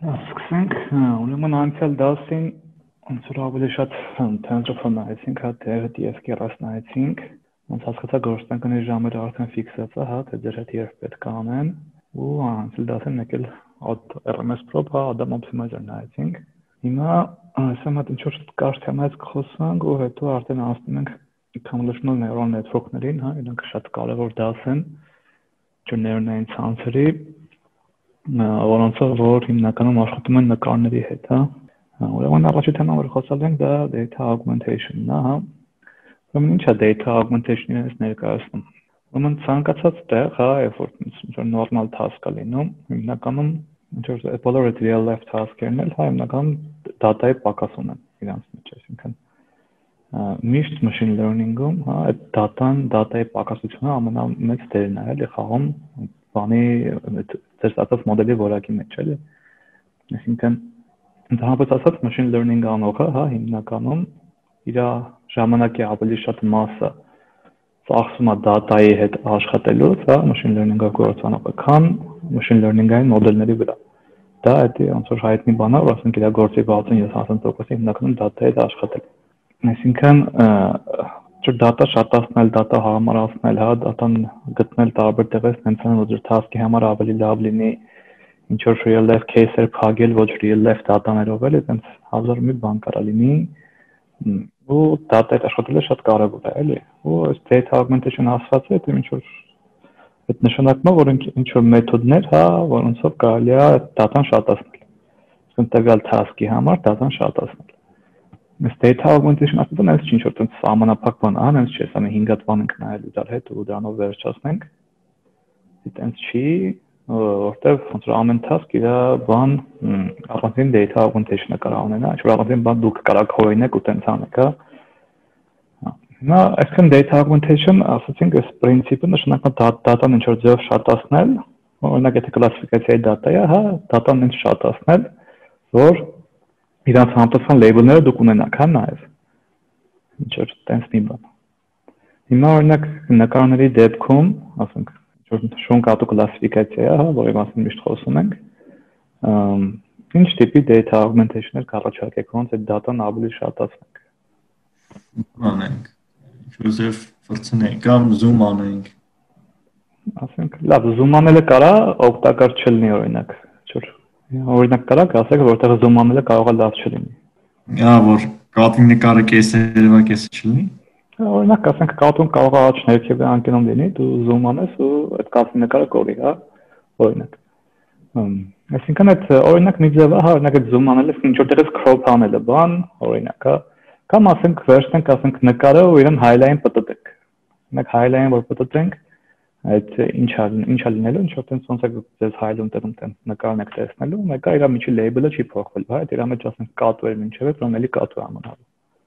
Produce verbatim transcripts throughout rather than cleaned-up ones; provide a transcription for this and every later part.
Սկսենք, ուրեմն անցյալ դասին ոնց որ ավելի շատ տենդրոֆոն նայեցինք, հա տեղը դիես կերաս նայեցինք, ոնց հասկացա գործնականի ժամերը արդեն ֆիքսած է, հա, թե ձեր հետ երբ պետք է անեն, ու անցյալ դասին մեկ էլ R M S Pro, հա, Adam Optimizer նայեցինք։ Հիմա ասեմ հատ ինչ որ կարճ թեմայից կխոսանք ու հետո արդեն անցնում ենք convolutional neural network-ներին, հա, իրանք շատ կարևոր դաս են ջներնային ցանցերի որոնցով որ հիմնականում աշխատում են նկարների հետ, հա։ Ուրեմն առաջի թեման, որ խոսալ ենք, դա data augmentation-ն է, հա։ Ուրեմն ինչ է data augmentation-ը ներկայացնում։ Ուրեմն ցանկացած տեղ, հա, երբ որ ինչ-որ normal task-ը լինում, հիմնականում ինչ-որ բոլոր այդ real life task-երն էլ, հա, հիմնականում data-ի պակաս ունեն իրանց մեջ, այսինքն միշտ machine learning-ում, հա, այդ data-ն, data-ի պակասությունը ամենամեծ դերն է, էլի խաղում բանի ձեր ստացած մոդելի որակի մեջ, էլի։ Այսինքն ընդհանրապես ասած machine learning անողը, հա, հիմնականում իր ժամանակի ավելի շատ մասը ծախսում է data-ի հետ աշխատելուց, հա, machine learning-ով գործանողը, քան machine learning-ային մոդելների վրա։ Դա այդ ոնց որ հայտնի բան է, որ ասենք իր գործի վաթսուն տասնյոթ տոկոսը հիմնականում data-ի հետ աշխատել։ Այսինքն Չէ data շատացնել, data հարմարացնել, հա, data-ն գտնել տարբեր տեղից, հենց որ task-ի համար ավելի լավ լինի, ինչ որ real life case-եր փակել, ոչ real life data-ներով էլ, հենց հազար մի բան կարա լինի, ու data-ը աշխատելը շատ կարևոր է, էլի։ Ու այս data augmentation ասված է, դա ինչ որ այդ նշանակում է, որ ինչ որ մեթոդներ, հա, որոնցով կարելի է data-ն շատացնել։ Իսկ տվյալ task-ի համար data-ն շատացնել։ Այս data augmentation ասածն այս ինչ որ տենց սահմանափակ բան, ահա հենց չէ, սա մի հինգ հատ բան ենք նայել իրար հետ ու դրանով վերջացնենք։ Դիտենց չի, որտեղ ոնց որ ամեն task իր բան առանձին data augmentation-ը կարող ունենա, ինչ որ առանձին բան դուք կարող հորինեք ու տենց անեք, հա։ Հիմա այսքան data augmentation ասացինք, այս principle-ը նշանակում է data-ն ինչ որ ձև շատացնել, օրինակ եթե classification-ի data է, հա, data-ն ինչ շատացնել, որ իրանց համապատասխան label-ները դուք ունենաք, հա, նաև։ Ինչ որ տենց մի բան։ Հիմա օրինակ նկարների դեպքում, ասենք, ինչ որ շունկատու classification-ը, հա, որի մասին միշտ խոսում ենք, ինչ տիպի data augmentation-ներ կառաջարկեք, ոնց այդ data-ն ավելի շատացնենք։ Անենք։ Ինչ որ վրցնենք կամ zoom անենք։ Ասենք, լավ, zoom անելը կարա օգտակար չլինի օրինակ, ինչ որ օրինակ կարաք ասեք, որտեղ zoom անելը կարող է լավ չլինի։ Ահա, որ կատի նկարը կեսը երևա կեսը չլինի։ Օրինակ ասենք կատուն կարող է աչքն երկևի անկյունում լինի, դու zoom անես ու այդ կատի նկարը կորի, հա, օրինակ։ Այսինքն այդ օրինակ մի ձև է, հա, օրինակ այդ zoom անելը ինչ որտեղից crop անելը, բան, օրինակ, հա, կամ ասենք վերցնենք, ասենք նկարը ու իրեն highline պտտենք։ Օրինակ highline որ պտտենք, այդ ինչ է ինչ է լինելու, ինչ որ տենց ոնց է ձեզ հայլում տերում տենց նկարն եք տեսնելու, մեկը իր միջի label-ը չի փոխվել, հա, այդ իր մեջ ասենք կատու էր մինչև այդ, ուրեմն էլի կատու է մնալու։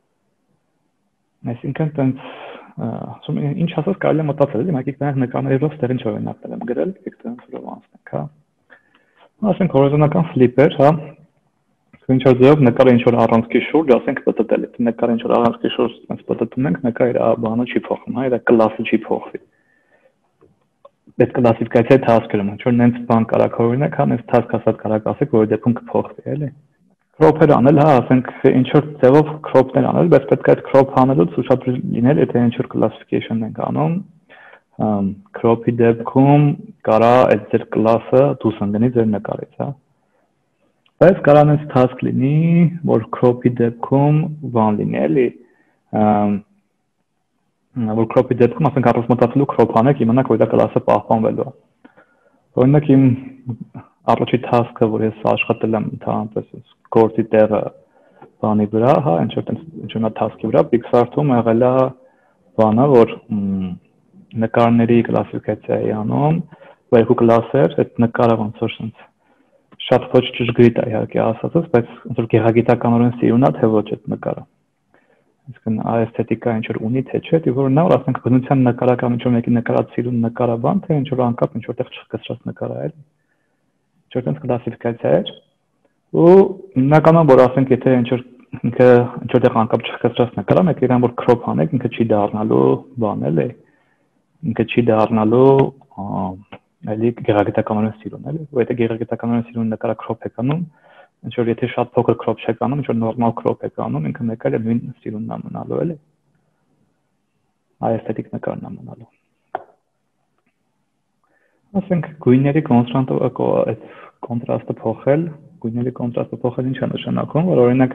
Այսինքն տենց ասում ինչ ասած կարելի է մտածել, էլի, մեկիկ տեղ նկարներով ստեղ ինչ օրինակներ եմ գրել, եք տենց որով անցնենք, հա։ Ասենք հորիզոնական flipper, հա, ինչ որ ձև նկարը ինչ որ առանցքի շուրջ, ասենք պտտել, այդ նկարը ինչ որ առանցքի շուրջ տենց պտտում ենք, մեկը իր բանը չի փոխվում, հա, իր կլասը չի փոխվի։ Այդ classification task-ը ինչ որ նենց բան կարակ օրինակ, հա, նենց task ասած կարակ ասեք, որ դեպքում կփոխվի, էլի։ Crop-եր անել, հա, ասենք ինչ որ ձևով crop-ներ անել, բայց պետք է այդ crop անելուց ուշադրություն լինել, եթե ինչ որ classification ենք անում, crop-ի դեպքում կարա այդ ձեր class-ը դուրս ընկնի ձեր նկարից, հա։ Բայց կարա նենց task լինի, որ crop-ի դեպքում բան լինի, էլի, որ crop-ի դեպքում ասենք առանց մտածելու crop անեք, իմանաք, որ դա class-ը պահպանվելու է։ Օրինակ իմ առաջի task-ը, որ ես աշխատել եմ ընդհանրապես գործի տեղը բանի վրա, հա, ինչ որ ինչ որ task-ի վրա, Pixar-ում եղել է բանը, որ նկարների classification-ի անում, երկու class-էր, այդ նկարը ոնց որ շատ ոչ ճշգրիտ է իհարկե ասածս, բայց ոնց որ գեղագիտականորեն սիրուն է, թե ոչ այդ նկարը։ Իսկն էսթետիկա ինչ որ ունի թե չէ, դի որ նա որ ասենք բնության նկարական ինչ որ մեկի նկարացիլուն նկարաբան, թե ինչ որ անկապ ինչ որտեղ չկսրած նկար է, էլի։ Ինչ որ տենց classification է։ Ու հիմնականում որ ասենք եթե ինչ որ ինքը ինչ որտեղ անկապ չկսրած նկար է, մեկ իրան որ crop անեք, ինքը չի դառնալու բան էլի։ Ինքը չի դառնալու էլի գեղագիտականորեն սիրուն, էլի։ Ու եթե գեղագիտականորեն սիրուն նկարը crop եք անում, Ինչ որ եթե շատ փոքր crop չեք անում, ինչ որ normal crop եք անում, ինքը մեկ էլ է նույն ստիլունն է մնալու, էլի։ Aesthetic նկարն է մնալու։ Ասենք գույների կոնտրաստը այդ կոնտրաստը փոխել, գույների կոնտրաստը փոխել ինչ է նշանակում, որ օրինակ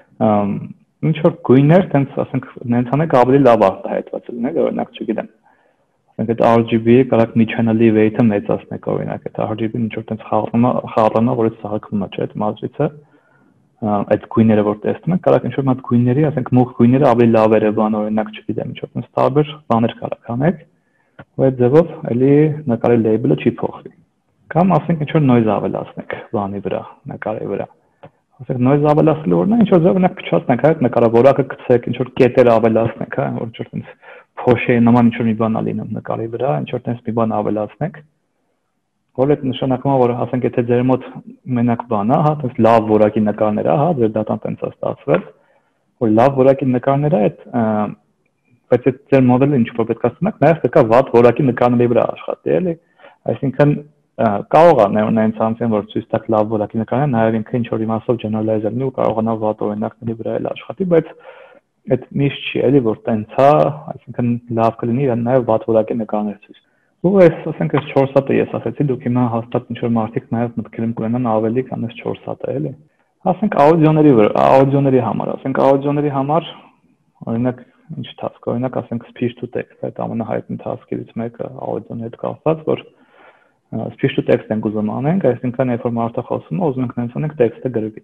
ինչ որ գույներ, տենց ասենք նենց անեք ավելի լավ արտահայտված լինել, օրինակ չգիտեմ։ Ասենք այդ R G B-ի կարակ միջանալի weight-ը մեծացնեք, օրինակ այդ R G B-ն ինչ որ տենց խառնում է, խառնում է, որ այդ սարքում է, չէ՞, այդ մազրիցը, այդ գույները որ տեսնում եք, կարակ ինչ որ մատ գույների, ասենք մուգ գույները ավելի լավեր է բան, օրինակ չգիտեմ, ինչ որ տենց տարբեր բաներ կարակ անեք, ու այդ ձևով էլի նկարի label-ը չի փոխվի։ Կամ ասենք ինչ որ noise ավելացնեք բանի վրա, նկարի վրա։ Ասենք noise ավելացնելու օրինակ ինչ որ ձև ունեք փչացնեք, հա, նկարավորակը գցեք, ինչ որ կետեր ավելացնեք, հա, որ ինչ որ տենց փոշի նման ինչ որ մի բան ալինում նկարի վրա, ինչ որ տենց մի բան ավելացնեք։ Որ այդ նշանակում է, որ ասենք եթե ձեր մոտ մենակ բան է, հա, տենց լավ որակի նկարներ է, հա, ձեր դատան տենց է ստացվել, որ լավ որակի նկարներ է, այդ բայց այդ ձեր մոդելը ինչ որ պետք է ստանաք, նաև պետք է վատ որակի նկարների վրա աշխատի, էլի։ Այսինքն կարող է նայենց անցեն, որ ցույց տակ լավ որակի նկարներ, նաև ինքը ինչ որ իմաստով generalize լինի ու կարողանա վատ օրինակների վրա էլ աշխատի, բայց այդ միշտ չի, էլի, որ տենց է, այսինքն լավ կլինի նաև վատ որակի նկարներ ցույց։ Ու այս ասենք այս չորս հատը ես ասացի, դուք հիմա հաստատ ինչ որ մարդիկ նաև մտքերում կունենան ավելի, քան այս չորս հատը, էլի։ Ասենք աուդիոների վրա, աուդիոների համար, ասենք աուդիոների համար օրինակ ինչ task, օրինակ ասենք speech to text, այդ ամենահայտնի task-երից մեկը աուդիոների հետ կապված, որ speech to text ենք ուզում անենք, այսինքն երբ որ մարդը խոսում է, ուզում ենք նենց անենք տեքստը գրվի։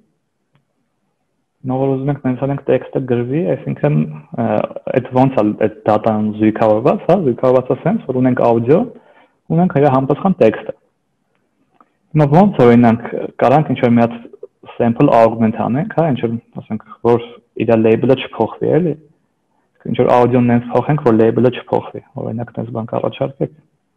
Նոր ուզում ենք նենց անենք տեքստը գրվի, այսինքն այդ ոնց է այդ data-ն զույգավորված, հա, զույգավորված է sense, որ ունենք audio, ունենք իր համապատասխան տեքստը։ Հիմա ոնց օրինակ կարանք ինչ որ մի հատ sample augment անենք, հա, ինչ որ ասենք որ իր label-ը չփոխվի, էլի։ Ինչ որ audio-ն նենց փոխենք, որ label-ը չփոխվի, օրինակ տես բան կառաջարկեք։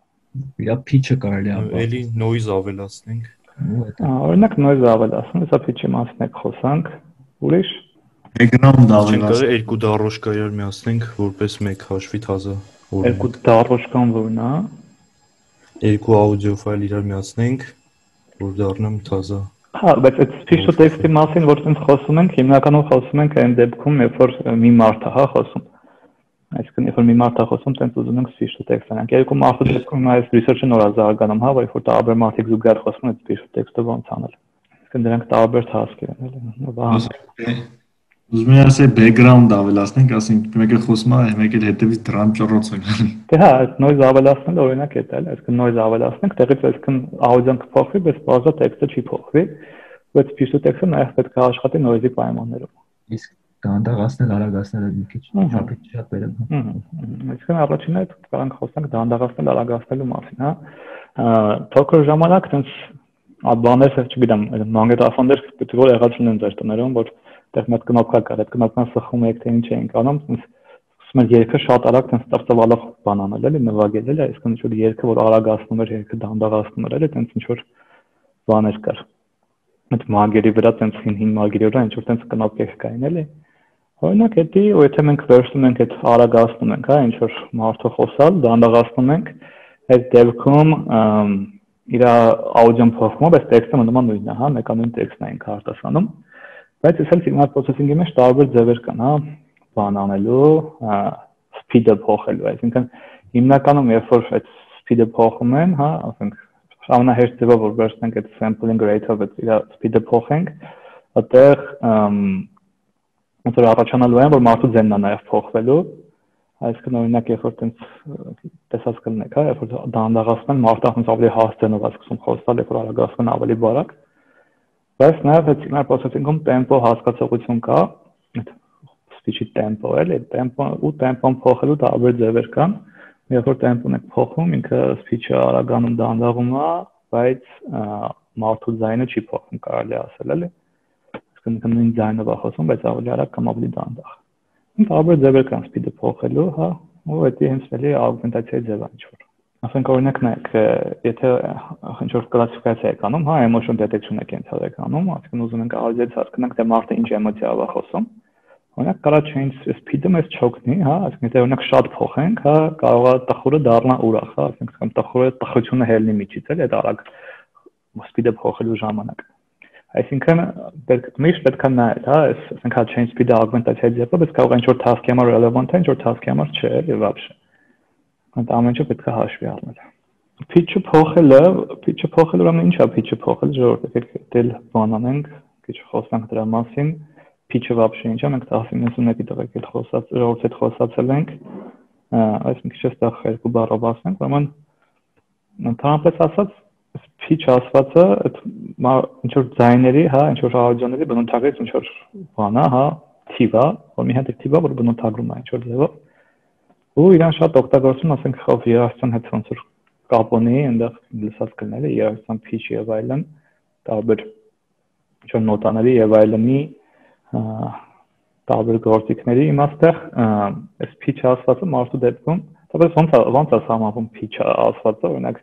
Իր pitch-ը կարելի է ապա։ Էլի noise ավելացնենք։ Օրինակ noise ավելացնենք, հեսա pitch-ի մասին եք խոսանք, ուրիշ background Չենք ավելացնենք։ երկու դառոշկա իրար միացնենք, որպես մեկ հաշվի թազա։ Երկու դառոշկան որն է։ Երկու audio file իրար միացնենք, որ դառնան թազա։ Հա, բայց այդ speech to text-ի մասին, որ ցենց խոսում ենք, հիմնականում խոսում ենք այն դեպքում, երբ որ մի մարդ է, հա, խոսում։ Այսինքն, երբ որ մի մարդ է խոսում, ցենց ուզում ենք speech to text անենք։ Երկու մարդու դեպքում այս research-ը նոր է զարգանում, հա, որ որ տարբեր մարդիկ զուգահեռ խոսում են speech to text-ը ոնց անել։ Այսինքն դրանք տարբեր task-եր են, էլի։ Ուզում եմ ասել background ավելացնենք, ասենք մեկը խոսում է, մեկը հետևից դրամ ճռոց է գալի։ Դե հա, այդ noise ավելացնելը օրինակ է դա, այսինքն noise ավելացնենք, տեղից այսինքն audio-ն կփոխվի, բայց բազա տեքստը չի փոխվի, բայց speech to text-ը նաև պետք է աշխատի noise-ի պայմաններում։ Իսկ դանդաղացնել, արագացնել մի քիչ շապիտ շատ բերեմ։ Այսինքն առաջինը կարանք խոսանք դանդաղացնել, արագացնելու մասին, հա։ Թոքր ժամանակ տենց բաներ, չգիտեմ, մագնիտոֆոններ պետք է որ եղած ունեն ձեր տներում, որ տեղ մեծ կնոպկա կար, այդ կնոպկան սխում եք թե ինչ ենք անում, սկսում են երգը շատ արագ տենց ստեղծվալով բան անել, էլի նվագել, էլի, այսինքն ինչ որ երգը որ արագացնում էր, երգը դանդաղացնում էր, էլի, տենց ինչ որ բաներ կար։ Այդ մագերի վրա տենց հին մագերի վրա ինչ որ տենց կնոպկեր կային, էլի։ Օրինակ էդի, ու եթե մենք վերցնում ենք այդ արագացնում ենք, հա, ինչ որ մարդը խոսալ, դանդաղացնում ենք, այդ դեպքում իր աուդիոն փոխվում է, բայց տեքստը մնում է նույնն է, հա, մեկանույն տեքստն է ինքը արտասանում։ Բայց ես էլ signal processing-ի մեջ տարբեր ձևեր կան, հա, բան անելու, speed-ը փոխելու, այսինքն հիմնականում երբ որ այդ speed-ը փոխում են, հա, ասենք ամենահեշտ ձևը որ վերցնենք այդ sampling rate-ով այդ իր speed-ը փոխենք, այդտեղ ոնց որ առաջանալու են որ մարդու ձենն է նաև փոխվելու, այսինքն օրինակ երբ որ տենց տեսած կլինեք, հա, երբ որ դանդաղացնեն մարդը ասենց ավելի հաստ ձենով է սկսում խոսալ, երբ որ արագացնեն ավելի բարակ, բայց նաև այդ signal processing-ում tempo հասկացողություն կա, այդ speech-ի tempo, էլի, tempo ու tempo-ն փոխելու տարբեր ձևեր կան, երբ որ tempo-ն եք փոխում, ինքը speech-ը արագանում դանդաղում է, բայց մարդու ձայնը չի փոխում, կարելի ասել, էլի, այսինքն նույն ձայնով է խոսում, բայց ավելի արագ կամ ավելի դանդաղ։ Տարբեր ձևեր կան speed-ը փոխելու, հա, ու դա հենց էլի augmentation ձև է ինչ-որ։ Ասենք օրինակ նայեք, եթե ինչ-որ կլասիֆիկացիա եք անում, հա, emotion detection եք ենթադրեք անում, այսինքն ուզում ենք audio-ից հասկանանք, թե մարդը ինչ էմոցիայով է խոսում։ Օրինակ կարա change speed-ը մեզ չօգնի, հա, այսինքն եթե օրինակ շատ փոխենք, հա, կարող է տխուրը դառնա ուրախ, հա, այսինքն տխուրը տխրությունը հելնի միջից, էլի այդ արագ speed-ը փոխելու ժամանակ։ Այսինքն միշտ պետք է նայել, հա, ասենք հա change speed-ը augmentation ձևով, բայց կարող է ինչ-որ task-ի համար relevant է, ինչ-որ task-ի համար չէ, եւ вообще։ Այդ ամեն ինչը պետք է հաշվի առնել։ Pitch-ը փոխելը, pitch-ը փոխելը ուրեմն ի՞նչ է pitch-ը փոխել, ժողովուրդ, եկեք դել բան անենք, քիչ խոսանք դրա մասին։ Pitch-ը вообще ինչ է, մենք իննսունմեկի տղեկ հետ խոսած, ժողովուրդ հետ խոսացել ենք, այս մի քիչ էստեղ երկու բառով ասենք, ուրեմն ընդհանրապես ասած pitch ասվածը այդ ինչ-որ ձայների, հա, ինչ-որ աուդիոների բնութագրից ինչ-որ բան է, հա, թիվ է, որ մի հատ թիվ է, որ բնութագրում է ինչ-որ ձևով։ Ու իրան շատ օգտագործում, ասենք, խով երաժշտության հետ ոնց որ կապոնի, այնտեղ լսած կլիներ, երաժշտության pitch եւ այլն, տարբեր ինչ-որ նոտաների եւ այլնի տարբեր գործիքների իմաստեղ այս pitch ասվածը մարդու դեպքում, թեպետ ոնց է ոնց է սահմանվում pitch ասվածը, օրինակ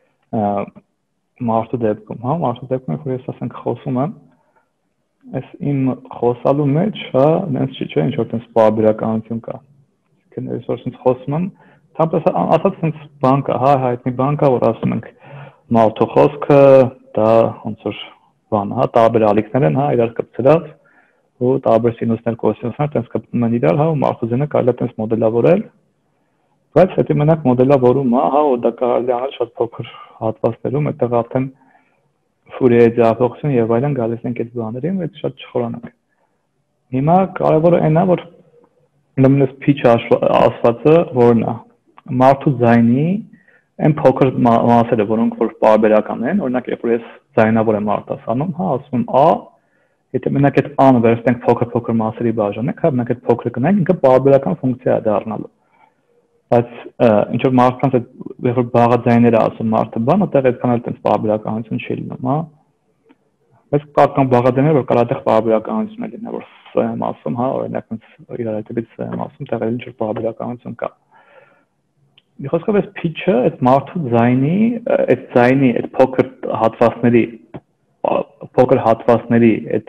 մարդու դեպքում, հա, մարդու դեպքում, որ ես ասենք խոսում եմ, այս իմ խոսալու մեջ, հա, նենց չի, չէ, ինչ-որ տենց պարբերականություն կա։ Այսինքն, այսօր ինձ խոսում եմ, թափս ասած տենց բան կա, հա, հայտնի բան կա, որ ասում ենք մարդու խոսքը, դա ոնց որ բան, հա, տարբեր ալիքներ են, հա, իրար կպցրած, ու տարբեր սինուսներ, կոսինուսներ տենց կպտում են իրար, հա, ու մարդու ձայնը կարելի է տենց մոդելավորել, բայց հետո մենակ մոդելավորումը, հա, ու դա կարելի է անել շատ փոքր հատվածներում, այդտեղ արդեն Ֆուրիեի ձևափոխություն եւ այլն գալիս են այդ բաներին, բայց շատ չխորանանք։ Հիմա կարևորը այն է, որ նույնիսկ pitch ասվածը որն է, մարդու ձայնի այն փոքր մասերը, որոնք որ պարբերական են, օրինակ երբ որ ես ձայնավոր եմ արտասանում, հա, ասում եմ a, եթե մենակ այդ a-ը վերցնենք փոքր-փոքր մասերի բաժանենք, հա, մենակ այդ փոքրը կնայենք, ինքը պարբերական ֆունկցիա է դառնալու։ Բայց ինչ որ մարդկանց այդ երբ որ բաղաձայները ասում մարդը բան, այդտեղ այդքան էլ տենց պարբերականություն չի լինում, հա։ Բայց կան բաղաձայներ, որ կարող է այդտեղ պարբերականություն լինի, որ ս եմ ասում, հա, օրինակ ինձ իրար հետևից ս եմ ասում, տեղ էլ ինչ որ պարբերականություն կա։ Մի խոսքով այս pitch-ը այդ մարդու ձայնի, այդ ձայնի այդ փոքր հատվածների փոքր հատվածների այդ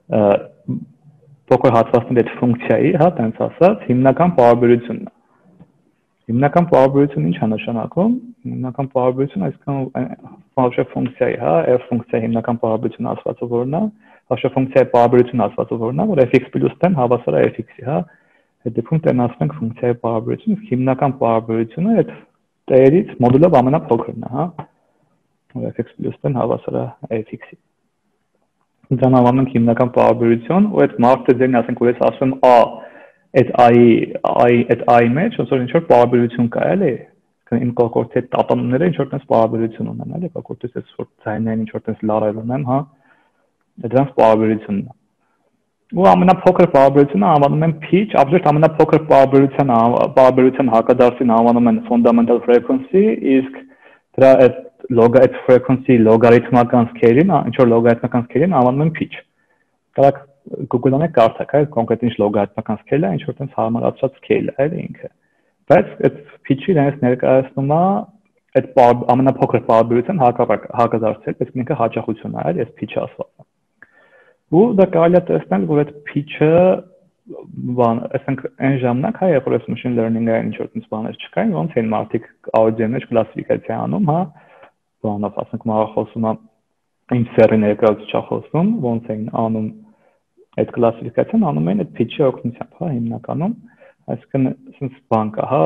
փոքր հատվածների այդ ֆունկցիայի, հա, տենց ասած, հիմնական պարբերությունն է։ Հիմնական պարբերությունը ինչ է նշանակում, հիմնական պարբերությունը այսքան вообще ֆունկցիայի, հա, f ֆունկցիայի հիմնական պարբերությունը ասվածը որն է, вообще ֆունկցիայի պարբերությունը ասվածը որն է, որ fx + ten հավասար է fx-ի, հա։ Այդ դեպքում տեն ասում ենք ֆունկցիայի պարբերությունը, հիմնական պարբերությունը այդ տերից մոդուլով ամենափոքրն է, հա, որ fx + ten հավասար է fx-ի։ Դրան անվանում ենք հիմնական պարբերություն, ու այդ մարդը ձերն ասենք, որ ես ասում եմ a այդ i i այդ i մեջ ոնց որ ինչ որ պարբերություն կա, էլի, իմ կողքորտի այդ տատանումները ինչ որ տես պարբերություն ունեն, էլի, կողքորտից այս որ ձայնային ինչ որ տես լարել ունեն, հա, դրանց պարբերությունն է։ Ու ամենափոքր պարբերությունը անվանում են pitch, absolute ամենափոքր պարբերության պարբերության հակադարձին անվանում են fundamental frequency, իսկ դրա այդ լոգա այդ frequency լոգարիթմական սկեյլին, ինչ որ լոգարիթմական սկեյլին անվանում են pitch։ Կարակ Google-ը կարդաք, այդ կոնկրետ ինչ լոգարիթմական սկեյլ է, ինչ որ տենց հարմարացած սկեյլ է, էլի ինքը։ Բայց այդ pitch-ը իրենից ներկայացնում է այդ ամենափոքր պարբերության հակադարձել, իսկ ինքը հաճախություն է, էլի, այս pitch-ը ասվածը։ Ու դա կարելի է տեսնել, որ այդ pitch-ը բան, ասենք այն ժամանակ, հա, երբ որ այս machine learning-ը ինչ որ տենց բաներ չկային, ոնց են մարդիկ աուդիոյի մեջ կլասիֆիկացիա անում, հա, բանով, ասենք մաղախոսում է ինչ սերի ներկայացուցիչ է խոսում, ոնց են անում այդ կլասիֆիկացիան անում են այդ pitch-ի օգնությամբ, հա, հիմնականում, այսինքն sense բան կա, հա,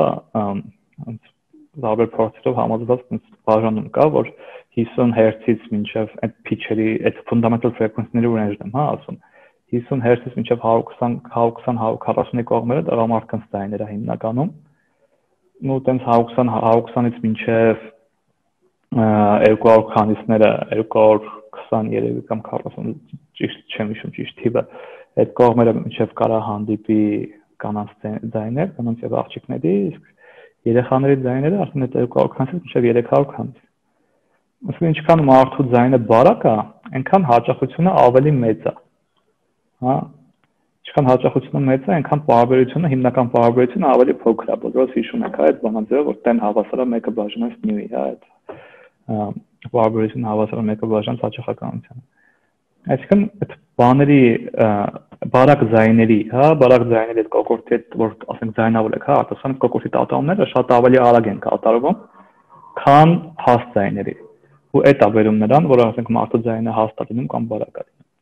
տարբեր փորձերով համոզված sense բաժանում կա, որ հիսուն հերցից մինչև այդ pitch-երի, այդ fundamental frequency-ների range-ն եմ, հա, ասում, հիսուն հերցից մինչև հարյուր քսան հարյուր քառասունի կողմերը տղամարդկանց ձայները հիմնականում, ու տենց հարյուր քսան հարյուր քսանից մինչև երկու հարյուր քանիսները երկու հարյուր քսան երևի կամ քառասուն ճիշտ չեմ հիշում ճիշտ թիվը այդ կողմերը մինչև կարա հանդիպի կանանց ձայներ, կանանց եւ աղջիկների, իսկ երեխաների ձայները արդեն այդ երկու հարյուր քանիսից մինչև երեք հարյուր քանիս։ Ոսկե ինչքան մարդու ձայնը բարակ է, այնքան հաճախությունը ավելի մեծ է։ Հա, ինչքան հաճախությունը մեծ է, այնքան պարբերությունը, հիմնական պարբերությունը ավելի փոքր է, բոլորս հիշում եք այդ բանաձևը, որ տեն հավասար է մեկը բաժանած նյուի, հա, այդ պարբերությունը հավասար է մեկը բաժանած հաճախականությանը։ Այսինքն այդ բաների բարակ ձայների, հա, բարակ ձայների այդ կոկորտի հետ, որ ասենք ձայնավոր եք, հա, արտասան կոկորտի տատանումները շատ ավելի արագ են կատարվում, քան հաստ ձայների։ Ու այդ է բերում նրան, որ ասենք մարդու ձայնը հաստ է լինում կամ բարակ է լինում։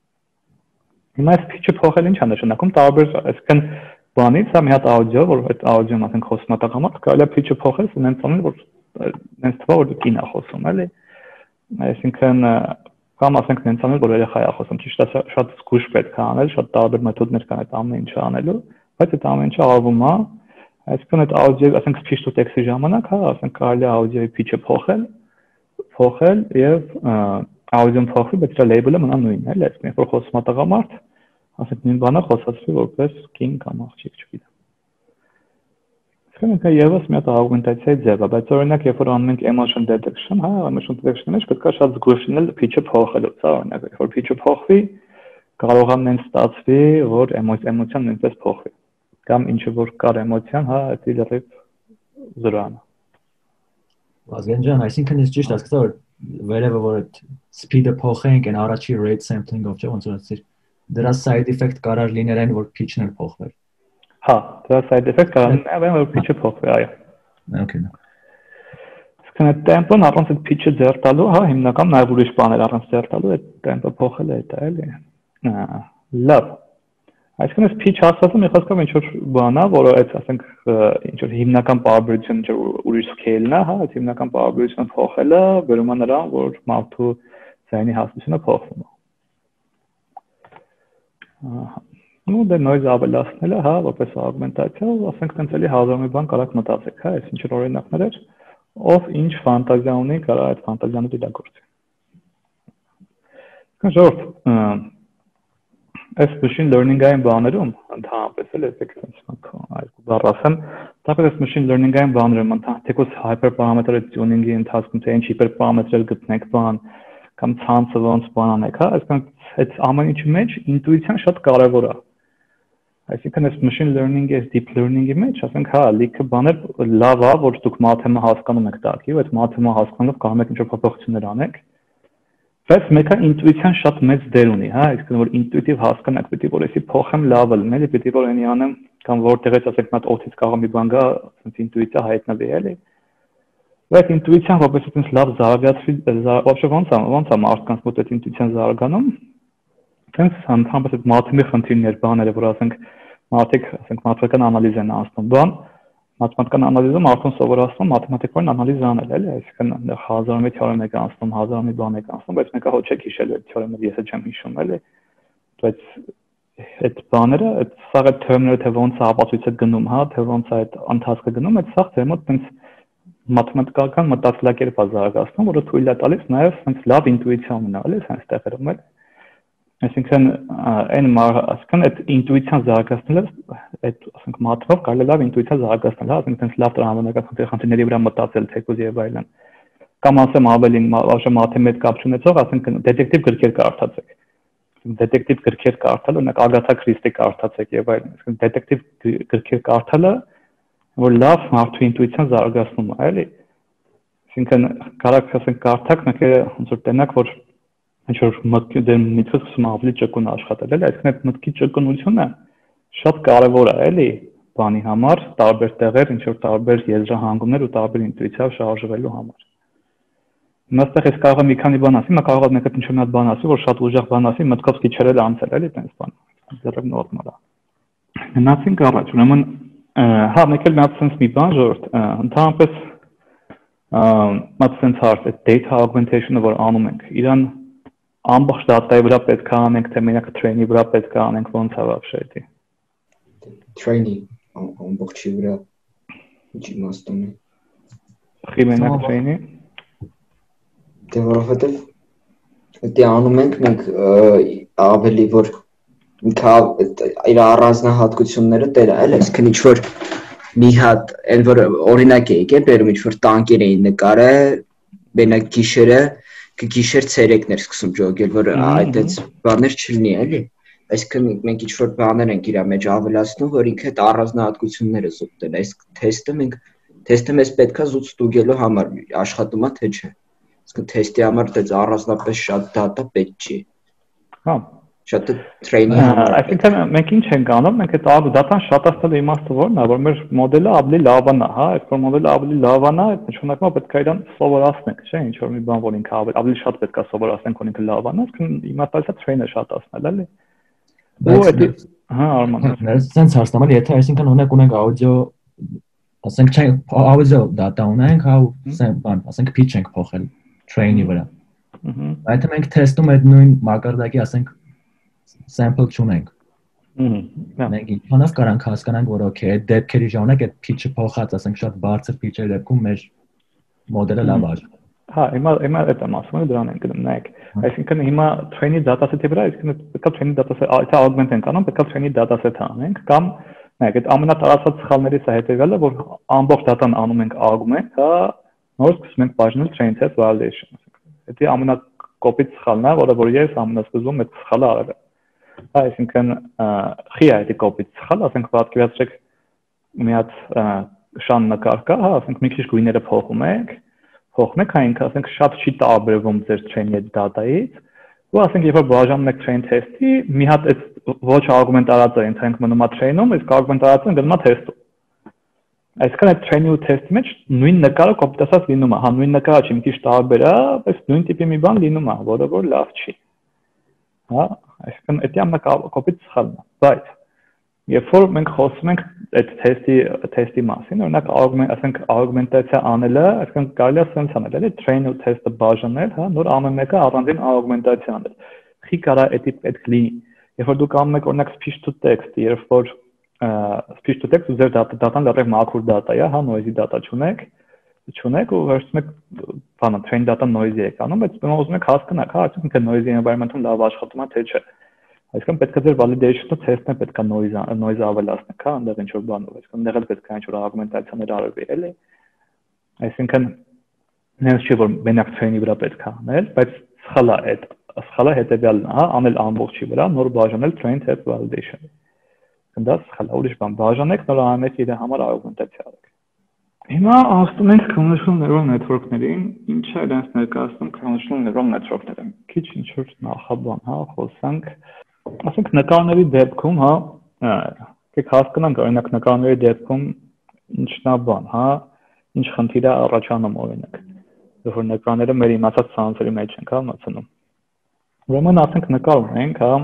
Հիմա այս pitch-ը փոխել ինչ է նշանակում, տարբեր, այսինքն բանից հա մի հատ audio, որ այդ audio-ն ասենք խոսում է տղամարդ, կարելի է pitch-ը փոխել, այնց անել, որ այնց թվա որ կին է խոսում, էլի։ Այսինքն կամ ասենք այնց անել, որ երեխա է խոսում, ճիշտ է, շատ զգույշ պետք է անել, շատ տարբեր մեթոդներ կան այդ ամեն ինչը անելու, բայց այդ ամեն ինչը արվում է, այսինքն այդ audio, ասենք speech to text-ի ժամանակ, հա, ասենք կարելի է audio-ի pitch-ը փոխել, փոխել եւ audio-ն փոխվի, բայց դրա label-ը մնա նույնն է, էլի, այսինքն երբ որ խոսում է տղամարդ, ասենք նույն բանը խոսացվի որպես կին կամ աղջիկ, չգիտեմ։ Իսկ դա եւս մի հատ augmentation ձև է, բայց օրինակ երբ որ անում ենք emotion detection, հա, emotion detection-ի մեջ պետք է շատ զգույշ լինել pitch-ը փոխելուց, հա, օրինակ երբ որ pitch-ը փոխվի, կարող է նենց ստացվի, որ էմոցիան նույնպես փոխվի։ Կամ ինչը որ կար էմոցիան, հա, դա լրիվ զրոան։ Վազգեն ջան, այսինքն ես ճիշտ հասկացա, որ վերևը որ այդ speed-ը փոխենք, այն առաջի rate sampling-ով չէ, ոնց որ ասիր, դրա side effect կարող լիներ այն, որ pitch-ն էլ փոխվեր։ Հա, դրա side effect կարող լիներ, որ pitch-ը փոխվի, այո։ Okay։ Իսկ այդ tempo-ն առանց այդ pitch-ը ձեռ տալու, հա, հիմնական նաև ուրիշ բաներ առանց ձեռ տալու, այդ tempo փոխելը է դա, էլի։ Հա, լավ։ Այսինքն այս pitch ասածը մի խոսքով ինչ որ բան է, որը այդ ասենք ինչ որ հիմնական պարբերություն, ինչ որ ուրիշ scale-ն է, հա, այդ հիմնական պարբերությունը փոխելը վերում է նրան, որ մարդու ձայնի հաստությունը փոխվում է։ Ահա։ Ну, դե noise ավելացնելը, հա, որպես augmentation, ասենք տենց էլի հազար մի բան կարաք մտածեք, հա, այս ինչ որ օրինակներ էր, ով ինչ ֆանտազիա ունի, կարա այդ ֆանտազիան իրագործի։ Կժորդ, այս machine learning-ային բաներում ընդհանրապես էլ էս երկու բառ ասեմ, դեպի այս machine learning-ային բաներում ընդհանրապես թեկուզ hyperparameter tuning-ի ընթացքում թե ինչ hyperparameter-եր գտնենք բան կամ ցանցը ոնց բան անեք, հա, այսինքն այդ ամեն ինչի մեջ ինտուիցիան շատ կարևոր է։ Այսինքն այս machine learning-ի, այս deep learning-ի մեջ, ասենք, հա, լիքը բաներ լավ է, որ դուք մաթեմը հասկանում եք տակի, ու այդ մաթեմը հասկանալով կարող եք ինչ-որ փոփոխություններ անեք։ Բայց մեկը ինտուիցիան շատ մեծ դեր ունի, հա, այսինքն որ ինտուիտիվ հասկանաք, պետք է որ էսի փոխեմ լավը լինել, պետք է որ այնի անեմ, կամ որտեղից ասենք մատ օթից կարող մի բան գա, ասենք ինտուիցիա հայտնվի, էլի։ Բայց ինտուիցիան որպես այդպես լավ զարգացվի, вообще ոնց է, ոնց է մարդկանց մոտ այդ ինտուիցիան զարգանում։ Հենց ընդհանրապես այդ մաթեմատիկայի խնդիրներ, բաները, որ ասենք մարդիկ, ասենք մաթեմատիկական անալիզ են անցնում, բան, մաթեմատիկական անալիզում արդեն սովորացնում մաթեմատիկական անալիզ անել, էլի, այսինքն հազար մի թեորեմ եք անցնում, հազար մի բան եք անցնում, բայց մեկը հոչ եք հիշել այդ թեորեմը, ես էլ չեմ հիշում, էլի։ Բայց այդ բաները, այդ սաղ այդ թեորեմները թե ոնց է ապացույցը գնում, հա, թե ոնց է այդ ընթացքը գնում, այդ սաղ թե մոտ տենց մաթեմատիկական մտածելակերպ է զարգացնում, որը թույլ է տալիս նաև տենց լավ ինտուիցիա ունենալ, էլի, հենց տեղերում էլ։ Այսինքն այն ասկան այդ ինտուիցիան զարգացնելը այդ ասենք մաթեմատիկով կարելի է լավ ինտուիցիա զարգացնել, հա, ասենք տենց լավ տրամաբանական խնդիրների վրա մտածել թեկուզ եւ այլն։ Կամ ասեմ ավելին, ոչ մաթեմատիկ կապ չունեցող, ասենք դետեկտիվ գրքեր կարդացեք։ Դետեկտիվ գրքեր կարդալ, օրինակ Ագաթա Քրիստի կարդացեք եւ այլն։ Այսինքն դետեկտիվ գրքեր կարդալը որ լավ մարդու ինտուիցիան զարգացնում է, էլի։ Այսինքն կարակ ասենք կարդակ, մեկ է ոնց որ տենակ, որ ինչ որ մտքի դեմ միտքս սկսում ավելի ճկուն աշխատել, էլի, այսինքն այդ մտքի ճկունությունը շատ կարևոր է, էլի, բանի համար, տարբեր տեղեր, ինչ որ տարբեր եզրահանգումներ ու տարբեր ինտուիցիայով շարժվելու համար։ Մստեղ ես կարող եմ մի քանի բան ասի, մա կարող եմ մեկը ինչ որ մի հատ բան ասի, որ շատ ուժեղ բան ասի, մտքով քիչերել անցել, էլի, տենց բան։ Դեռ նորմալ է։ Գնացինք առաջ, ուրեմն, հա, մեկ էլ մի հատ sense մի բան, ժողովուրդ, ընդհանրապես մատ sense հարց, այդ data augmentation-ը որ անում ենք, իրան ամբողջ դատայի վրա պետք է անենք, թե մենակ train-ի վրա պետք է անենք, ոնց է вообще դա։ Train-ի ամբողջի վրա ինչ իմաստուն է։ Խի մենակ train-ի։ Դե որովհետև դա անում ենք մենք ավելի որ ինքը իր առանձնահատկությունները տերը, այլ այսինքն ինչ որ մի հատ այն որ օրինակ է եկել, բերում ինչ որ տանկեր էին նկարել, մենակ գիշերը գիշեր ցերեկներ սկսում ջոգել, որ այդպես բաներ չլինի, էլի։ Այսինքն մենք ինչ որ բաներ ենք իր մեջ ավելացնում, որ ինքը այդ առանձնահատկությունները զուգտել։ Այս թեստը մենք թեստը մեզ պետքա զուտ ստուգելու համար աշխատում է թե չէ։ Այսինքն թեստի համար դա առանձնապես շատ դատա պետք չի։ Հա, շատ train-ի համար։ Այսինքն մենք ինչ ենք անում, մենք այդ դատան շատացնելու իմաստը որն է, որ մեր մոդելը ավելի լավանա, հա, այդ որ մոդելը ավելի լավանա, այդ նշանակում է պետք է իրան սովորացնենք, չէ՞, ինչ որ մի բան, որ ինքը ավելի ավելի շատ պետք է սովորացնենք, որ ինքը լավանա, այսինքն իմաստալից է train-ը շատացնել, էլի։ Ու էդի հա Արման Sense հարցնամ, եթե այսինքն ունենք ունենք audio, ասենք չէ audio data ունենք, հա, բան, ասենք pitch ենք փոխել train-ի վրա։ Այդ մենք թեստում այդ նույն մակարդակի, ասենք sample չունենք։ Մենք ինչքանով կարանք հասկանանք, որ okay, այդ դեպքերի ժամանակ այդ pitch-ը փոխած, ասենք շատ բարձր pitch-երի դեպքում մեր մոդելը լավ է։ Հա, հիմա հիմա այդ եմ ասում, դրան ենք գնում նայեք։ Այսինքն հիմա train-ի dataset-ի վրա, այսինքն պետք է train-ի dataset, եթե augment ենք անում, պետք է train-ի dataset-ը անենք, կամ նայեք, այդ ամենատարածված սխալներից է հետևյալը, որ ամբողջ data-ն անում ենք augment, հա, նոր սկսում ենք բաժանել train test validation։ Դա ամենակոպիտ սխալն է, որը որ ես ամենասկզբում այդ սխալը արել եմ։ Այսինքն խի է այդ կոպիտ սխալ, ասենք պատկերացրեք մի հատ շան նկար կա, հա, ասենք մի քիչ գույները փոխում եք, փոխում եք, այնք ասենք շատ չի տարբերվում ձեր train-ի data-ից, ու ասենք երբ որ բաժանում եք train test-ի, մի հատ այդ ոչ argument-արածը ընթանք մնում է train-ում, իսկ argument-արածը գնում է test-ում։ Այսինքն այդ train-ի ու test-ի մեջ նույն նկարը կոպիտ լինում է, հա, նույն նկարը չի մի քիչ տարբեր է, բայց նույն տիպի մի բան լինում է, որը որ լավ չի։ Հա, այսինքն դա ամենակոպիտ սխալն է, բայց երբ որ մենք խոսում ենք այդ test-ի test-ի մասին, օրինակ argument, ասենք argumentation անելը, այսինքն կարելի է sense անել, էլի train ու test-ը բաժանել, հա, նոր ամեն մեկը առանձին argumentation անել։ Խի կարա էդի պետք լինի։ Երբ որ դուք անում եք օրինակ speech to text, երբ որ speech to text ու ձեր data-ն լավ մաքուր data է, հա, noisy data չունեք, չունեք ու վերցնում եք բանը train data noisy եք անում, բայց ուզում եք հասկանալ, հա, այսինքն թե noisy environment-ում լավ աշխատում է թե չէ։ Այսինքն պետք է ձեր validation-ը test-ը պետք է noise noise ավելացնեք, հա, այնտեղ ինչ որ բանով, այսինքն այնտեղ էլ պետք է ինչ որ argumentation-ներ արվի, էլի։ Այսինքն նենց չի որ մենակ train-ի վրա պետք է անել, բայց սխալ է այդ, սխալը հետեւյալն է, հա, անել ամբողջի վրա, նոր բաժանել train test validation-ը։ Դա սխալ է, ուրիշ բան, բաժանեք, նոր ամեն իր համար argumentation արեք։ Հիմա ասում ենք convolutional neural network-ներին, ինչ է դրանց ներկայացնում convolutional neural network-ները։ Քիչ ինչ որ նախաբան, հա, խոսանք, ասենք նկարների դեպքում, հա, եկեք հասկանանք, օրինակ նկարների դեպքում ինչն է բան, հա, ինչ խնդիր է առաջանում օրինակ։ Երբ որ նկարները մեր իմացած ցանցերի մեջ են, հա, մտցնում։ Ուրեմն ասենք նկար ունենք, հա,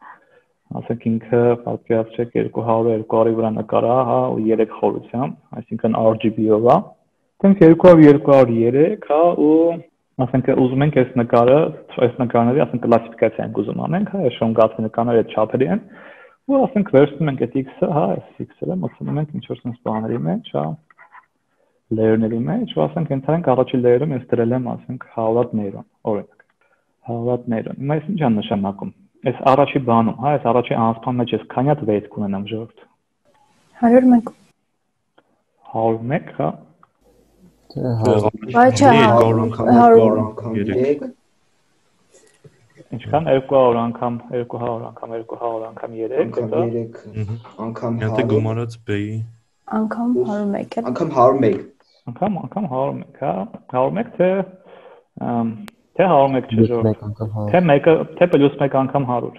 ասենք ինքը պատկերացրեք երկու հարյուր երկու հարի վրա նկար է, հա, ու երեք խորությամբ, այսինքն R G B-ով է։ Դենք երկու հարյուր երկու հարյուր երեք, հա, ու ասենք ուզում ենք այս նկարը, այս նկարների, ասենք կլասիֆիկացիա ենք ուզում անենք, հա, այս շոնգացի նկարները այդ չափերի են, ու ասենք վերցնում ենք այդ X-ը, հա, այս X-ը մտցնում ենք ինչ որ sense բաների մեջ, հա, layer-ների մեջ, ու ասենք ընթանք առաջին layer-ում ես դրել եմ, ասենք հարյուր neuron, օրինակ։ հարյուր neuron։ Հիմա այս ինչ է նշանակում։ Այս առաջի բանում, հա, այս առաջի անցման մեջ ես քանի հատ weight կունենամ ժողովուրդ։ հարյուր մեկ։ հարյուր մեկ, հա։ Բայց չէ, հարյուր անգամ երեք։ Ինչքան երկու հարյուր անգամ, երկու հարյուր անգամ, երկու հարյուր անգամ երեք, դա երեք անգամ Եթե գումարած B-ի անգամ հարյուր մեկ է։ Անգամ հարյուր մեկ։ Անգամ անգամ հարյուր մեկ, հա։ հարյուր մեկ թե թե հարյուր մեկ չէ ժողովուրդ։ Թե մեկը, թե պլյուս մեկ անգամ հարյուր։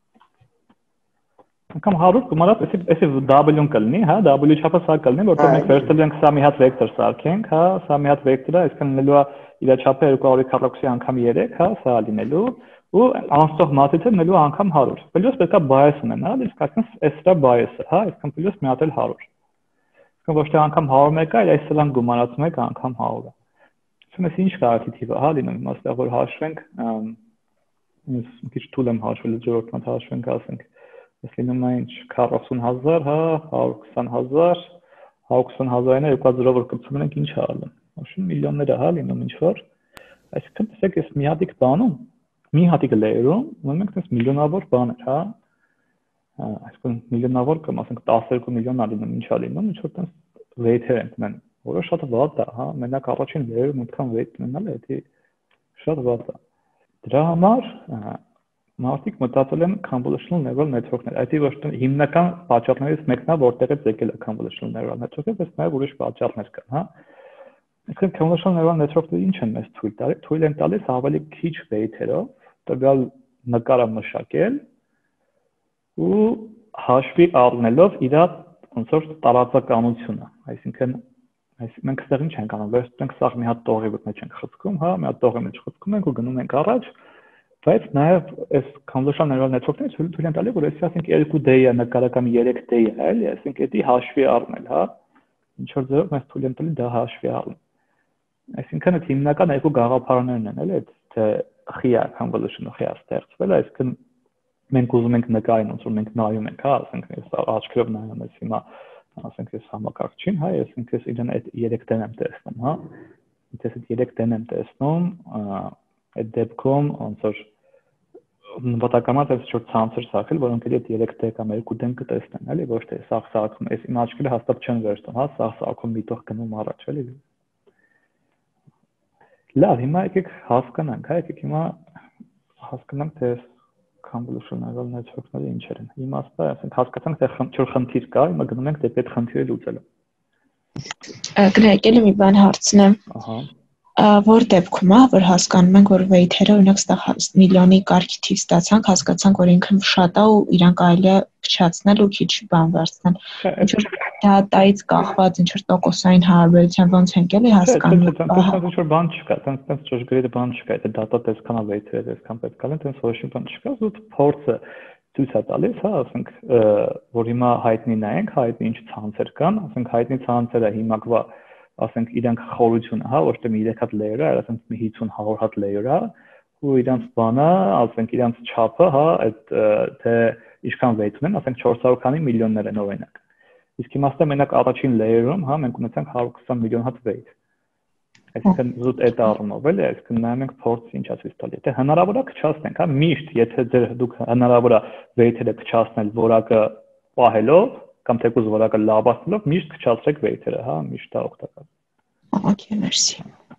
Անգամ հարյուր գումարած, էսի էսի W-ն կլինի, հա, W չափը սա կլինի, որտեղ մենք վերցրել ենք սա մի հատ վեկտոր սարքենք, հա, սա մի հատ վեկտոր է, այսինքն լինելու է իր չափը երկու հարյուր քառակուսի անգամ երեք, հա, սա լինելու, ու անցող մատիցը լինելու անգամ հարյուր։ Պլյուս պետք է bias ունենալ, իսկ այսինքն էս դրա bias-ը, հա, այսինքն պլյուս մի հատ էլ հարյուր։ Այսինքն ոչ թե անգամ հարյուր մեկ է, այլ այս սլան գումարածում եք անգամ հարյուր։ Այսինքն էս ինչ կարելի թիվ է, հա, լինում, իմաստեղ որ հաշվենք, ես մի քիչ թույլ եմ հաշվել ժողովուրդ մոտ հաշվենք, ասենք Ես լինում է ինչ քառասուն հազար, հա, հարյուր քսան հազար, հարյուր քսան հազարին երկու հազար որ կպցնում ենք ինչ է ալում։ Աշուն միլիոններ է, հա, լինում ինչ որ։ Այսինքն տեսեք, ես մի հատիկ բանում, մի հատիկ layer-ում, ունենք այնպես միլիոնավոր բաներ, հա։ Այսինքն միլիոնավոր կամ ասենք տասներկու միլիոն է լինում, ինչ է լինում, ինչ որ այնպես weight-եր են տնել, որը շատ վատ է, հա, մենակ առաջին layer-ում այդքան weight ունենալը, դա շատ վատ է։ Դրա համար Մարդիկ մտածել են convolutional neural network-ներ։ Այդ ոչ թե հիմնական պատճառներից մեկն է, որտեղից եկել է convolutional neural network-ը, բայց նաև ուրիշ պատճառներ կան, հա։ Այսինքն convolutional neural network-ները ինչ են մեզ թույլ տալիս։ Թույլ են տալիս ավելի քիչ weight-երով տվյալ նկարը մշակել ու հաշվի առնելով իր ոնց որ տարածականությունը։ Այսինքն այս մենք ստեղ ինչ ենք անում, վերցնում ենք սա մի հատ տողի մեջ ենք խցկում, հա, մի հատ տողի մեջ խցկում ենք ու գնում ենք առաջ Բայց նաև այս convolutional neural network-ները թույլ են տալի, որ այսի ասենք երկու դեյը նկարակամ երեք դեյը, էլի, ասենք դա հաշվի առնել, հա։ Ինչ որ ձևով մեզ թույլ են տալի դա հաշվի առնել։ Այսինքն այդ հիմնական երկու գաղափարներն են, էլի, թե խիա convolution-ը խիա ստեղծվել, այսինքն մենք ուզում ենք նկարին, ոնց որ մենք նայում ենք, հա, ասենք ես աչքերով նայում եմ հիմա, ասենք ես համակարգչին, հա, ես ինքս ես իրեն այդ երեք դեն եմ տեսնում, հա։ Ես այդ երեք դեն եմ տեսնում, այդ դեպքում ոնց որ նպատակամած այս շուտ ցանցեր սարքել, որոնք էլի այդ երեք դե կամ երկու դեն կտեսնեն, էլի, ոչ թե սաղ սարքում, այս իմ աչքերը հաստատ չեն վերցնում, հա, սաղ սարքում միտող գնում առաջ, էլի։ Լավ, հիմա եկեք հասկանանք, հա, եկեք հիմա հասկանանք, թե convolutional network-ները ինչեր են։ Իմաստը, ասենք հասկացանք, թե ինչ-որ խնդիր կա, հիմա գնում ենք դեպի այդ խնդիրը լուծելու։ Գրեգ, էլի մի բան հարցնեմ։ Ահա։ Որ դեպքում է, որ հասկանում ենք, որ weight-երը օրինակ ստեղ միլիոնի կարգի թիվ ստացանք, հասկացանք, որ ինքն շատ է ու իրան կարելի է փչացնել ու քիչ բան վերցնել։ Ինչ որ դատայից կախված, ինչ որ տոկոսային հարաբերության ոնց ենք էլի հասկանում։ Ինչ որ բան չկա, տենց ճշգրիտ բան չկա, դա դատա տեսքան է weight-երը, տեսքան պետք է լինեն, տենց ոչ մի բան չկա, ու փորձը ցույց է տալիս, հա, ասենք, որ հիմա հայտնի նայենք, հայտնի ինչ ցանցեր կան, ասենք հայտնի ցանցերը հիմա ասենք իրանք խորությունը, հա, ոչ թե մի երեք հատ layer-ը, այլ ասենք մի հինգ հարյուր հատ layer-ը, ու իրանք բանը, ասենք իրանք չափը, հա, այդ թե ինչքան weight ունեն, ասենք չորս հարյուր քանի միլիոններ են օրինակ։ Իսկ իմաստը մենակ առաջին layer-ում, հա, մենք ունեցանք հարյուր քսան միլիոն հատ weight։ Այսինքն զուտ այդ առումով, էլի, այսինքն նայում ենք փորձ ինչա ցույց տալի։ Եթե հնարավոր է քչացնենք, հա, միշտ, եթե ձեր դուք հնարավոր է weight-ը քչացնել որակը պահելով կամ թեկուզ որակը լավացնելով միշտ քչացրեք weight-երը, հա, միշտ է օգտակար։ Okay, merci։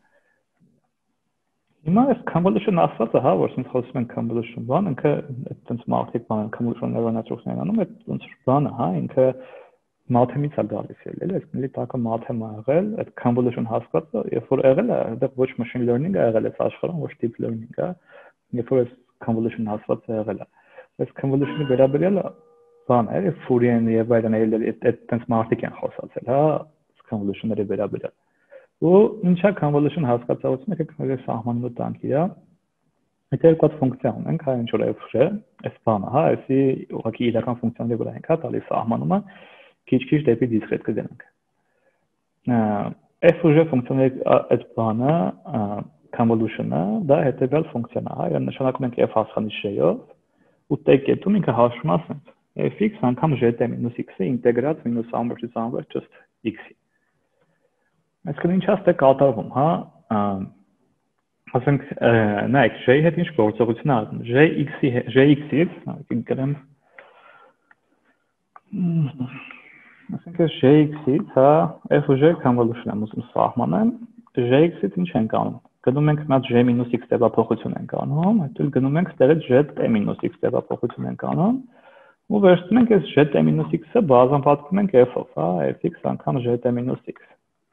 Հիմա այս convolution ասածը, հա, որ ինձ խոսում են convolution բան, ինքը այդպես մարդիկ բան convolution neural network-ն անում, այդ ոնց բանը, հա, ինքը մաթեմից է գալիս էլ, էլի, այսինքն տակը մաթեմ է եղել, այդ convolution հասկացը, երբ որ եղել է, այդտեղ ոչ machine learning է եղել, այս աշխարհում ոչ deep learning է, երբ որ այս convolution հասկացը եղել է։ Այս convolution-ի վերաբերյալ բան է, Fourier-ն եւ այլն էլ այդպես մարդիկ են խոսացել, հա, convolution-ների վերաբերյալ։ Ու ինչա convolution հասկացողությունը, եկեք սահմանում տանք իրա։ Այդ երկու հատ ֆունկցիա ունենք, հա, ինչ որ f-ը, այս բանը, հա, այսի ուղղակի իրական ֆունկցիաների վրա ենք, հա, տալիս սահմանումը, քիչ-քիչ դեպի դիսկրետ կգնանք։ F-ը ֆունկցիաների այդ բանը, convolution-ը, դա հետեւյալ ֆունկցիան է, հա, իրեն նշանակում ենք f հասանիշ j-ով, ու տեկետում ինքը հաշվում է ասենք fx անգամ j minus x-ը ինտեգրած minus one versus one versus just x-ի։ Այսինքն ինչ աստ է կատարվում, հա, ասենք նայեք j հետ ինչ գործողություն է անում, jx-ի jx-ից, գրեմ, ասենք jx-ից, հա, f ու j convolution եմ ուզում սահմանեմ, jx-ից ինչ ենք անում։ Գնում ենք մատ j minus x տեղափոխություն ենք անում, հետո գնում ենք ստերից j minus x տեղափոխություն ենք անում, ու վերցնում ենք այս j minus x-ը բազմապատկում ենք f-ով, հա, fx անգամ j minus x։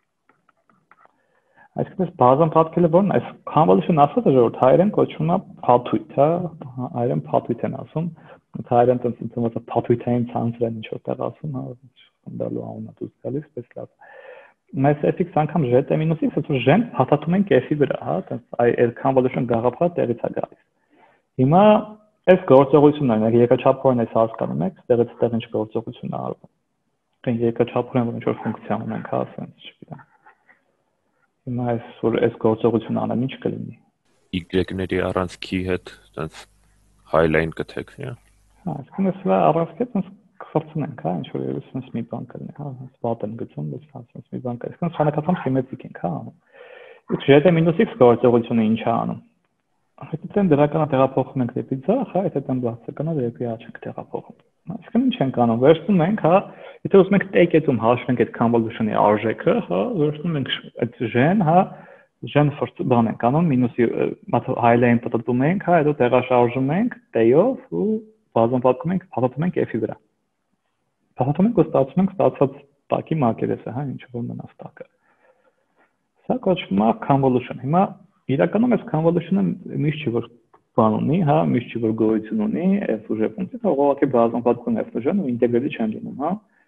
Այսինքն այս բազմապատկելը որն է, այս convolution ասածը ժողովուրդ հայերեն կոչվում է փաթույթ, հա, հայերեն փաթույթ են ասում, հայերեն տենց ոնց է փաթույթային ցանցեր են ինչ որտեղ ասում, հա, դալու անունը դուս գալիս, պես լավ։ Այս fx անգամ j minus x-ը որ j-ն փաթաթում ենք f-ի վրա, հա, տենց այդ convolution գաղափարը տեղից է գալիս։ Հիմա այս գործողությունն օրինակ երկրաչափորեն այս հասկանում եք, ստեղից ստեղ ինչ գործողություն է արվում։ Այն երկրաչափորեն որ ինչ որ ֆունկցիա ունենք, հա, ասենց չգիտեմ։ Հիմա այս որ այս գործողությունը անեմ ինչ կլինի։ Y-ների առանց key հետ այդպես highline կթեք, հա։ Հա, այսինքն սա առանց այդպես կխրցնենք, հա, ինչ որ այսպես մի բան կլինի, հա, spot եմ գցում, բայց այսպես մի բան կա։ Այսինքն ցանկացած սիմետրիկ ենք, հա, անում։ Իսկ j minus x գործողությունը ինչ է անում։ Հետո դրականը տեղափոխում ենք դեպի ձախ, հա, հետո դեմ բացականա դեպի աջ ենք տեղափոխում։ Այսինքն ինչ ենք անում, վերցնում ենք, հա, եթե ուզում ենք տեկետում հաշվենք այդ convolution-ի արժեքը, հա, վերցնում ենք այդ j-ն, հա, j-ն ֆորս բան ենք անում, մինուսի highline պատտում ենք, հա, հետո տեղաշարժում ենք t-ով ու բազմապատկում ենք, փաթաթում ենք f-ի վրա։ Փաթաթում ենք ու ստացվում ենք ստացած տակի մակերեսը, հա, ինչ որ մնաց տակը։ Սա կոչվում է convolution։ Հիմա իրականում այս convolution-ը միշտ չի որ բան ունի, հա, միշտ չի որ գոյություն ունի, f ուժ ֆունկցիա, ուղղակի բազմապատկում f ուժն ու ինտեգրելի չեն լինում, հա։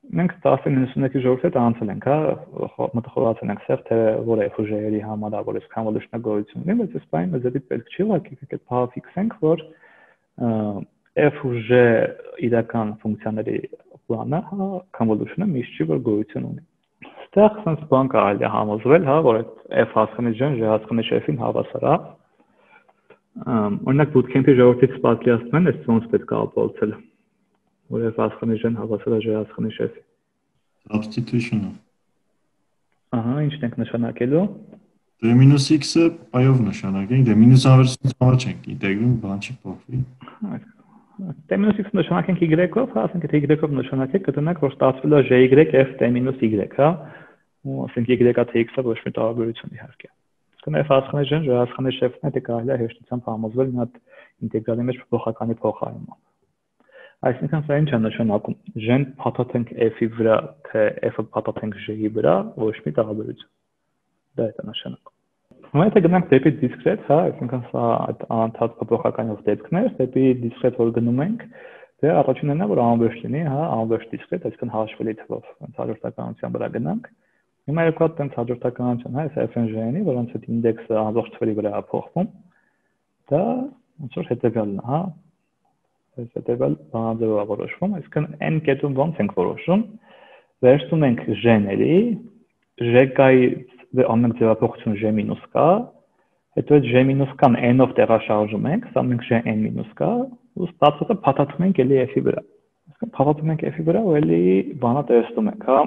մենք տասը նույնսունեկի ժողովրդի հետ անցել ենք, հա, մտածել ենք սեր թե որ է ֆուժերի համար որ էս convolution-ը գոյություն ունի, բայց այս բանը մեզ դեպի պետք չի ուղղակի այդ բանը ֆիքսենք, որ f ուժը իրական ֆունկցիաների plանը, հա, convolution-ը միշտ չի որ գոյություն ունի։ Այստեղ sense բան կարելի է համոզվել, հա, որ f հասկանիշ ջան, j հասկանիշ f-ին հավասար է։ Օրինակ bootcamp-ի ժողովրդից պատկերացնում են, այս ոնց պետք է ապահովել, որ f հասկանիշ ջան հավասար է j հասկանիշ f-ի։ Substitution-ը։ Ահա, ինչն ենք նշանակելու։ D minus x-ը π-ով նշանակենք, d minus ավերսից համար չենք ինտեգրում, բան չի փոխվի։ D minus x նշանակենք y-ով, հա, ասենք եթե y-ով նշանակենք, կդնենք, որ ստացվել է j f d minus y, հա, ու ասենք y-ը թե x-ը ոչ մի տարբերություն իհարկե։ Իսկ f հասկանիշ j հասկանիշ f-ն է կարելի է հեշտությամբ համոզվել մի հատ ինտեգրալի մեջ փոխականի փոխարինումով։ Այսինքն սա ինչ է նշանակում, j-ն փաթաթենք f-ի վրա, թե f-ը փաթաթենք j-ի վրա, ոչ մի տարբերություն։ Դա է նշանակում։ Հիմա եթե գնանք դեպի discrete, հա, այսինքն սա այդ անընդհատ փոփոխականով դեպքն է, դեպի discrete որ գնում ենք, դե առաջինն է որ անվերջ լինի, հա, անվերջ discrete, այսինքն հաշվելի թվով, հենց հաջորդականության վրա գնանք։ Հիմա երկու հատ տենց հաջորդականություն, հա, այս f-ն j-ի, որոնց այդ ինդեքսը անվերջ թվերի վրա է փոխվում, դա ոնց որ հետեւյալն է, հա։ Այս հետեւյալ բանաձևով է որոշվում, այսինքն n կետում ոնց ենք որոշում, վերցնում ենք j-ների, j-կայի ամեն ձևափոխություն j մինուս k, հետո այդ j մինուս k-ն n-ով տեղաշարժում ենք, սա մենք j n մինուս k, ու ստացածը փաթաթում ենք էլի f-ի վրա։ Այսինքն փաթաթում ենք f-ի վրա ու էլի բանը տեսնում ենք, հա,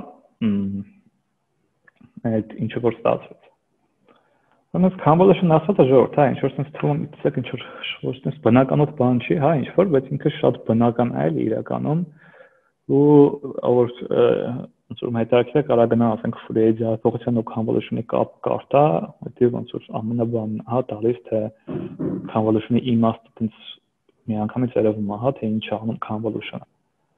այդ ինչը որ ստացվեց։ Ոնց convolution ասած է ժողովուրդ, հա, ինչ որ sense թվում, իսկ ինչ որ ոչ sense բնականոց բան չի, հա, ինչ որ, բայց ինքը շատ բնական է էլի իրականում ու որ ոնց որ հետաքրքիր է կարա գնա ասենք Ֆրեյդի հաղորդության ու convolution-ի կապ կարտա, այդտեղ ոնց որ ամենաբանն հա տալիս թե convolution-ի իմաստը տենց միանգամից երևում է, հա, թե ինչ է անում convolution-ը։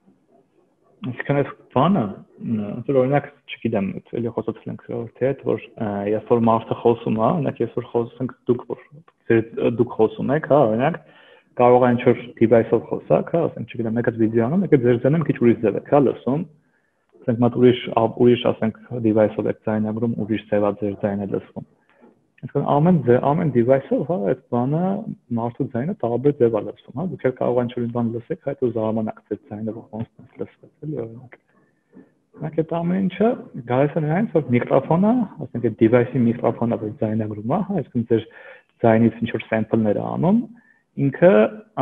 Այսինքն այս բանը, ոնց որ օրինակ, չգիտեմ, էլի խոսացել ենք թե որ երբ որ մարդը խոսում է, օրինակ երբ որ խոսենք դուք որ դուք խոսում եք, հա, օրինակ կարող է ինչ-որ device-ով խոսակ, հա, ասենք, չգիտեմ, մեկը վիդեո անում, մեկը ձեր ձայնը մի քիչ ուրիշ ձև է, հա, լսում։ Ասենք, մատ ուրիշ ուրիշ ասենք device-ով եք ձայնագրում, ուրիշ ձև է ձեր ձայնը լսվում։ Այսինքն ամեն ամեն device-ով, հա, այդ բանը մարդու ձայնը տարբեր ձև է լսվում, հա, դուք կարող եք ինչ-որ բան լսեք, հա, հետո զարմանաք ձեր ձայնը ոնց լսվեց, էլի օրինակ։ Մենք այդ ամեն ինչը գալիս է նրանից, որ միկրոֆոնը, ասենք, այդ device-ի միկրոֆոնը որ ձայնագրում է, հա, այսինքն ձեր ձայնից ինչ-որ sample-ներ է անում, ինքը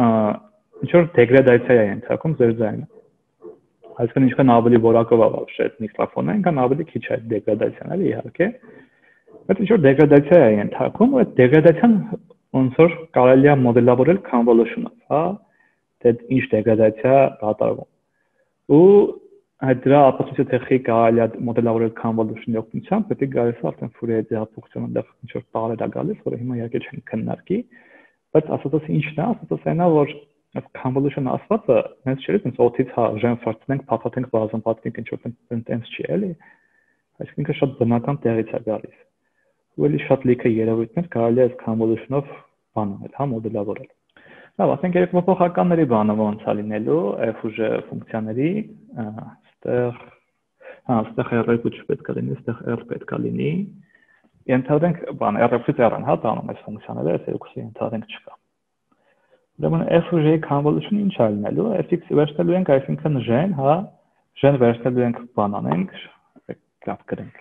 ինչ-որ դեգրադացիա է ենթարկում ձեր ձայնը։ Այսինքն ինչքան ավելի որակով է вообще այդ միկրոֆոնը, այնքան ավելի քիչ է դեգրադացիան, էլի իհարկե։ Բայց ինչ-որ դեգրադացիա է ենթարկում, ու այդ դեգրադացիան ոնց որ կարելի է մոդելավորել convolution-ով, հա, թե ինչ դեգրադացիա կատարվում։ Ու այդ դրա ապացույցը թե կարելի է մոդելավորել convolution-ի օգնությամբ, պետք է գալիս արդեն Ֆուրիերի հատկությունը այնտեղ ինչ-որ տարեր է գալիս, որը հիմա իհարկե չենք քննարկի, բայց ասածս ինչն է, ասածս այնա, որ այս convolution ասվածը հենց չէ, այնց օթից հա ժեն ֆորցնենք, փաթաթենք, բազան պատկենք ինչ-որ տենց չի էլի։ Այսինքն ինքը շատ բնական տեղից է գալիս։ Ու էլի շատ լիքը երևույթներ կարելի է այս convolution-ով բանել, հա, մոդելավորել։ Լավ, ասենք երբ փոխականների բանը ոնց է լինելու, f ուժը ֆունկցիաների, այստեղ հա, այստեղ r-ը չպետք է լինի, այստեղ r պետք է լինի։ Ենթադրենք բան r-ից r-ն, հա, տանում այս ֆունկցիաները, այս երկուսը ենթադրենք չկա։ Ուրեմն f ուժի convolution-ը ինչ է լինելու, f(x) վերցնելու ենք, այսինքն j-ն, հա, j-ն վերցնելու ենք բան անենք, կապ գրենք։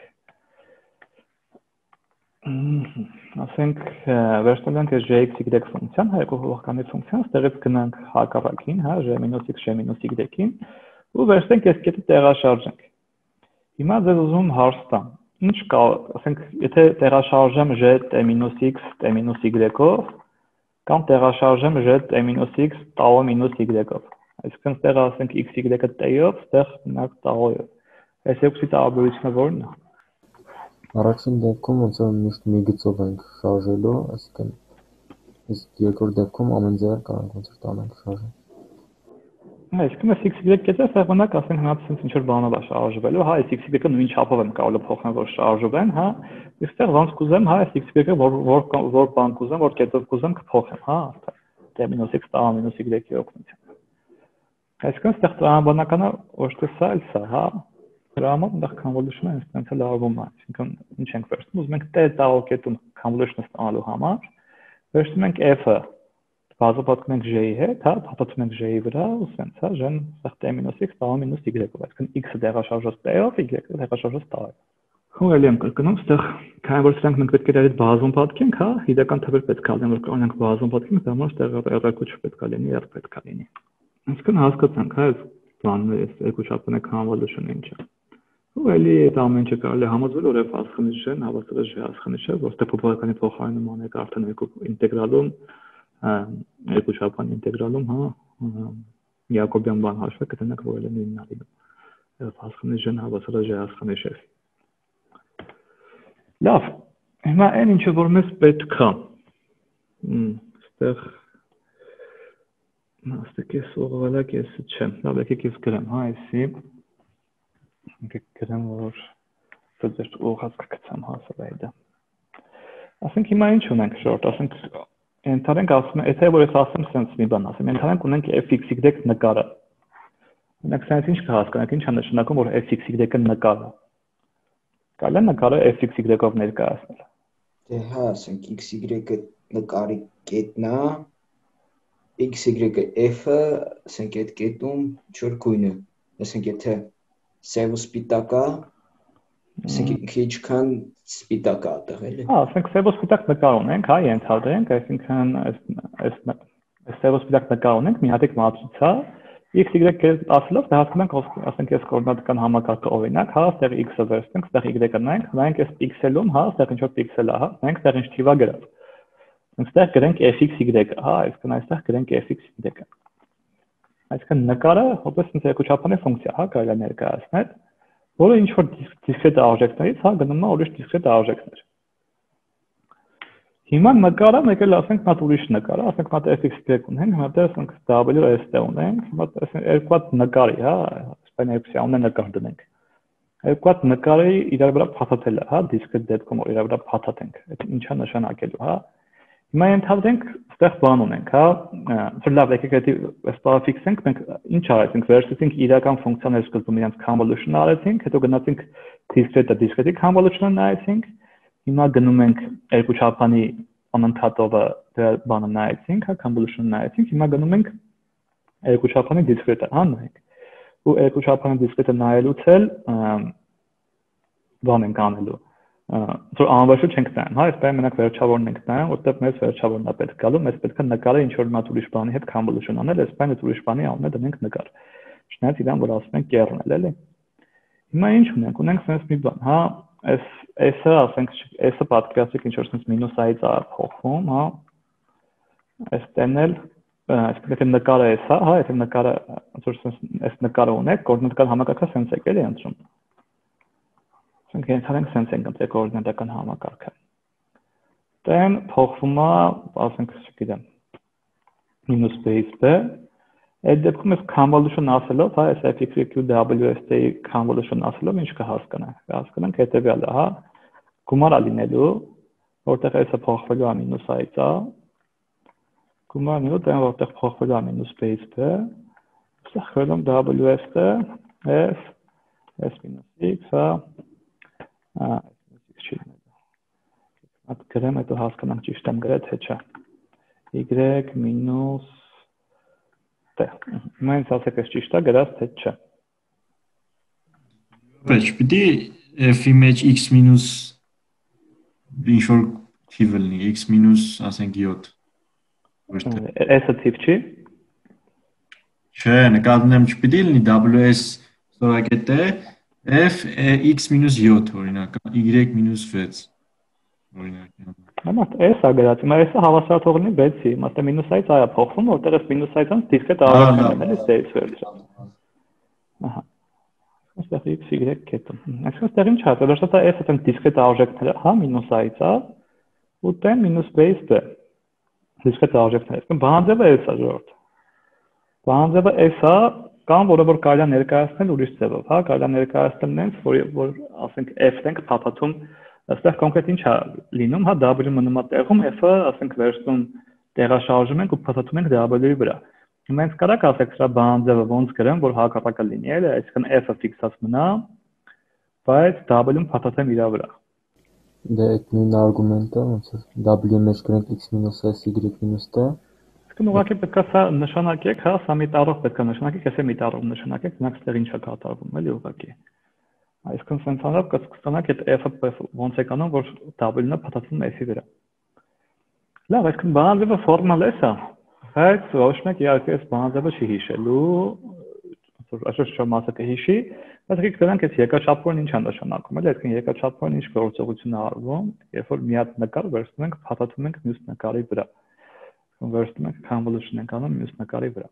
Ասենք վերցնելու ենք j(x) y ֆունկցիան, հա, երկու փոխականի ֆունկցիան, այստեղից գնանք հակառակին, հա, j-x j-y-ին, ու վերցնենք այս կետը տեղաշարժենք։ Հիմա ձեզ ուզում հարց տամ։ Ինչ կա, ասենք, եթե տեղաշարժեմ j t-x t-y-ով, կամ տեղաշարժեմ j t-x tau-y-ով։ Այսինքն ստեղ ասենք x-y-ը t-ով, ստեղ մնաք tau-ով։ Այս երկուսի տարբերությունը որն է։ Առաջին դեպքում ոնց որ միշտ մի գծով ենք շարժելու, այսինքն իսկ երկրորդ դեպքում ամեն ձև կարող ոնց որ տանենք շարժել։ Այսինքն այս x-y կետը սեղմնակ ասենք հնարավորինս ինչ որ բանով է շարժվելու, հա, այս x-y-ը նույն չափով եմ կարող փոխել որ շարժվեն, հա, այստեղ ոնց կուզեմ, հա, այս x-y-ը որ որ որ բան կուզեմ, որ կետով կուզեմ կփոխեմ, հա, t-x tau-y-ի օգնությամբ։ Այսինքն այստեղ տրամաբանականը ոչ թե սա, այլ սա, հա, Դրա համար այնտեղ convolution-ը ինստանց էլ արվում է, այսինքն ինչ ենք վերցնում, ուզում ենք t տաղոկետում convolution-ը ստանալու համար, վերցնում ենք f-ը, բազոպատկում ենք j-ի հետ, հա, փաթաթում ենք j-ի վրա, ու սենց, հա, j-ն այստեղ t մինուս x տաղ մինուս y-ով, այսինքն x-ը տեղաշարժված t-ով, y-ը տեղաշարժված տաղ։ Ու էլի եմ կրկնում, այստեղ քանի որ սրանք մենք պետք է դրանից բազում պատկենք, հա, իրական թվեր պետք է լինեն, որ կարողանանք բազում պատկենք, դա համար այստեղ r-ը չպետք է լինի, r պետք է լինի։ Այսինքն հասկացանք, հա, այս բանն է, երկուչափանե convolution-ը ինչ է։ Ու էլի այդ ամեն ինչը կարելի է համոզվել, որ f հասխնիշն հավասար է j հասխնիշը, որտեղ փոփոխականի փոխարինում անեք արդեն երկու ինտեգրալում, երկուչափանե ինտեգրալում, հա, Յակոբյան բան հաշվեք, կտենաք, որ էլ է նույնն է լինում։ f հասխնիշն հավասար է j հասխնիշը։ Լավ, հիմա այն ինչը որ մեզ պետք է։ Այստեղ Աստեղ ես ուղղվելակ ես չեմ, լավ եկեք ես գրեմ, հա, այսի, եկեք գրեմ, որ ձեր ուղղած կգցեմ հասրայդը։ Ասենք հիմա ինչ ունենք շորտ, ասենք, ենթարենք ասում է, եթե որ ես ասեմ սենց մի բան ասեմ, ենթարենք ունենք f(x,y) նկարը։ Ունենք սենց ինչ կհասկանանք, ինչ է նշանակում, որ f(x,y)-ը նկարը։ Կարելի է նկարը f(x,y)-ով ներկայացնել։ Դե հա, ասենք x,y-ը նկարի կետն է, x,y-ը f-ը, ասենք այդ կետում ինչ-որ գույնը, ասենք եթե սև ու սպիտակ է, ասենք ինչքան սպիտակ է այդտեղ էլի։ Հա, ասենք սև ու սպիտակ նկար ունենք, հա, ենթադրենք, այսինքն այս այս սև ու սպիտակ նկար ունենք, մի հատ մատրիցա, x,y ասելով դա հասկանանք, ասենք այս կոորդինատական համակարգը օրինակ, հա, այստեղ x-ը վերցնենք, այստեղ y-ը նայենք, նայենք այս pixel-ում, հա, այստեղ ինչ-որ pixel է, հա, նայենք այստեղ ինչ թիվ է գրած։ Այստեղ գրենք fx,y, հա, այսինքն այստեղ գրենք fx,y։ Այսինքն նկարը հոբես ինձ երկուչափանե ֆունկցիա, հա, կարելի է ներկայացնել, որը ինչ որ դիսկրետ արժեքներից, հա, գնում է ուրիշ դիսկրետ արժեքներ։ Հիմա նկարը մեկ էլ ասենք մատ ուրիշ նկար, ասենք մատ fx,y ունենք, հիմա դեռ ասենք w(s)-ը ունենք, հիմա ասենք երկու հատ նկարի, հա, սպայն երկուսի անունը նկար դնենք։ Երկու հատ նկարի իրար վրա փաթաթելը, հա, դիսկրետ դեպքում որ իրար վրա փաթաթենք, այդ ինչա նշանակելու, հա։ Հիմա ենթադրենք այստեղ բան ունենք, հա, որ լավ եկեք այդ այս բանը ֆիքսենք, մենք ինչ արեցինք, վերցրեցինք իրական ֆունկցիաներ սկզբում իրենց convolution արեցինք, հետո գնացինք discrete-ը discrete-ի convolution-ը նայեցինք, հիմա գնում ենք երկուչափանի անընդհատովը դրա բանը նայեցինք, հա, convolution-ը նայեցինք, հիմա գնում ենք երկուչափանի discrete-ը, հա, նայենք։ Ու երկուչափանի discrete-ը նայելուց էլ բան ենք անելու Որ անվաշու չենք նայում, հա, այսպես մենակ վերջավորն ենք նայում, որտեղ մեզ վերջավորն է պետք գալու, մեզ պետք է նկարը ինչ որ մատ ուրիշ բանի հետ convolution անել, այսպես այդ ուրիշ բանի անունը դնենք նկար։ Չնայած իրան որ ասում են կեռնել, էլի։ Հիմա ինչ ունենք, ունենք sense մի բան, հա, այս s-ը, ասենք s-ը պատկերացրեք ինչ որ sense մինուս i-ից է փոխվում, հա։ Այստեն էլ, այսպես եթե նկարը s է, հա, եթե նկարը ինչ որ sense այս նկարը ունեք, կոորդինատական համակարգը sense եք էլի ընտրում։ Մենք ենթադրենք sense ենք ընտրել կոորդինատական համակարգը։ Դեն փոխվում է, ասենք, չգիտեմ, մինուս base b, այդ դեպքում ես convolution ասելով, հա, այս fx,y,w,s-ի convolution ասելով ինչ կհասկանանք, կհասկանանք հետևյալը, հա, գումար է լինելու, որտեղ s-ը փոխվելու է մինուս i-ից, գումար լինելու, դեն որտեղ փոխվելու է մինուս base b, այստեղ խորում w(s)-ը, f, s մինուս x, հա, այս չի լինելու։ Այդ գրեմ, հետո հասկանանք ճիշտ եմ գրել, թե չէ։ Y մինուս t։ Հիմա ինձ ասեք, այս ճիշտ է գրած, թե չէ։ Բայց պիտի f-ի մեջ x մինուս ինչ որ թիվ լինի, x մինուս, ասենք յոթ։ S-ը թիվ չի։ Չէ, նկատում եմ չպիտի լինի w(s) ստորակետ է f x մինուս յոթ օրինակ, y մինուս վեց օրինակ։ Համարտ s-ը գրած, հիմա s-ը հավասար թող լինի վեցի, մատը մինուս i-ից այա փոխվում, որտեղ այս մինուս i-ից դիսկրետ արժեքներն են, էլի ստերից վերջը։ Ահա։ Այստեղ x y կետում։ Այսինքն ստեղ ինչ է, վերջը դա s-ը տենք դիսկրետ արժեքները, հա, մինուս i-ից է, ու տեն մինուս base b։ Դիսկրետ արժեքները, այսինքն բանաձևը s-ը ժողովուրդ։ Բանաձևը s-ը կամ որը որ կարելի է ներկայացնել ուրիշ ձևով, հա, կարելի է ներկայացնել նենց, որ որ ասենք f ենք փաթաթում, այստեղ կոնկրետ ինչ է լինում, հա, w մնում է տեղում, f-ը ասենք վերցնում տեղաշարժում ենք ու փաթաթում ենք w-ի վրա։ Հիմա ինձ կարաք ասեք սրա բանաձևը ոնց գրեմ, որ հակառակը լինի, էլի, այսինքն f-ը ֆիքսած մնա, բայց W-ն փաթաթեմ իր վրա։ Դե այդ նույն արգումենտը ոնց է W մեջ գրենք x մինուս s y մինուս t։ Իսկ ուղղակի պետք է սա նշանակեք, հա, սա մի տառով պետք է նշանակեք, ես մի տառով նշանակեք, նրանք ստեղ ինչ է կատարվում, էլի ուղղակի։ Այսինքն sense անով կստանաք այդ f-ը ոնց է կանում, որ W-ը փաթաթվում s-ի վրա։ Լավ, այսինքն բանաձևը ֆորմալ է սա, բայց ոչ մեկ իհարկե այս բանաձևը չի հիշելու, այսօր շուտ մասը կհիշի, բայց եկեք դրանք այս երկաչափորն ինչ է նշանակում, էլի, այսինքն երկաչափորն ինչ գործողություն է արվում, երբ որ մի հատ նկար վերցնում ենք, փաթաթում ենք մյուս նկարի վրա։ Վերցնում ենք convolution ենք անում մյուս նկարի վրա։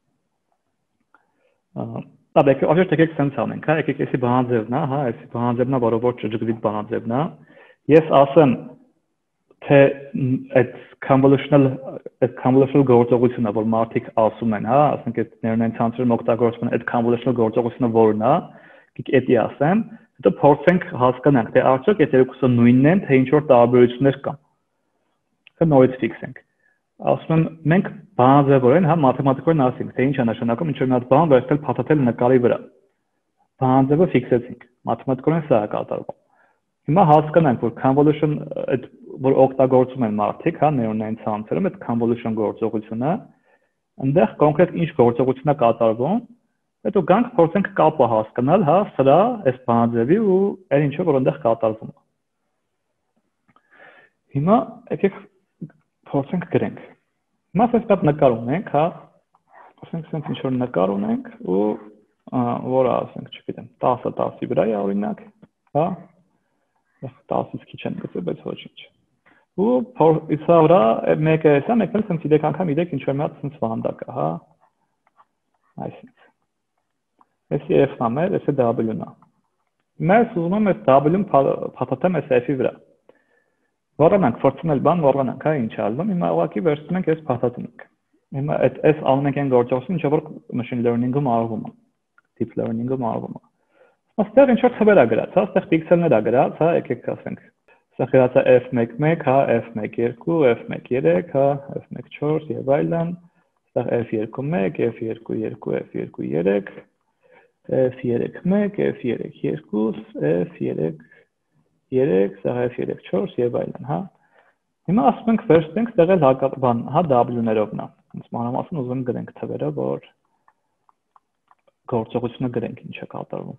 Լավ, եկեք այսօր եկեք sense անենք, հա, եկեք էսի բանաձևն է, հա, էսի բանաձևն է, որը որ ճգվիտ բանաձևն է։ Ես ասեմ, թե այդ convolutional այդ convolutional գործողությունը, որ մարդիկ ասում են, հա, ասենք այդ ներնային ցանցերում օգտագործվում են այդ convolutional գործողությունը որն է, եկեք էդի ասեմ, հետո փորձենք հասկանանք, թե արդյոք այդ երկուսը նույնն են, թե ինչ որ տարբերություններ կան։ Դա նորից ֆիքսենք։ Ասում եմ, մենք բանաձևորեն, հա, մաթեմատիկորեն ասենք, թե ինչ է նշանակում ինչ որ մի հատ բան վերցնել փաթաթել նկարի վրա։ Բանաձևը ֆիքսեցինք, մաթեմատիկորեն սա է կատարվում։ Հիմա հասկանանք, որ convolution այդ որ օգտագործում են մարդիկ, հա, նեյրոնային ցանցերում այդ convolution գործողությունը, այնտեղ կոնկրետ ինչ գործողություն է կատարվում, հետո գանք փորձենք կապը հասկանալ, հա, սրա այս բանաձևի ու այն ինչը որ այնտեղ կատարվում է։ Հիմա եկեք փորձենք գրենք։ Հիմա այս կապ նկար ունենք, հա, ասենք sense ինչ որ նկար ունենք ու որը ասենք, չգիտեմ, տասը տասի վրա է օրինակ, հա, տասից քիչ եմ գծել, բայց ոչինչ։ Ու իսա վրա մեկը է սա, մեկը sense իրեք անգամ իրեք ինչ որ մի հատ sense վանդակ է, հա, այսինքն։ Էսի f-ն է մեր, էսի W-ն է։ Հիմա ես ուզում եմ այս W-ն փաթաթեմ այս f-ի վրա։ Մոռանանք, փորձել բան մոռանանք, հա, ինչ ալվում, հիմա ուղղակի վերցնում ենք այս փաթաթում ենք։ Հիմա այդ այս անում ենք այն գործողությունը, ինչ որ machine learning-ում արվում է, deep learning-ում արվում է։ Այստեղ ինչ որ թվեր է գրած, հա, այստեղ պիքսելներ է գրած, հա, եկեք ասենք։ Այստեղ գրած է f one one, հա, f one two, f one three, հա, f one four եւ այլն։ Այստեղ f two one, f two two, f two three, f three one, f three one, f three երեք, սա f three four եւ այլն, հա։ Հիմա ասում ենք վերցնենք տեղել հակաբան, հա, W-ներով նա։ Ոնց մանրամասն ուզում գրենք թվերը, որ գործողությունը գրենք ինչ է կատարվում։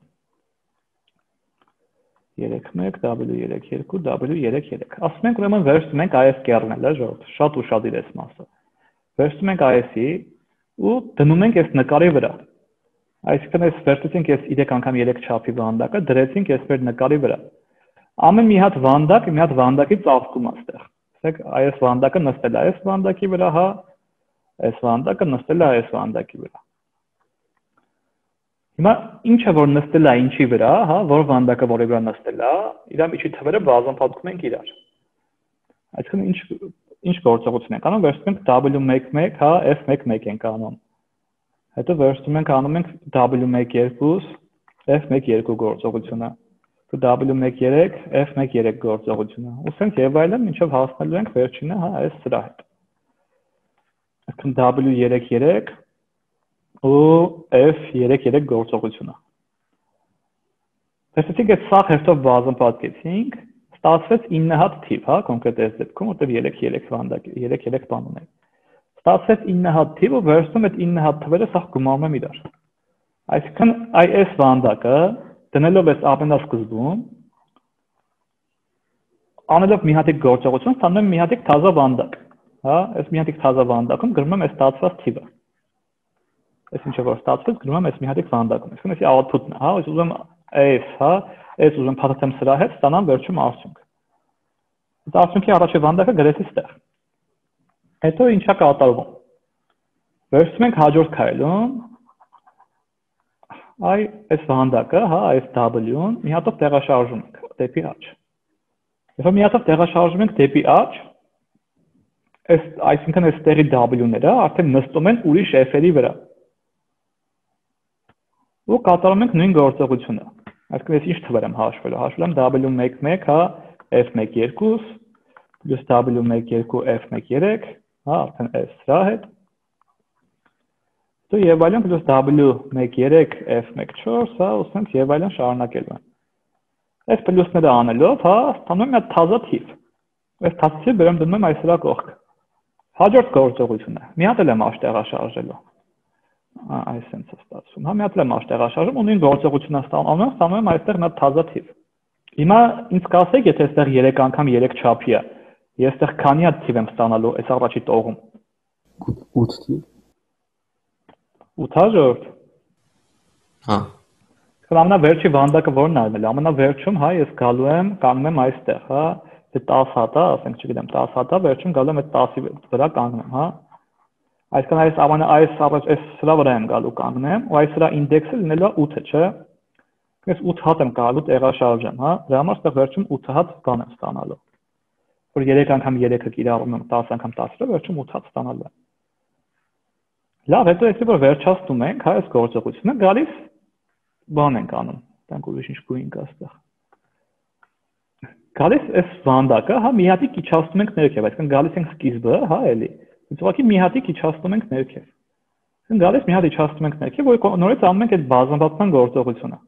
three one, W three two, W three three։ Ասում ենք ուրեմն վերցնում ենք այս կեռն էլ, ժողովուրդ, շատ ուշադիր էս մասը։ Վերցնում ենք այս-ի ու դնում ենք այս նկարի վրա։ Այսինքն այս վերցրեցինք այս three անգամ three չափի վանդակը, դրեցինք այս մեր նկարի վրա։ Ամեն մի հատ վանդակ, մի հատ վանդակի ծաղկում է այստեղ։ Ասեք, այս վանդակը նստել է այս վանդակի վրա, հա, այս վանդակը նստել է այս վանդակի վրա։ Հիմա ինչը որ նստել է ինչի վրա, հա, որ վանդակը որի վրա նստել է, իր միջի թվերը բազմապատկում ենք իրար։ Այսինքն ինչ ինչ գործողություն ենք անում, վերցնում ենք W one one, հա, f one one ենք անում։ Հետո վերցնում ենք անում ենք W one two, f one two գործողությունը։ W one three, f one three գործողությունը։ Ու սենց եւ այլն, ինչով հասնելու ենք վերջինը, հա, այս սրա հետ։ Այսինքն W three three ու f three three գործողությունը։ Տեսեցիք, այդ սա հերթով բազմապատկեցինք, ստացվեց nine հատ թիվ, հա, կոնկրետ այս դեպքում, որտեղ three three վանդակ, three three բան ունենք։ Ստացվեց nine հատ թիվ ու վերցնում այդ nine հատ թվերը սա գումարում եմ իրար։ Այսինքն այս վանդակը դնելով այս ամենասկզբում, անելով մի հատիկ գործողություն, ստանում եմ մի հատիկ թազա վանդակ, հա, այս մի հատիկ թազա վանդակում գրում եմ այս ստացված թիվը։ Այս ինչը որ ստացվեց, գրում եմ այս մի հատիկ վանդակում, այսինքն էսի output-ն է, հա, ես ուզում եմ այս, հա, այս ուզում եմ փաթաթեմ սրա հետ, ստանամ վերջում արդյունք։ Այդ արդյունքի առաջի վանդակը գրեցի ստեղ։ Հետո ինչ է կատարվում։ Վերցնում ենք հաջորդ քայլում, այ այս վանդակը, հա, այս W-ն մի հատով տեղաշարժում ենք դեպի աջ։ Եթե մի հատով տեղաշարժում ենք դեպի աջ, այս այսինքն այս տեղի W-ները արդեն նստում են ուրիշ f-երի վրա։ Ու կատարում ենք նույն գործողությունը։ Այսինքն ես ինչ թվեր եմ հաշվելու, հաշվել եմ W one one, հա, f one two, plus W one two, f one three, հա, արդեն այս սրա հետ։ Դու եւ այլն plus W one three, f one four, հա, ու սենց եւ այլն շարունակելու են։ Այս պլյուսները անելով, հա, ստանում եմ մի հատ թազա թիվ։ Այս թազա թիվը բերեմ դնում եմ այս վրա կողք։ Հաջորդ գործողությունը։ Մի հատ էլ եմ աշտեղաշարժելու։ Այս sense-ը ստացվում։ Հա, մի հատ էլ եմ աշտեղաշարժում ու նույն գործողությունը ստանում եմ, ստանում եմ այստեղ մի հատ թազա թիվ։ Հիմա ինձ կասեք, եթե այստեղ երեք անգամ երեք չափի է, ես այստեղ քանի հատ թիվ եմ ստանալու այս առաջի տողում։ ութ թիվ։ ութ հաջորդ։ Հա։ Ամենավերջի վանդակը որն է, ամենավերջում, հա, ես գալու եմ, կանգնում եմ այստեղ, հա, դե տասը հատ է, ասենք, չգիտեմ, տասը հատ է, վերջում գալու եմ այդ տասի վրա կանգնեմ, հա։ Այսինքն այս ամենա այս առաջ այս սրա վրա եմ գալու կանգնեմ, ու այս սրա ինդեքսը լինելու է ութը, չէ։ Ես ութ հատ եմ կարալու տեղաշարժեմ, հա, դրա համար այստեղ վերջում ութ հատ բան եմ ստանալու։ Որ երեք անգամ երեքը կիրառում եմ, տասը անգամ տասը, վերջում ութ հատ ստանալու եմ։ Լավ, հետո այսի որ վերջացնում ենք, հա, այս գործողությունը գալիս բան ենք անում, տանք ուրիշ ինչ գույն կա այստեղ։ Գալիս այս վանդակը, հա, մի հատի իջացնում ենք ներքև, այսինքն գալիս ենք սկիզբը, հա, էլի։ Ուղղակի մի հատի իջացնում ենք ներքև։ Այսինքն գալիս մի հատ իջացնում ենք ներքև, որ նորից անում ենք այդ բազմապատման գործողությունը։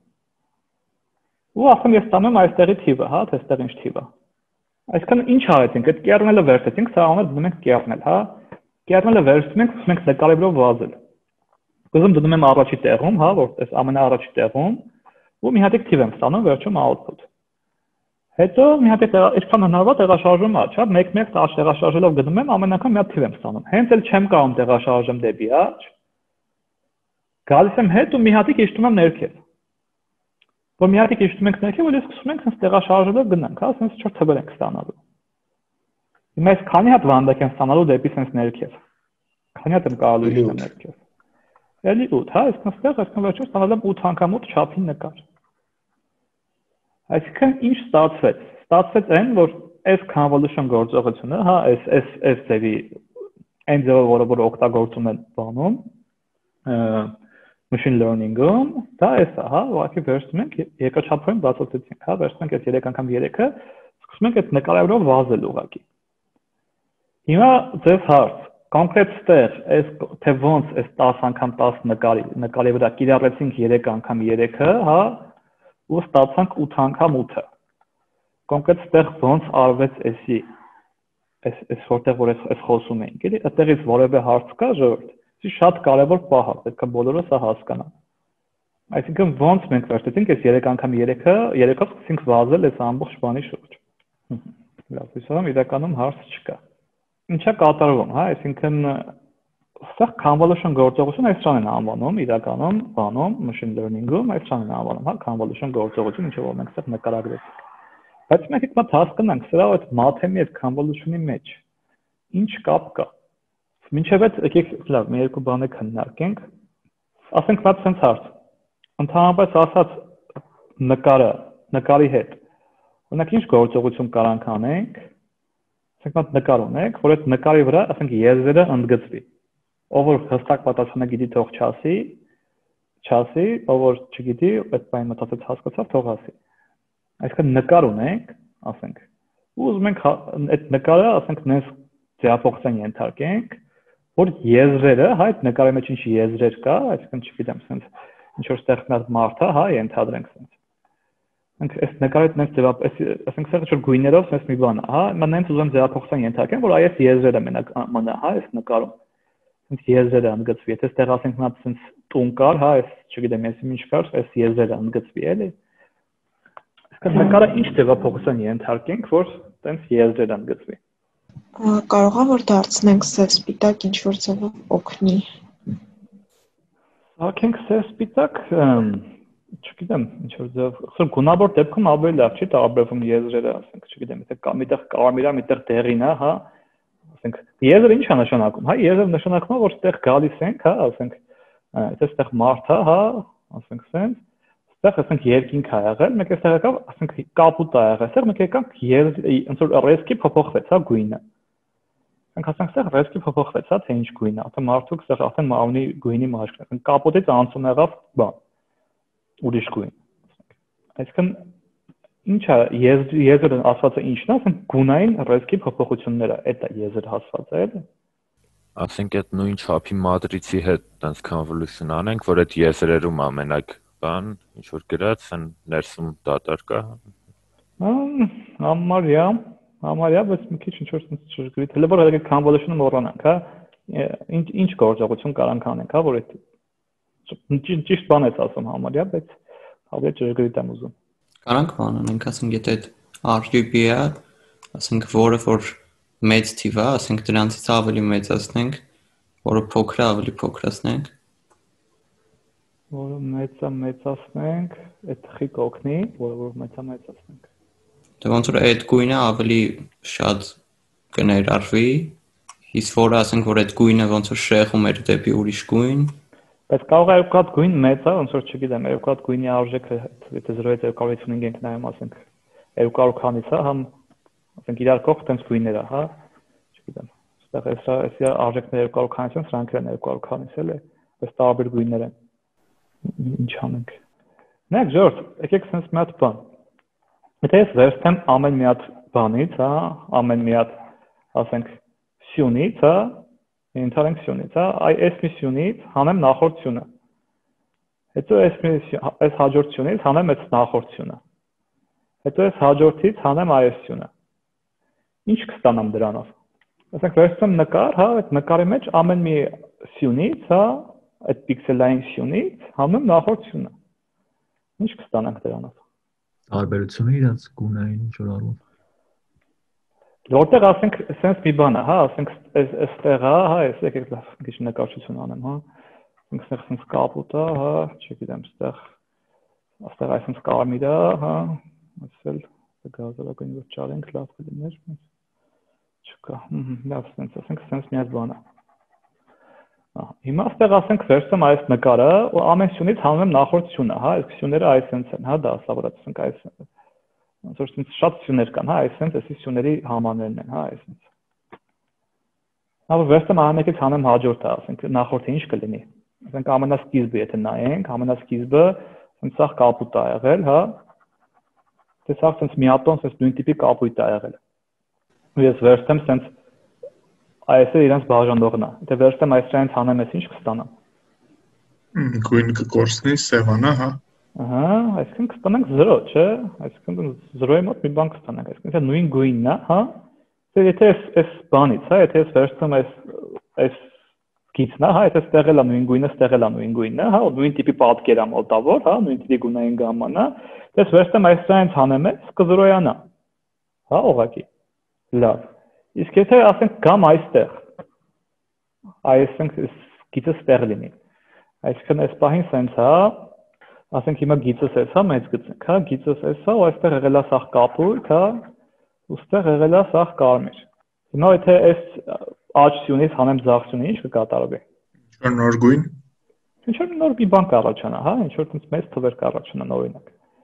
Ու ասում ես ստանում եմ այստեղի թիվը, հա, թե այստեղ ինչ թիվ է։ Այսինքն ինչ արեցինք, այդ կեռնելը վերցեցինք, սա անում դնում ենք կեռնել, հա։ Կեռնելը վերցնում ենք, ուզում ենք նկարագրով վազել։ Ուզում դնում եմ առաջի տեղում, հա, որ այս ամենաառաջի տեղում, ու մի հատիկ թիվ եմ ստանում վերջում output։ Հետո մի հատ այդքան հնարավոր տեղաշարժում է, չէ՞, մեկ-մեկ տեղաշարժելով գնում եմ, ամեն անգամ մի հատ թիվ եմ ստանում։ Հենց էլ չեմ կարող տեղաշարժեմ դեպի աջ։ Գալիս եմ հետ ու մի հատիկ իջնում եմ ներքև։ Որ մի հատիկ իջնում ենք ներքև, ու դες սկսում ենք sense տեղաշարժելով գնանք, հա, sense չոր թվեր ենք ստանալու։ Հիմա այս քանի հատ վանդակ եմ ստանալու դեպի sense ներքև։ Քանի հատ եմ կարողանում իջնել ներքև։ Էլի ութ, հա, այսքան ստեղ, այսքան վերջում ստանալու եմ ութ անգամ ութ չափի նկար։ Այսինքն ինչ ստացվեց։ Ստացվեց այն, որ այս convolution գործողությունը, հա, այս այս այս ձևի այն ձևը, որը որ օգտագործում են բանում, machine learning-ում, դա էս է, հա, ուղղակի վերցնում ենք երկրաչափորեն բացատրեցինք, հա, վերցնում ենք այս երեք անգամ երեքը, սկսում ենք այդ նկարագրով վազել ուղղակի։ Հիմա ձեզ հարց, կոնկրետ ստեղ այս թե ոնց այս տասը անգամ տասը նկարի նկարի վրա կիրառեցինք երեք անգամ երեքը, հա, ու ստացանք ութ անգամ ութը։ Կոնկրետ ստեղ ոնց արվեց էսի այս այս որտեղ որ այս խոսում ենք, էլի, այդտեղից որևէ հարց կա, ժողովուրդ։ Սա շատ կարևոր պահ է, պետք է բոլորը սա հասկանան։ Այսինքն ոնց մենք վերցեցինք այս երեք անգամ երեքը, երեքով սկսենք վազել այս ամբողջ բանի շուրջ։ Լավ, հուսով եմ իրականում հարց չկա։ Ինչա կատարվում, հա, այսինքն սա convolution գործողություն այսքան են անվանում, իրականում բանում machine learning-ում այսքան են անվանում, հա, convolution գործողություն, ինչը որ մենք սա նկարագրեցինք։ Բայց մենք հիմա հասկանանք սրա այդ math-ի այդ convolution-ի մեջ ինչ կապ կա։ Մինչև այդ եկեք լավ, մի երկու բան քննարկենք։ Ասենք նա sense հարց։ Ընդհանրապես ասած նկարը, նկարի հետ։ Օրինակ ինչ գործողություն կարանք անենք։ Ասենք նա նկար ունենք, որ այդ նկարի վրա, ասենք եզրերը ընդգծվի։ Ով որ հստակ պատասխանը գիտի թող չասի, չասի, ով որ չգիտի, այդ բանը մտածած հասկացավ, թող ասի։ Այսինքն նկար ունենք, ասենք, ու ուզում ենք այդ նկարը, ասենք, նենց ձևափոխության ենթարկենք, որ եզրերը, հա, այդ նկարի մեջ ինչ եզրեր կա, այսինքն չգիտեմ, sense ինչ որ ստեղ մի հատ մարդ է, հա, ենթադրենք sense։ Մենք այս նկարը նենց ձևափ, ասենք, սա ինչ որ գույներով sense մի բան է, հա, mən նենց ուզում ձևափոխության ենթարկեմ, որ այս եզրերը մենակ մնա, հա, այս նկարում։ Sense եզրերը ընդգծվի, եթե ստեղ ասենք նա sense տուն կար, հա, այս, չգիտեմ, ես ինչ կար, այս եզրերը ընդգծվի, էլի։ Այսինքն նկարը ինչ ձևափոխության ենթարկենք, որ sense եզրերը ընդգծվի։ Կարող է որ դարձնենք սև սպիտակ ինչ որ ձևով օգնի։ Ակենք սև սպիտակ, չգիտեմ, ինչ որ ձև, խսր գունավոր դեպքում ավելի լավ չի տարբերվում եզրերը, ասենք, չգիտեմ, եթե կա միտեղ կարմիր է, միտեղ դեղին է, հա, ասենք, եզրը ինչ է նշանակում, հա, եզրը նշանակում է, որ ստեղ գալիս ենք, հա, ասենք, եթե ստեղ մարդ է, հա, ասենք, սենց, ստեղ ասենք երկինք է եղել, մեկ էստեղ եկավ, ասենք, կապուտ է եղել, ստեղ մեկ եկանք ոնց որ ռեսկի փոփոխվեց, հա, գույնը։ Մենք ասենք, ստեղ ռեսկի փոփոխվեց, հա, թե ինչ գույն է, թե մարդուկ ստեղ արդեն մարմնի գույնի մաշկն է, ասենք, կապուտից անցում եղավ բան, ուրիշ գույն։ Այսինքն ինչ է եզրը ասվածը ինչն է, ասենք գունային ռեսկի փոփոխությունները, այդ է եզրը հասվածը, էլի։ Ասենք այդ նույն չափի մատրիցի հետ տենց convolution անենք, որ այդ եզրերում ամենակ բան, ինչ որ գրած, են ներսում դատարկա, Համարյա, համարյա, բայց մի քիչ ինչ որ ճշգրիտ։ Հələ որ այդ convolution-ը մոռանանք, հա։ Ինչ ինչ գործողություն կարանք անենք, հա, որ այդ ճիշտ բան է ասում համարյա, բայց ավելի ճշգրիտ եմ ուզում։ Կարանք բան անենք, ասենք եթե R U B է, ասենք որը որ մեծ թիվ է, ասենք դրանից ավելի մեծացնենք, որը փոքր է, ավելի փոքրացնենք։ Որը մեծա մեծացնենք, այդ թխի կօգնի, որը որ մեծա մեծացնենք։ Դե ոնց որ այդ գույնը ավելի շատ կներառվի, իսկ որը ասենք որ այդ գույնը ոնց որ շեղում էր դեպի ուրիշ գույն։ Բայց կարող է երկու հատ գույն մեծ է, ոնց որ չգիտեմ, երկու հատ գույնի արժեքը, եթե զրոյից երկու հարյուր հիսունհինգ ենք նայում, ասենք երկու հարյուր քանից է, համ ասենք իրար կողք տենց գույներ է, հա, չգիտեմ։ Այստեղ էսա էսի արժեքները երկու հարյուր քանից են, սրանք են երկու հարյուր քանից էլ է, բայց տարբեր գույներ են։ Ինչ անենք։ Նայեք, Ժորժ, եկեք sense մի հատ բան։ Եթե ես վերցնեմ ամեն մի հատ բանից, հա, ամեն մի հատ, ասենք, սյունից, հա, ընթարենք սյունից, հա, այ այս մի սյունից հանեմ նախորդ սյունը։ Հետո այս մի այս հաջորդ սյունից հանեմ այս նախորդ սյունը։ Հետո այս հաջորդից հանեմ այս սյունը։ Ինչ կստանամ դրանով։ Ասենք վերցնեմ նկար, հա, այդ նկարի մեջ ամեն մի սյունից, հա, այդ պիքսելային սյունից հանեմ նախորդ սյունը։ Ինչ կստանանք դրանով։ Տարբերությունը իրաց գունային ինչ որ առում։ Որտեղ ասենք sense մի բան է, հա, ասենք այստեղ է, հա, այս եկեք լավ քիչ նկարչություն անեմ, հա։ Ասենք sense կապուտ է, հա, չգիտեմ, այստեղ այստեղ այսպես կարմիր է, հա, ասել գազարական որ չարենք լավ կլիներ, բայց չկա։ Լավ sense, ասենք sense մի հատ բան է։ Հիմա այստեղ ասենք վերցնեմ այս նկարը ու ամեն սյունից հանում եմ նախորդ սյունը, հա, այս սյունները այսպես են, հա, դա ասավորած ասենք այս ոնց որ շատ սյուներ կան, հա, այսպես էսի սյուների համաներն են, հա, այսպես։ Հա, վերցնեմ ամենից հանեմ հաջորդը, ասենք նախորդը ինչ կլինի։ Ասենք ամենասկիզբը եթե նայենք, ամենասկիզբը ասենք սա կապուտ է եղել, հա։ Դե սա ասենք միատոն ասենք նույն տիպի կապույտ է եղել։ Ու ես վերցնեմ ասենք այսը իրանց բաժանողն է։ Եթե վերցնեմ այս դրանից հանեմ ես ինչ կստանամ։ Գույն կկորցնի սևանա, հա։ Ահա, այսինքն կստանանք զրո, չէ՞։ Այսինքն զրոյի մոտ մի բան կստանանք, այսինքն նույն գույնն է, հա։ Եթե այս այս բանից, հա, եթե ես վերցնում այս այս գիծն է, հա, եթե ստեղել է նույն գույնը, ստեղել է նույն գույնը, հա, նույն տիպի պատկեր է մոտավոր, հա, նույն տիպի գունային գամման է։ Ես վերցնեմ այս դրանից հանեմ ես, կզրոյանա։ Հա, ուղղակի։ Լավ։ Իսկ եթե ասենք գամ այստեղ, այսինքն գիծը ստեղ լինի։ Այսինքն այս պահին sense հա, ասենք հիմա գիծս էս հա, մեծ գծենք, հա, գիծս էս հա, ու այստեղ եղել է սաղ կապույտ, հա, ու այստեղ եղել է սաղ կարմիր։ Հիմա եթե այս աջ սյունից հանեմ ձախ սյունի, ինչ կկատարվի։ Ինչ-որ նոր գույն։ Ինչ-որ նոր մի բան կառաջանա, հա, ինչ-որ մեծ թվեր կառաջանան օրինակ։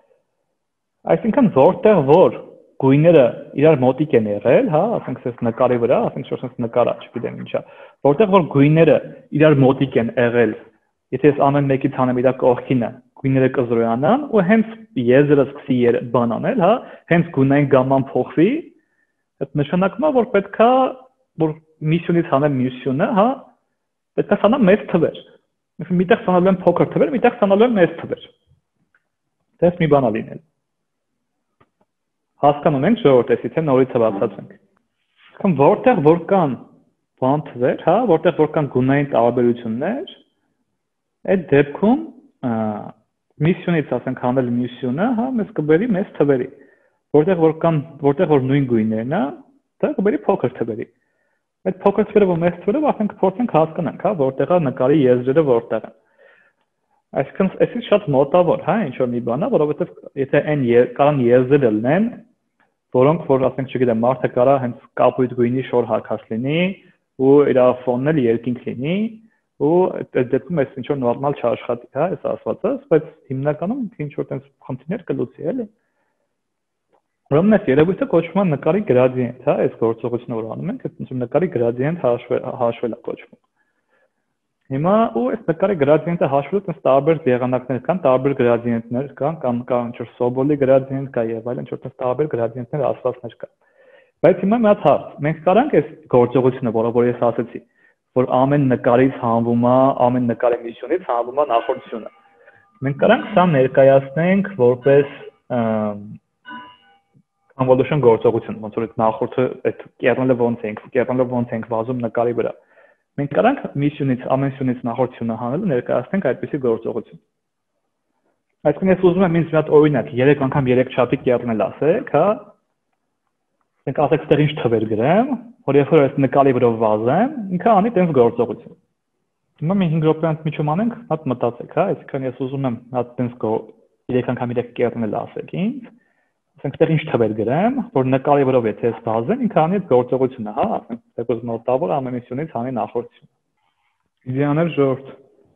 Այսինքն որտեղ որ գույները իրար մոտիկ են եղել, հա, ասենք այս նկարի վրա, ասենք շորս նկարա, չգիտեմ ինչա, որտեղ որ գույները իրար մոտիկ են եղել, եթե ես ամեն մեկից հանեմ իր կողքինը, գույները կզրոյանան ու հենց եզրը սկսի բան անել, հա, հենց գունային գամման փոխվի, այդ նշանակում է, որ պետքա որ մի սյունից հանեմ մյուս սյունը, հա, պետքա ստանամ մեծ թվեր։ Միտեղ ստանալու եմ փոքր թվեր, միտեղ ստանալու եմ մեծ թվեր։ Դες մի բան ա լինել։ Հասկանում ենք ժողովուրդ, թե նորից հավասարացենք։ Կամ որտեղ որ կան բան թվեր, հա, որտեղ որ կան գունային տարբերություններ, այդ դեպքում միսյունից ասենք հանել միսյունը, հա, մեզ կբերի մեծ թվերի։ Որտեղ որ կան, որտեղ որ նույն գույներն է, դա կբերի փոքր թվերի։ Այդ փոքր թվերը ու մեծ թվերը ասենք փորձենք հասկանանք, հա, որտեղ է նկարի եզրերը որտեղ են։ Այսինքն, էսի շատ մոտավոր, հա, ինչ որ մի բան է, որովհետև եթե այն կարան եզրերը լինեն, որոնք որ ասենք չգիտեմ, մարդը կարա հենց կապույտ գույնի շոր հագած լինի, ու իր ֆոնն էլ երկինք լինի, ու այդ դեպքում էս ինչ որ նորմալ չաշխատի, հա, այս ասվածս, բայց հիմնականում ինչ որ տենց խնդիրներ կլուծի, էլի։ Ուրեմն այս երևույթը կոչվում է նկարի գրադիենտ, հա, այս գործողությունը որ անում ենք, այս նկարի գրադիենտ հաշվել է կոչվում։ Հիմա ու այս նկարի գրադիենտը հաշվելուց այս տարբեր եղանակներ կան, տարբեր գրադիենտներ կան, կամ կա ինչ-որ Սոբոլի գրադիենտ կա եւ այլն, ինչ-որ տարբեր գրադիենտներ ասվածներ կան։ Բայց հիմա մի հատ հարց, մենք կարանք այս գործողությունը, որը որ ես ասացի, որ ամեն նկարից հանվում է, ամեն նկարի միսյունից հանվում է նախորդությունը։ Մենք կարանք սա ներկայացնենք որպես convolution գործողություն, ոնց որ այդ նախորդը այդ կերնելը ոնց ենք, կերնելը ոնց ենք վազում նկարի վրա։ Մենք կարանք միսիոնից ամեն սյունից նախորդությունը հանելու ներկայացնենք այդպիսի գործողություն։ Այսինքն ես ուզում եմ ինձ մի հատ օրինակ երեք անգամ երեք չափի կերնել ասեք, հա։ Մենք ասեք ստեղ ինչ թվեր գրեմ, որ երբ որ այս նկարի վրա վազեմ, ինքը անի տենց գործողություն։ Հիմա մենք հինգ րոպեանց միջում անենք, հատ մտածեք, հա, այսինքն ես ուզում եմ հատ տենց երեք անգամ երեք կերնել ասեք ինձ, ասենք ստեղ ինչ թվեր գրեմ, որ նկարի վրա եթե ես վազեմ, ինքը անի այդ գործողությունը, հա, ասենք դեպս մոտավոր ամեն միսիոնից անի նախորդություն։ Իդեալներ ժողովուրդ։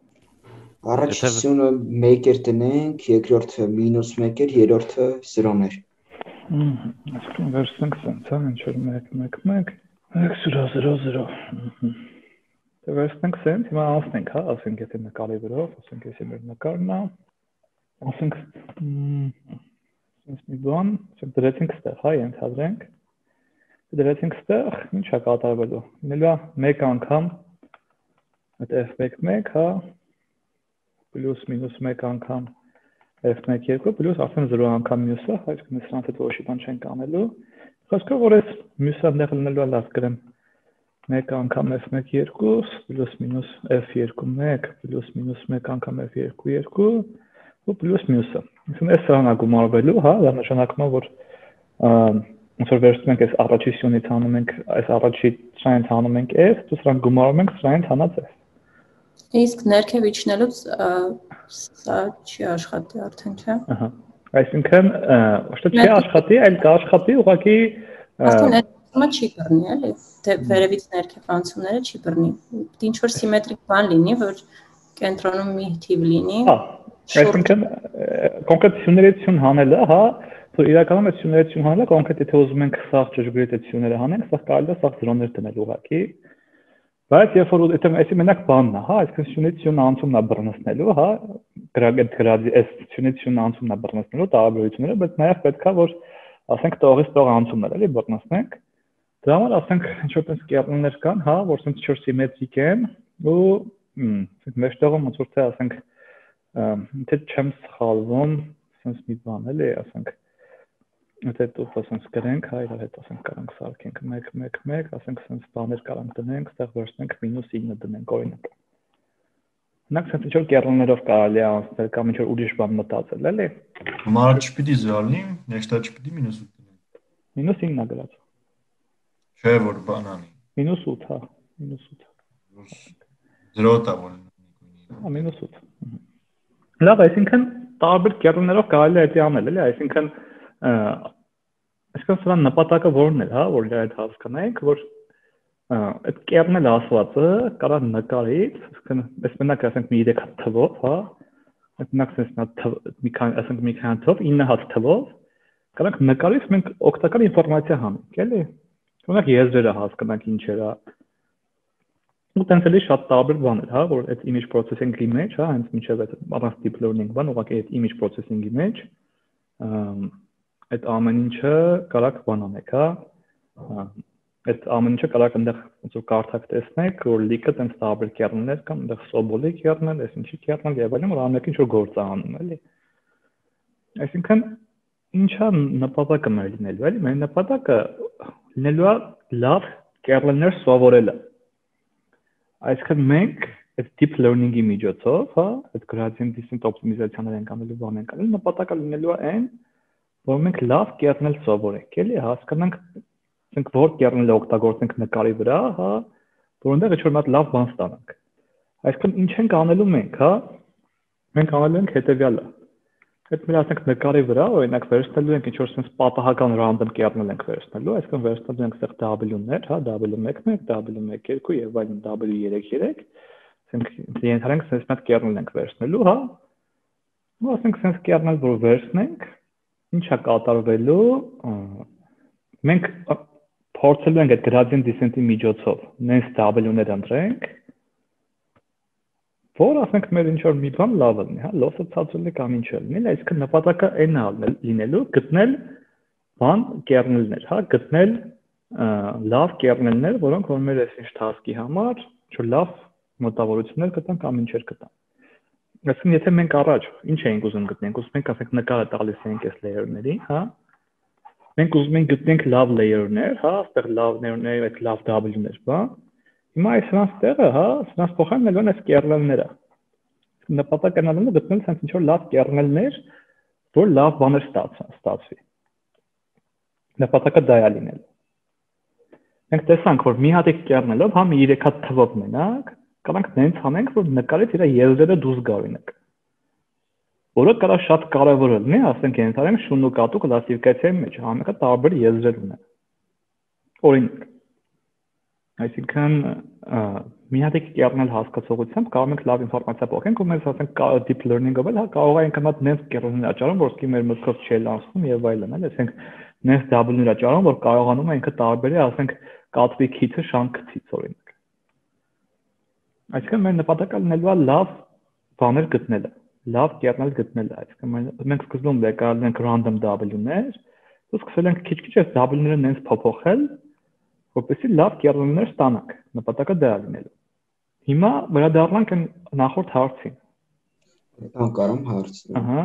Առաջինը մեկ էր տնենք, երկրորդը մինուս մեկ էր, երրորդը զրոներ։ Այսինքն վերցնենք սենց, հա, ինչ որ մեկ մեկ մեկ զրո զրո զրո։ Դե վերցնենք սենց, հիմա ասենք, հա, ասենք եթե նկարի վրա, ասենք ես մեր նկարն է, ասենք սենց մի բան, ասենք դրեցինք ստեղ, հա, ենթադրենք։ Դրեցինք ստեղ, ինչ է կատարվելու։ Լինելու է մեկ անգամ այդ էֆ մեկ մեկ, հա, պլյուս մինուս մեկ անգամ էֆ մեկ երկու, պլյուս արդեն զրո անգամ մյուսը, այսինքն սրանց հետ որոշի բան չենք անելու։ Խոսքով որ այս մյուսը այնտեղ լինելու է լավ գրեմ մեկ անգամ էֆ մեկ երկու, պլյուս մինուս էֆ երկու մեկ, պլյուս մինուս մեկ անգամ էֆ երկու երկու, ու պլյուս մյուսը։ Այսինքն այս սրան է գումարվելու, հա, դա նշանակում է, որ ոնց որ վերցնում ենք այս առաջի սյունից հանում ենք, այս առաջի սրանից հանում ենք f, դու սրան գումարում ենք սրանից հանած f։ Իսկ ներքև իջնելուց սա չի աշխատի արդեն, չէ՞։ Ահա։ Այսինքն, ոչ թե չի աշխատի, այլ կաշխատի ուղղակի Արդեն ներքևը չի բռնի, էլի։ Դե վերևից ներքև անցումները չի բռնի։ Ինչ որ սիմետրիկ բան լինի, որ կենտրոնում մի թիվ լինի։ Հա։ Այսինքն, կոնկրետ սյուներեցություն հանելը, հա, որ իրականում այդ սյուներեցություն հանելը կոնկրետ եթե ուզում ենք սաղ ճշգրիտ այդ սյուները հանենք, սա կարելի է սաղ զրոներ դնել ուղղակի։ Բայց երբ որ եթե այսի մենակ բանն է, հա, այսինքն սյունից սյուն անցումն է բռնցնելու, հա, գրագետ գրադի այս սյունից սյուն անցումն է բռնցնելու տարբերությունները, բայց նաև պետք է որ ասենք տողից տող անցումներ էլի բռնցնենք։ Դրա համար ասենք ինչ որպես կերնելներ կան, հա, որ ասենք չոր սիմետրիկ են ու ասենք մեջտեղում ոնց որ թե ասենք թե չեմ սխալվում, ասենք մի բան էլի, ասենք Եթե դուք ասենք գրենք, հա, իրար հետ ասենք կարանք սարքենք մեկ մեկ մեկ, ասենք ասենք բաներ կարանք դնենք, ստեղ վերցնենք մինուս ինը դնենք օրինակ։ Նախ ասենք ինչ որ կերններով կարելի է անցնել կամ ինչ որ ուրիշ բան մտածել, էլի։ Համարը չպիտի զարնի, նեշտա չպիտի մինուս ութ դնենք։ Մինուս ինն է գրած։ Չէ, որ բան անի։ Մինուս ութ, հա, մինուս ութ։ Զրո տա որ։ Հա, մինուս ութ։ Լավ, այսինքն տարբեր կերններով կարելի է դա անել, էլի, այսինքն այսինքն սա նպատակը որն է, հա, որ դա այդ հասկանանք, որ այդ կերնել ասվածը կարա նկարից, այսինքն այս մենակ ասենք մի երեք հատ թվով, հա, այդ մենակ ասենք մի քանի ասենք մի քանի թվով, ինը հատ թվով, կարանք նկարից մենք օգտակար ինֆորմացիա հանենք, էլի։ Օրինակ եզրերը հասկանանք ինչեր է։ Ու տենց էլի շատ տարբեր բաներ, հա, որ այդ image processing-ի մեջ, հա, հենց մինչև այդ առանց deep learning բան, ուղղակի այդ image processing-ի մեջ այդ ամեն ինչը կարաք բան անեք, հա։ Այդ ամեն ինչը կարաք այնտեղ ոնց որ կարդակ տեսնեք, որ լիքը տենց տարբեր կերններ կան, այնտեղ սոբոլի կերնել, այս ինչի կերնել եւ այլն, որ ամեն ինչ որ գործ է անում, էլի։ Այսինքն ինչա նպատակը մեր լինելու, էլի, մեր նպատակը լինելու է լավ կերնելներ սովորելը։ Այսինքն մենք այդ deep learning-ի միջոցով, հա, այդ gradient descent optimization-ներ ենք անելու, բան ենք անելու, նպատակը լինելու է այն որ մենք լավ կերնել սովորենք, էլի, հասկանանք, ասենք որ կերնելը օգտագործենք նկարի վրա, հա, որ այնտեղ ինչ-որ մի հատ լավ բան ստանանք։ Այսինքն ինչ ենք անելու մենք, հա։ Մենք անելու ենք հետևյալը։ Այդ մեր ասենք նկարի վրա, օրինակ վերցնելու ենք ինչ-որ sense պատահական random կերնել ենք վերցնելու, այսինքն վերցնելու ենք այստեղ w-ներ, հա, w մեկ մեկ, w մեկ երկու եւ այլն w երեք երեք, ասենք ենթադրենք sense մի հատ կերնել ենք վերցնելու, հա։ Ու ասենք sense կերնել որ վերցնենք Ինչ է կատարվելու, մենք փորձելու ենք այդ gradient descent-ի միջոցով նենց w-ներ ընտրենք, որ ասենք մեր ինչ-որ մի բան լավ լինի, հա, լոսը ցածրելի կամ ինչ լինի, այսինքն նպատակը այն է լինելու գտնել բան կերնելներ, հա, գտնել լավ կերնելներ, որոնք որ մեր այս task-ի համար ինչ-որ լավ մոտավորություններ կտան կամ ինչեր կտան։ Այսինքն եթե մենք առաջ ինչ էինք ուզում գտնենք, ուզում ենք ասենք նկարը տալիս ենք այս layer-ների, հա։ մենք ուզում ենք գտնենք լավ layer-ներ, հա, այստեղ լավ layer-ներ, այդ լավ W-ներ, բա։ Հիմա այս սրանց տեղը, հա, սրանց փոխարինելու են այս kernel-ները։ Նպատակը նրան է գտնել sense ինչ որ լավ kernel-ներ, որ լավ բաներ ստացվի։ Նպատակը դա է լինել։ Մենք տեսանք, որ մի հատ kernel-ով, հա, մի երեք հատ թվով մենակ, կարանք նենց անենք, որ նկարից իր եզրերը դուրս գա օրինակ։ Որը կարա շատ կարևոր լինի, ասենք ենթադրենք շուն ու կատու կլասիֆիկացիայի մեջ, համեկը տարբեր եզրեր ունեն։ Օրինակ, այսինքն մի հատ kernel հասկացողությամբ կարող ենք լավ ինֆորմացիա փոխենք, ու մենք ասենք deep learning-ով էլ հա կարող ենք հատ նենց kernel-ներ աճարում, որ սկի մեր մտքով չի լանցվում եւ այլն, այլ ասենք նենց W-ներ աճարում, որ կարողանում է ինքը տարբերի, ասենք կատվի քիթը շան քցից օրինակ։ Այսինքն մեր նպատակը լինելու է լավ բաներ գտնելը, լավ kernel գտնելը, այսինքն մենք սկզբում եկալ ենք random W-ներ, ու սկսել ենք քիչ-քիչ այս W-ները նենց փոփոխել, որպեսզի լավ kernel-ներ ստանանք, նպատակը դա է լինելու։ Հիմա վերադառնանք նախորդ հարցին։ Այդքան կարամ հարցնեմ։ Ահա։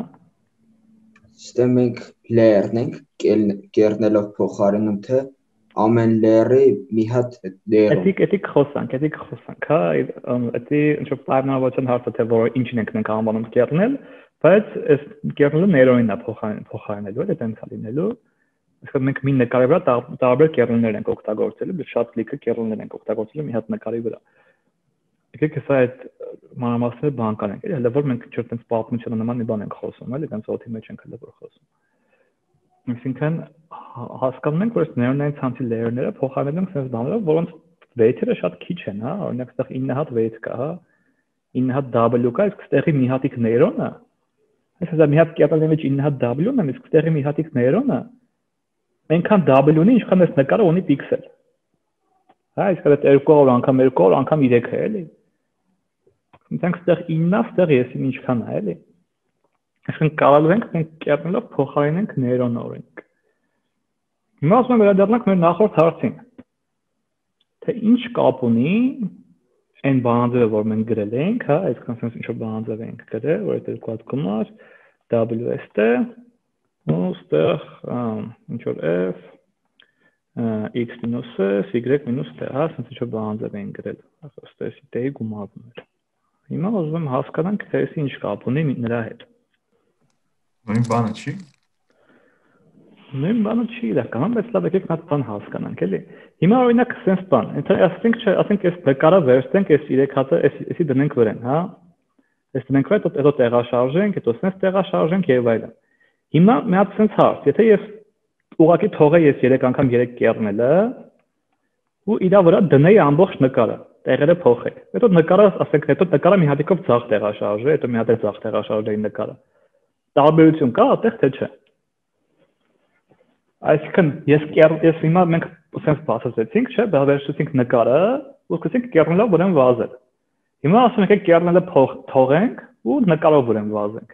Ստե մենք layer-ն ենք kernel-ով փոխարինում, թե ամեն layer-ի մի հատ layer-ով։ Էդիկ էդիկ խոսանք, էդիկ խոսանք, հա, էդի ինչ որ պայմանավորվածության հարցը թե որ ինչին ենք մենք անվանում kernel, բայց այս kernel-ը ներօրինն է փոխարինելու, էլ այդպես է լինելու։ Այսինքն մենք մի նկարի վրա տարբեր kernel-ներ ենք օգտագործելու, շատ լիքը kernel-ներ ենք օգտագործելու մի հատ նկարի վրա։ Եկեք հեսա այդ մանրամասները բան կանենք, հələ որ մենք ինչ-որ տենց պատմության նման մի բան ենք խոսում, էլի, տենց օդի մեջ ենք հələ որ խոսում։ Այսինքն հասկանում ենք, որ այս neuronal ցանցի layer-ները փոխարինել ենք sense բաներով, որոնց weight-ը շատ քիչ են, հա, օրինակ այստեղ ինը հատ weight կա, հա, ինը հատ W կա, իսկ այստեղի մի հատիկ neuron-ը, այսինքն մի հատ kernel-ի մեջ ինը հատ W-ն է, իսկ այստեղի մի հատիկ neuron-ը այնքան W-ն է, ինչքան այս նկարը ունի պիքսել։ Հա, իսկ այդ երկու օր անգամ երկու օր անգամ երեք է, էլի։ Մենք այստեղ ինը, այստեղ եսին ինչքան է, էլի։ Այսինքն կարող ենք մենք kernel-ով փոխարինենք neuron-ը օրինակ։ Հիմա ասում եմ վերադառնանք մեր նախորդ հարցին։ Թե ինչ կապ ունի այն բանաձևը, որ մենք գրել ենք, հա, այսքան sense ինչ որ բանաձև ենք գրել, որ այդ երկու հատ գումար W S-ը, ու այստեղ ինչ որ F x minus s, y minus t, հա, sense ինչ որ բանաձև ենք գրել, այստեղ t-ի գումարն էր։ Հիմա ուզում եմ հասկանանք, թե այս ինչ կապ ունի նրա հետ։ Նույն բանը չի։ Նույն բանը չի իրականում, բայց լավ եկեք նա բան հասկանանք, էլի։ Հիմա օրինակ sense բան, ասենք չէ, ասենք այս նկարը վերցնենք, այս երեք հատը, էսի դնենք վրան, հա։ Այս դնենք վրա, հետո տեղաշարժենք, հետո sense տեղաշարժենք եւ այլն։ Հիմա մի հատ sense հարց, եթե ես ուղղակի թողեի ես երեք անգամ երեք kernel-ը ու իրա վրա դնեի ամբողջ նկարը, տեղերը փոխեի։ Հետո նկարը, ասենք, հետո նկարը մի հատիկով ցախ տեղաշարժի, հետո մի հատ էլ ցախ տեղաշարժի նկարը։ Տարբերություն կա, այդտեղ թե չէ։ Այսինքն ես ես հիմա մենք sense բացացրեցինք, չէ, վերցրեցինք նկարը ու սկսեցինք kernel-ով որեն վազել։ Հիմա ասում ենք kernel-ը թողենք ու նկարով որեն վազենք։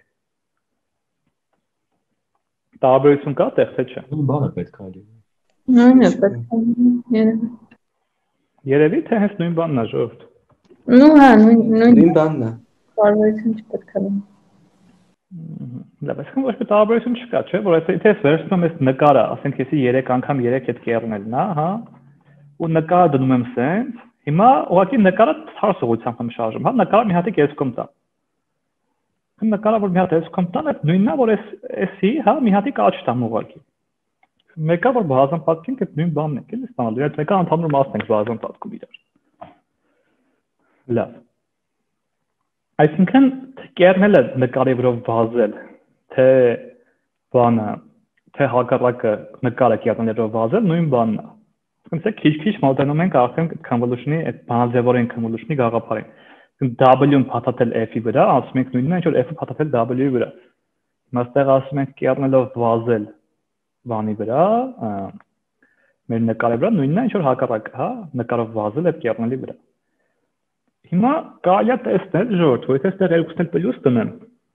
Տարբերություն կա, այդտեղ թե չէ։ Նույն բանը պետք է լինի։ Նույնը պետք է լինի։ Երևի թե հենց նույն բանն է, ժողովուրդ։ Ну, հա, նույն նույն բանն է։ Տարբերություն չպետք է լինի։ Լավ, այսինքն ոչ մի տարբերություն չկա, չէ՞, որ եթե ես վերցնում եմ այս նկարը, ասենք եսի երեք անգամ երեք այդ kernel-ն է, հա, ու նկարը դնում եմ sense, հիմա ուղղակի նկարը ցարս ուղղությամբ եմ շարժում, հա, նկարը մի հատիկ S-կոմ տա։ Նկարը որ մի հատ S-կոմ տան, այդ նույնն է, որ S-ի, հա, մի հատիկ աճ տամ ուղղակի։ Մեկը որ բազան պատկենք այդ նույն բանն է, էլի ստանալու, այդ մեկը ընդհանուր մասն ենք բազան պատկում իրար։ Լավ։ Այսինքն kernel-ը նկարի վրա վազել, թե բանը, թե հակառակը նկարը kernel-ի վրա վազել, նույն բանն է։ Այսինքն քիչ-քիչ մոտենում ենք արդեն convolution-ի այդ բանաձևորեն convolution-ի գաղափարին։ W-ն փաթաթել F-ի վրա, ասում ենք նույնն է, ինչ որ F-ը փաթաթել W-ի վրա։ Հիմա այստեղ ասում ենք kernel-ով վազել բանի վրա, մեր նկարի վրա նույնն է, ինչ որ հակառակը, հա, նկարով վազել այդ kernel-ի վրա։ Հիմա կարելի է տեսնել, ժողովուրդ, որ եթե այստեղ երկուսն էլ պլյուս դնեմ,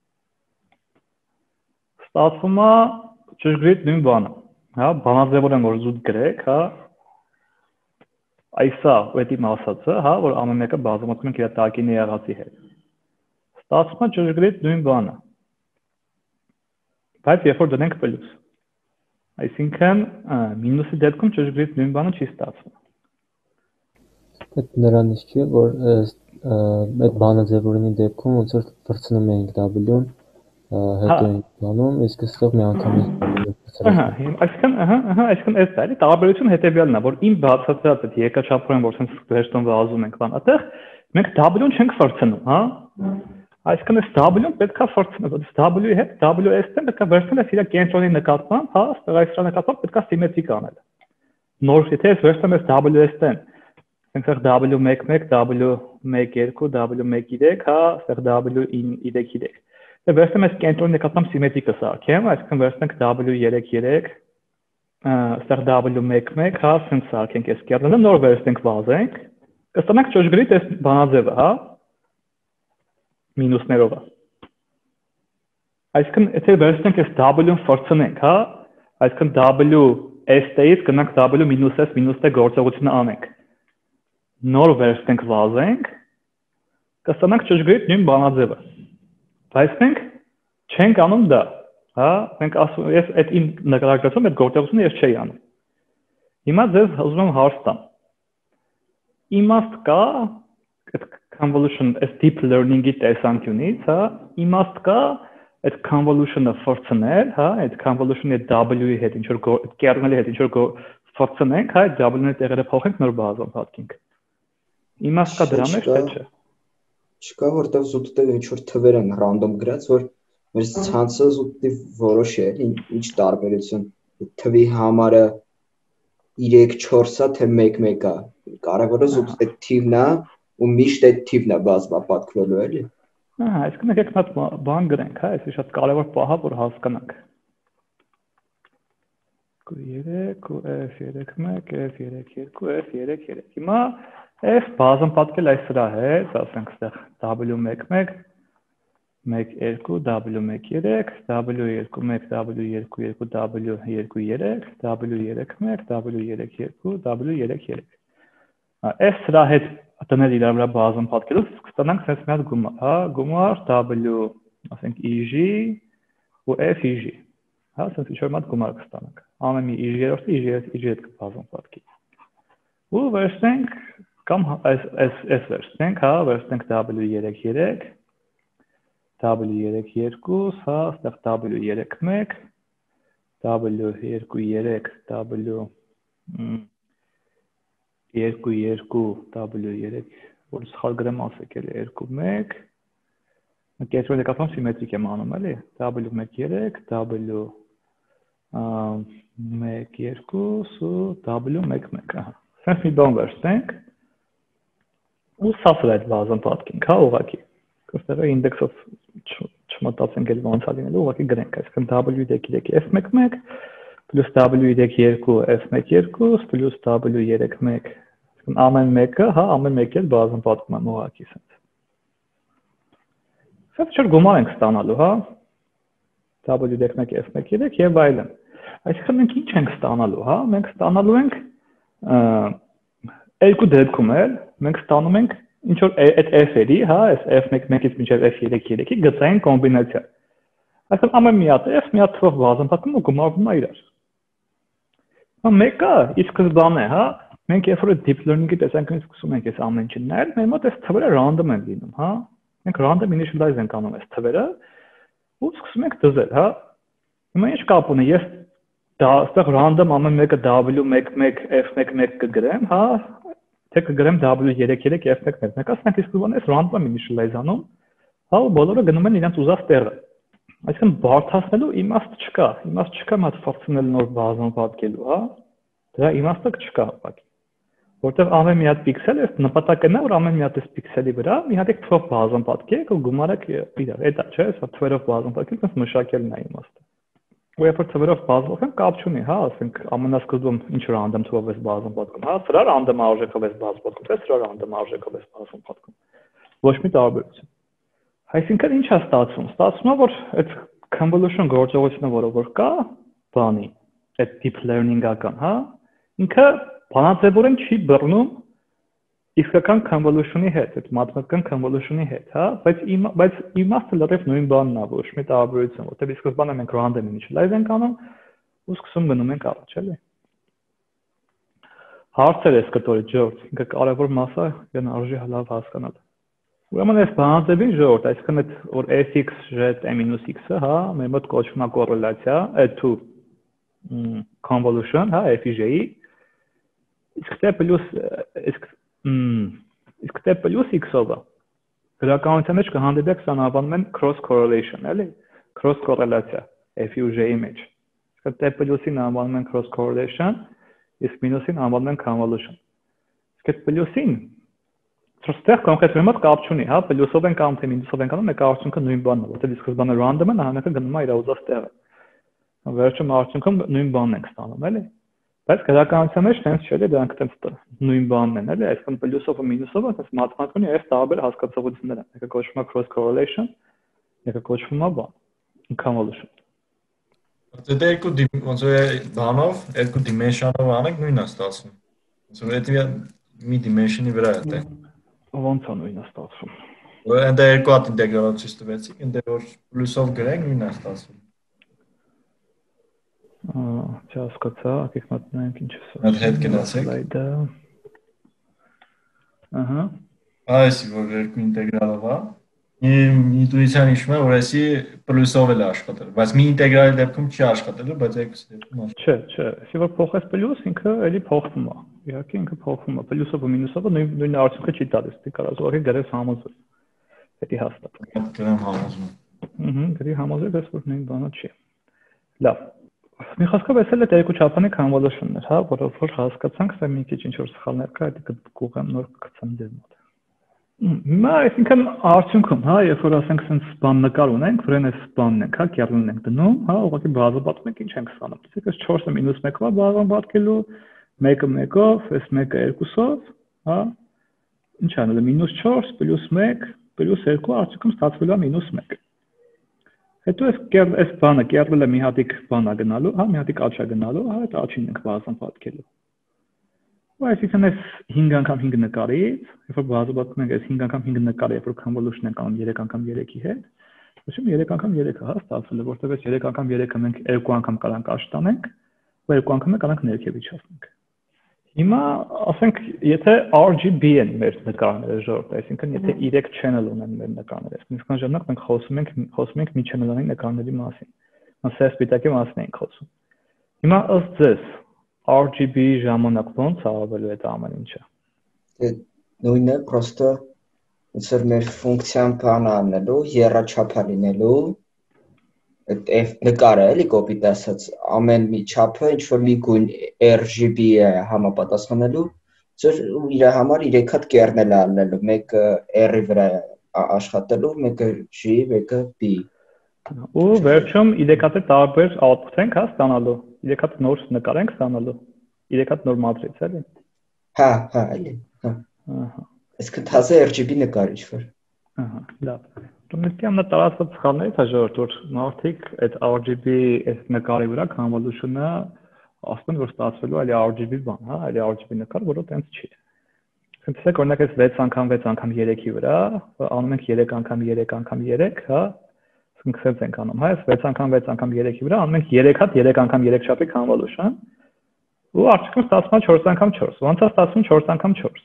ստացվում է ճշգրիտ նույն բանը, հա, բանաձևորեն որ զուտ գրեք, հա, այսա ուետի մասածը, հա, որ ամեն մեկը բազմացնում ենք իր տակինի եղածի հետ։ Ստացվում է ճշգրիտ նույն բանը։ Բայց երբ որ դնենք պլյուս, Այսինքն մինուսի դեպքում ճշգրիտ նույն բանը չի ստացվում։ Այդ նրանից չի, որ այդ բանաձևորինի դեպքում ոնց որ վրցնում էինք W-ն, հետո էինք բանում, իսկ այստեղ միանգամից Ահա, այսինքն, ահա, ահա, այսինքն այս դեպքում տարբերությունը հետեւյալն է, որ իմ բացատրած այդ երկրաչափորեն, որ sense վերջում վազում ենք բան, այդտեղ մենք W-ն չենք վրցնում, հա։ Այսինքն այս W-ն պետք է վրցնել, այս W-ի հետ W-S-ն պետք է վերցնել այս իր կենտրոնի նկատմամբ, հա, սպերայսրա նկատմամբ պետք է սիմետրիկ անել։ Նոր եթե ես վերցնեմ այս W-S-ն, այսինքն W one one, W one two, W one three, հա, այստեղ W three three։ Դե վերցնեմ այս կենտրոնի նկատմամբ սիմետրիկը սարքեմ, այսինքն վերցնենք W three three, այստեղ W one one, հա, sense սարքենք այս կենտրոնը, նոր վերցնենք վազենք, կստանանք ճշգրիտ այս բանաձևը, հա, մինուսներով է։ Այսինքն եթե վերցնենք այս W-ն վրցնենք, հա, այսինքն W-S-ից գնանք W-S-S գործողությունը անենք։ Նոր վերցնենք վազենք, կստանանք ճշգրիտ նույն բանաձևը։ Բայց մենք չենք անում դա, հա, մենք ասում ես այդ իմ նկարագրացում այդ գործողությունը ես չէի անում։ Հիմա ձեզ ուզում եմ հարց տամ։ Իմաստ կա այդ convolution as deep learning-ի տեսանկյունից, հա, իմաստ կա այդ convolution-ը վրցնել, հա, այդ convolution-ի W-ի հետ ինչ որ կերնելի հետ ինչ որ վրցնենք, հա, այդ W-ի տեղերը փոխենք նոր բազան պատկենք։ Իմաստ կա դրա մեջ թե չէ։ Չկա, որտեղ զուտտել ինչ որ թվեր են random գրած, որ մեր ցանցը զուտտի որոշ է, ինչ տարբերություն թվի համարը three four-ը թե one one-ը։ Կարևորը զուտտի թիվն է ու միշտ այդ թիվն է բազմապատկվելու էլի։ Ահա, այսինքն եկեք մատ բան գրենք, հա, այսի շատ կարևոր պահ է, որ հասկանանք։ Q three, Q F three one, F three two, F three three։ Հիմա F բազան պատկել այս սրա հետ, ասենք այստեղ W one one, one two, W one three, W two one, W two two, W two three, W three one, W three two, W three three։ Այս սրա հետ դնել իրար վրա բազան պատկելուց կստանանք sense մի հատ գումար, հա, գումար W, ասենք E G ու F E G։ Հա, sense ինչ-որ մատ գումար կստանանք։ Ամեն մի E G-երորդը E G հետ կբազան պատկի։ Ու վերցնենք կամ այս այս այս վերցնենք, հա, վերցնենք W three three, W three two, հա, այստեղ W three one, W two three, W two two, W three, որ սխալ գրեմ ասեք էլի two one, կենտրոնի նկատմամբ սիմետրիկ եմ անում էլի, W one three, W one two, ու W one one, ահա։ Sense մի բան վերցնենք ու սասր այդ բազան պատկենք, հա, ուղղակի։ Այստեղ index-ով չմտածենք էլ ոնց է լինելու, ուղղակի գրենք, այսինքն W three three F one one plus W three two F one two plus W three one, այսինքն ամեն մեկը, հա, ամեն մեկը էլ բազան պատկում եմ ուղղակի sense։ Սա չէ գումար ենք ստանալու, հա, W three one F one three եւ այլն։ Այսինքն մենք ինչ ենք ստանալու, հա, մենք ստանալու ենք երկու դեպքում էլ մենք ստանում ենք ինչ որ այդ F-երի, հա, այս F one one-ից մինչև F three three-ի գծային կոմբինացիա։ Այսինքն ամեն մի հատ F մի հատ թվով բազան պատկում ու գումարվում է իրար։ Հա մեկը իսկ սկզբան է, հա, մենք երբ որ deep learning-ի տեսանկյունից սկսում ենք այս ամեն ինչը նայել, մեր մոտ այս թվերը random են լինում, հա։ Մենք random initialize ենք անում այս թվերը ու սկսում ենք դզել, հա։ Հիմա ինչ կապ ունի, ես դա այստեղ random ամեն մեկը W one one F one one կգրեմ, հա, թե կգրեմ W three three F one one։ Մենք ասենք իսկ բան էս random initialize անում, հա, ու բոլորը գնում են իրենց ուզած տեղը։ Այսինքն բարդացնելու իմաստ չկա, իմաստ չկա մատ ֆունկցիոնալ նոր բազան պատկելու, հա։ Դրա իմաստը չկա ուղղակի։ Որտեղ ամեն մի հատ պիքսել է, նպատակն է, որ ամեն մի հատ այս պիքսելի վրա մի հատ թվով բազան պատկեք ու գումարեք իրար։ Էդ է, չէ՞, սա թվերով բազան պատկել, ոնց մշակելն է իմաստը։ Ու երբ որ թվերով բազով են, կապ չունի, հա, ասենք ամենասկզբում ինչ որ random թվով էս բազան պատկում, հա, սրա random արժեքով էս բազան պատկում, թե սրա random արժեքով էս բազան պատկում։ Ոչ մի տարբերություն։ Այսինքն ինչ է ստացվում։ Ստացվում է, որ այդ convolution գործողությունը, որը որ կա, բանի, այդ deep learning-ական, հա, ինքը բանաձևորեն չի բռնում իսկական convolution-ի հետ, այդ մաթեմատիկական convolution-ի հետ, հա, բայց բայց իմաստը լրիվ նույն բանն է, ոչ մի տարբերություն, որտեղ ի սկզբանե մենք random initialize ենք անում, ու սկսում գնում ենք առաջ, էլի։ Հարցեր էս կտորի Ջորջ, ինքը կարևոր մաս է, գն արժի լավ հասկանալ։ Ուրեմն այս բանաձևի Ջորջ, այսինքն այդ որ fx jet m-x-ը, հա, մեր մոտ կոչվում է կոռելացիա, այդ two convolution, հա, f-j-ի, իսկ դե պլյուս իսկ իսկ դե պլյուս x-ով գրականության մեջ կհանդիպեք սա անվանում են cross correlation, էլի, cross correlation f-j-ի մեջ։ Իսկ դե պլյուսին անվանում են cross correlation, իսկ մինուսին անվանում են convolution։ Իսկ այդ պլյուսին Ստեղ կոնկրետ մոտ կապ չունի, հա, պլյուսով են կամ թե մինուսով են կանում, մեկ արդյունքը նույն բանն է, որտեղ սկզբանը random է, նահանգը գնում է իր ուզած տեղը։ Վերջում արդյունքում նույն բանն ենք ստանում, էլի։ Բայց գրականության մեջ տենց չէ, դրանք տենց նույն բանն են, էլի, այսինքն պլյուսով ու մինուսով այս մաթեմատիկան այս տարբեր հասկացողություններ են։ Մեկը կոչվում է cross correlation, մեկը կոչվում է բան, convolution։ Դե երկու ոնց է բանով, երկու dimension-ով անենք նույնն է ստացվում։ Ոնց որ դա մի dimension-ի վրա է դա։ Ոնց է նույնն է ստացվում։ Որ այնտեղ երկու հատ ինտեգրալ ցույց տվեցիք, այնտեղ որ պլյուսով գրենք նույնն է ստացվում։ Ահա, չհասկացա, եկեք մտնենք ինչ է սա։ Այդ հետ գնացեք։ Ահա։ Այսի որ երկու ինտեգրալով է։ Ինտուիցիան հիշում է, որ այսի պլյուսով էլ աշխատել, բայց մի ինտեգրալի դեպքում չի աշխատելու, բայց երկուսի դեպքում աշխատել։ Չէ, չէ, այսի որ փոխես պլյուս, ինքը էլի փոխվում է։ Իհարկե ինքը փոխվում է, պլյուսով ու մինուսով նույն նույն արդյունքը չի տալիս, դի կարաս ուղղակի գրես համոզել։ Պետք է հաստատ։ Գրեմ համոզում։ Ահա, գրի համոզել, ես որ նույն բանը չի։ Լավ։ Մի խոսքով էս էլ է երկու չափանի convolution-ներ, հա, որով որ հասկացանք, սա մի քիչ ինչ որ սխալներ կա, դա կուղեմ նոր կգցեմ դեր մոտ։ Հիմա այսինքն արդյունքում, հա, երբ որ ասենք sense բան նկար ունենք, որեն այս բանն ենք, հա, կերնն ենք դնում, հա, ուղղակի բազաբատում ենք, ինչ ենք ստանում։ Իսկ այս four-ը մինուս one-ով բազաբատկելու, one-ը one-ով, այս one-ը two-ով, հա, ինչ անել է մինուս four պլյուս one պլյուս two արդյունքում ստացվելու է մինուս one։ Հետո այս կերն այս բանը կերնը մի հատիկ բանա գնալու, հա, մի հատիկ աչա գնալու, հա, այդ աչին ենք բազաբատկելու։ Ու այսինքն այս five անգամ five նկարից, երբ որ բազաբատում ենք այս five անգամ five նկարը, երբ որ convolution ենք անում three անգամ three-ի հետ, ուսում three անգամ three-ը հա ստացվել է, որտեղ այս three անգամ three-ը մենք two անգամ կարանք աշտանենք, ու two անգամ կարանք ներքև իջացնենք։ Հիմա ասենք, եթե R G B են մեր նկարները ժողովուրդ, այսինքն եթե three channel ունեն մեր նկարները, այսինքն ժամանակ մենք խոսում ենք խոսում ենք մի channel-անի նկարների մասին։ Մասը սպիտակի մասն ենք խոսում։ Հիմա ըստ ձեզ R G B ժամանակ ոնց է ավելու այդ ամեն ինչը։ Դե նույնն է, պրոստը ոնց որ մեր ֆունկցիան բան անելու, եռաչափ լինելու, այդ F նկարը էլի կոպիտ ասած, ամեն մի չափը ինչ որ մի գույն R G B է համապատասխանելու, ծեր իր համար three հատ կերնել անելու, մեկը R-ի վրա աշխատելու, մեկը G, մեկը B։ Ու վերջում three հատ տարբեր output ենք հա ստանալու, three հատ նոր նկար ենք ստանալու, three հատ նոր մատրից էլի։ Հա, հա, էլի, հա։ Ահա։ Իսկ թազը R G B նկար ինչ որ։ Ահա, լավ։ Դու ամենա տարածված սխալներից է ժողովուրդ, որ մարդիկ այդ R G B այս նկարի վրա convolution-ը ասում են, որ ստացվելու է R G B բան, հա, այլ R G B նկար, որը տենց չի։ Տեսեք, օրինակ այս six անգամ six անգամ three-ի վրա, անում ենք three անգամ three անգամ three, հա, սկսենք ենք անում, հա, այս six անգամ six անգամ three-ի վրա անում ենք three հատ three անգամ three չափի convolution, ու արդյունքում ստացվում է four անգամ four, ոնց է ստացվում four անգամ four։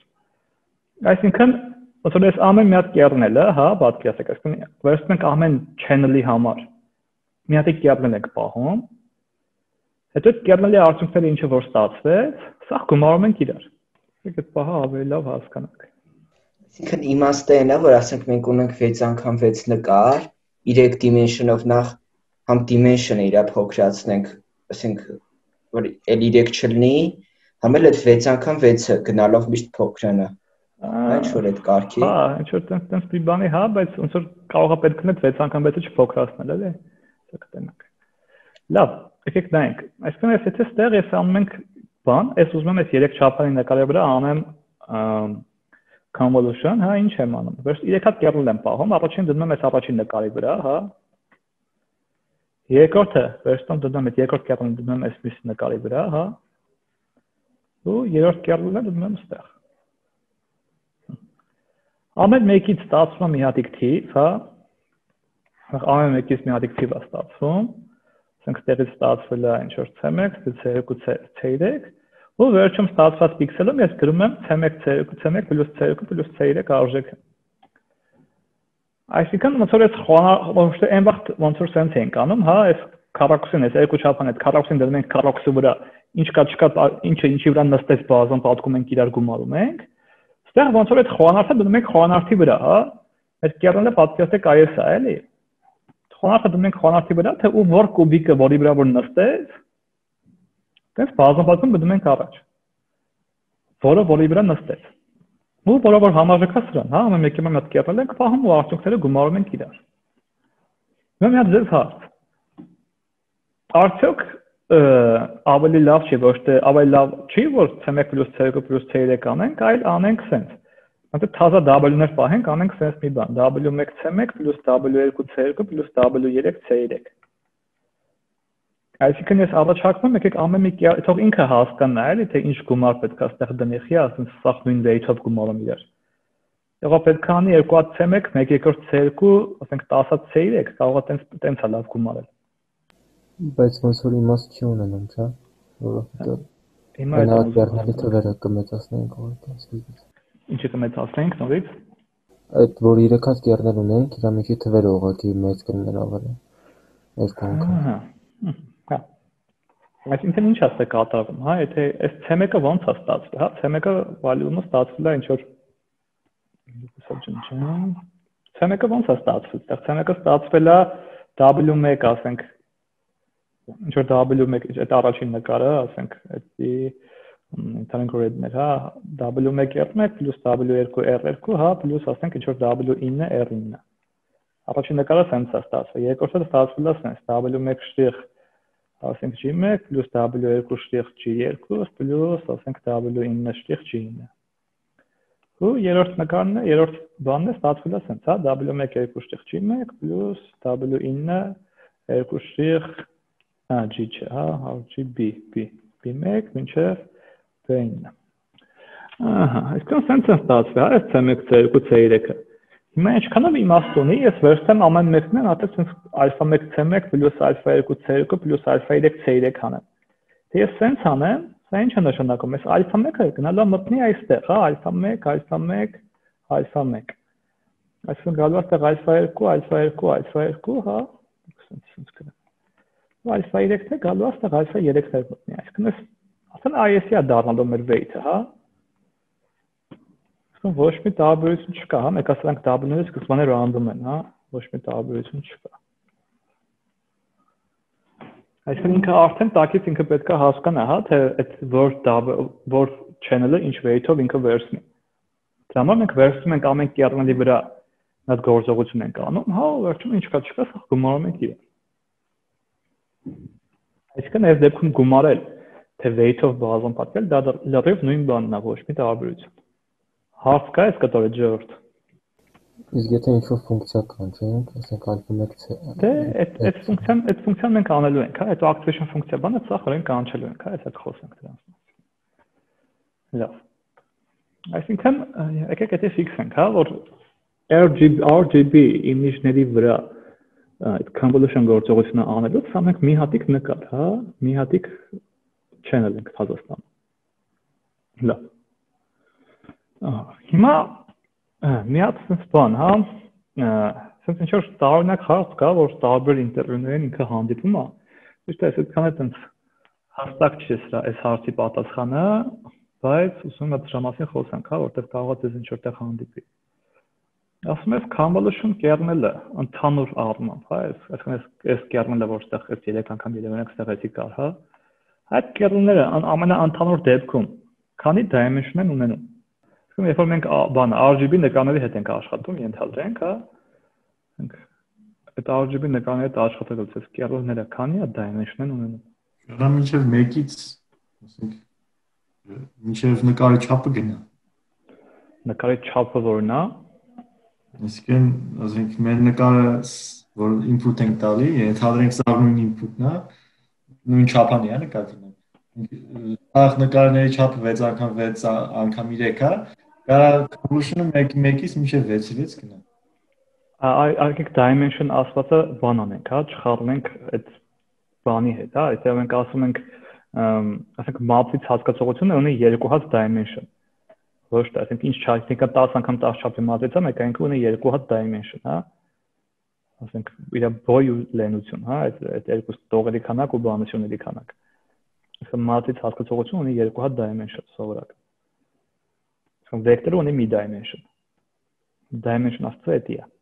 Այսինքն ոնց որ այս ամեն մի հատ կերնելը, հա, պատկերացեք, այսինքն վերցնում ենք ամեն channel-ի համար մի հատ կերնել ենք պահում, հետո այդ կերնելի արդյունքները ինչը որ ստացվեց, սա գումարում ենք իրար։ Եկեք այդ պահը ավելի լավ հասկանանք։ Այսինքն իմաստը այն է, որ ասենք մենք ունենք six անգամ six նկար, three dimension-ով նախ համ dimension-ը իրա փոքրացնենք, ասենք որ էլ three չլինի, համ էլ այդ six անգամ six-ը գնալով միշտ փոքրանա։ Ինչ որ այդ կարգի։ Հա, ինչ որ տենց տենց մի բանի, հա, բայց ոնց որ կարող է պետք է six անգամ six-ը չփոքրացնել, էլի։ Դա կտենանք։ Լավ, եկեք նայենք։ Այսինքն ես եթե ստեղ ես անում ենք բան, ես ուզում եմ այս three չափանի նկարի վրա անեմ convolution, հա, ինչ եմ անում։ Վերջ three հատ կերնել եմ պահում, առաջին դնում եմ այս առաջին նկարի վրա, հա։ Երկրորդը, վերջում դնում եմ այդ երկրորդ կերնելը դնում եմ այս մյուս նկարի վրա, հա։ Ու երրորդ կերնելը դնում եմ ստեղ։ Ամեն մեկից ստացվում է մի հատիկ թիվ, հա։ Ամեն մեկից մի հատիկ թիվ է ստացվում, ասենք տեղից ստացվել է ինչ որ C մեկ, C երկու, C երեք, ու վերջում ստացված պիքսելում ես գրում եմ C մեկ, C երկու, C մեկ + C երկու + C երեք արժեքը։ Այսինքն ոնց որ այս ոչ թե այն վաղ ոնց որ sense ենք անում, հա, այս քառակուսին էս երկու չափան այդ քառակուսին դնում ենք քառակուսի վրա, ինչ կա չկա, ինչը ինչի վրա նստեց բազան պատկում ենք իրար գումարում ենք։ Ստեղ ոնց որ այդ խոհանարդը դնում ենք խոհանարդի վրա, հա։ Այդ կերնը պատկերացեք այս է, էլի։ Խոհանարդը դնում ենք խոհանարդի վրա, թե ու որ կուբիկը, որի վրա որ նստեց, դες բազան պատկում դնում ենք առաջ։ Որը որի վրա նստեց։ Ու որը որ համարժեքա սրան, հա, ամեն մեկի մոտ կերնել ենք, պահում ու արդյունքները գումարում ենք իրար։ Հիմա մի հատ ձեզ հարց։ Արդյոք ավելի լավ չի, ոչ թե ավելի լավ չի, որ C մեկ + C երկու + C երեք անենք, այլ անենք sense։ Անտե թազա W-ներ պահենք, անենք sense մի բան, W մեկ C մեկ + W երկու C երկու + W երեք C երեք։ Այսինքն ես առաջարկում եմ եկեք ամեն մի թող ինքը հասկանա, էլի, թե ինչ գումար պետք է այստեղ դնի, խի, ասենք սա նույն weight-ով գումարում իրար։ Եղա պետք է անի երկու հատ C մեկ, մեկ երկրորդ C երկու, ասենք տասը հատ C երեք, կարող է տենց տենց է լավ գումարել։ Բայց ոնց որ իմաստ չի ունենում, չէ՞, որովհետեւ հիմա այդ կերնելի թվերը կմեծացնենք ուղղակի սկզբից։ Ինչը կմեծացնենք նորից։ Այդ որ երեք հատ կերներ ունենք, իրա մի քիչ թվերը ուղղակի մեծ կլիներ ավելի։ Այս անգամ։ Հա։ Այսինքն ինչ է կատարվում, հա, եթե այս C մեկը ոնց է ստացվել, հա, C մեկը value-ը ստացվել է ինչ որ C մեկը ոնց է ստացվել, այդտեղ C մեկը ստացվել է W մեկ, ասենք ինչ որ W մեկ, այդ առաջին նկարը, ասենք, այդի ընթանք ռեդներ, հա, W մեկ R մեկ + W երկու R երկու, հա, + ասենք ինչ որ W ինը R ինը։ Առաջին նկարը sense է ստացվել, երկրորդը ստացվել է sense W մեկ շտիղ, ասենք G մեկ + W երկու շտիղ G երկու + ասենք W ինը շտիղ G ինը։ Ու երրորդ նկարն է, երրորդ բանն է ստացվել է sense, հա, W մեկ երկու շտիղ G մեկ + W ինը երկու շտիղ Ա G չէ, հա, G B, B, B մեկ մինչև B ինը։ Ահա, այսքան sense-ը ստացվել, հա, այս C մեկ, C երկու, C երեքը։ Հիմա ինչքանով իմաստ ունի, ես վերցեմ ամեն մեկն են, հատե sense alpha մեկ C մեկ + alpha երկու C երկու + alpha երեք C երեք անեմ։ Դե ես sense անեմ, սա ինչ է նշանակում, այս alpha մեկը գնալու է մտնի այստեղ, հա, alpha մեկ, alpha մեկ, alpha մեկ։ Այսինքն գալու է այստեղ alpha երկու, alpha երկու, alpha երկու, հա, sense sense կնա։ Alpha երեքն է գալու այստեղ alpha երեքն է մտնի, այսինքն այս ասեն I S-ի է դառնալու մեր weight-ը, հա։ Այսինքն ոչ մի տարբերություն չկա, հա, մեկ ասենք W-ները սկզբանե random են, հա, ոչ մի տարբերություն չկա։ Այսինքն ինքը արդեն տակից ինքը պետք է հասկանա, հա, թե այդ որ որ channel-ը ինչ weight-ով ինքը վերցնի։ Դրա համար մենք վերցնում ենք ամեն կերնելի վրա այդ գործողություն ենք անում, հա, վերջում ինչ կա չկա, սա գումարում ենք իրեն։ Այսինքն այս դեպքում գումարել, թե weight-ով բազան պատկել, դա լրիվ նույն բանն է, ոչ մի տարբերություն։ Հարց կա, այս կտորը ջորդ։ Իսկ եթե ինչ-որ ֆունկցիա կանչենք, ասենք alpha մեկ C։ Դե այդ այդ ֆունկցիան, այդ ֆունկցիան մենք անելու ենք, հա, այդ activation ֆունկցիա բանը սա խորեն կանչելու ենք, հա, այս հետ խոսենք դրանց մասին։ Լավ։ Այսինքն, եկեք եթե ֆիքսենք, հա, որ R G B image-ների վրա այդ convolution գործողությունը անելուց սա մենք մի հատիկ նկար, հա, մի հատիկ channel ենք Հայաստանում։ Լավ։ Ահա, հիմա մի հատ sense բան, հա, sense ինչ որ տարօրինակ հարց կա, որ տարբեր ինտերվյուներն ինքը հանդիպում է։ Ճիշտ է, այդքան է տենց հաստատ չի սրա այս հարցի պատասխանը, բայց ուսում եմ դրա մասին խոսանք, հա, որտեղ կարող է դες ինչ որտեղ հանդիպի։ Ասում ես convolution kernel-ը ընդհանուր առմամբ, հա, այսինքն այս kernel-ը որտեղ այս երեք անգամ երևանք ստեղեցի կար, հա։ Այդ kernel-ները ամենաընդհանուր դեպքում քանի dimension են ունենում։ Այսինքն երբ որ մենք բան R G B նկարների հետ ենք աշխատում, ենթադրենք, հա, մենք այդ R G B նկարների հետ աշխատելուց այս kernel-ները քանի dimension են ունենում։ Դա մինչև մեկից, ասենք, մինչև նկարի չափը գնա։ Նկարի չափը որն է։ Իսկեն, ասենք, մեր նկարը, որ input ենք տալի, ենթադրենք սա նույն input-ն է, նույն չափան է նկարվում։ Ախ նկարների չափը վեց անգամ վեց անգամ երեք է, կարա convolution-ը մեկից մինչև վեցից գնա։ Այ այգեք dimension ասվածը բան անենք, հա, չխառնենք այդ բանի հետ, հա, եթե մենք ասում ենք, ասենք map-ից հասկացողությունը ունի երկու հատ dimension։ Ոչ թե, ասենք ինչ չափ, տասը անգամ տասը չափի matrix-ը մեկ այնքան ունի երկու հատ dimension, հա։ Ասենք իր բոյ ու լենություն, հա, այդ այդ երկու տողերի քանակ ու բանությունների քանակ։ Ասենք matrix հասկացողությունը ունի երկու հատ dimension սովորական։ Ասենք վեկտորը ունի մի dimension։ Dimension աստծո էդի է։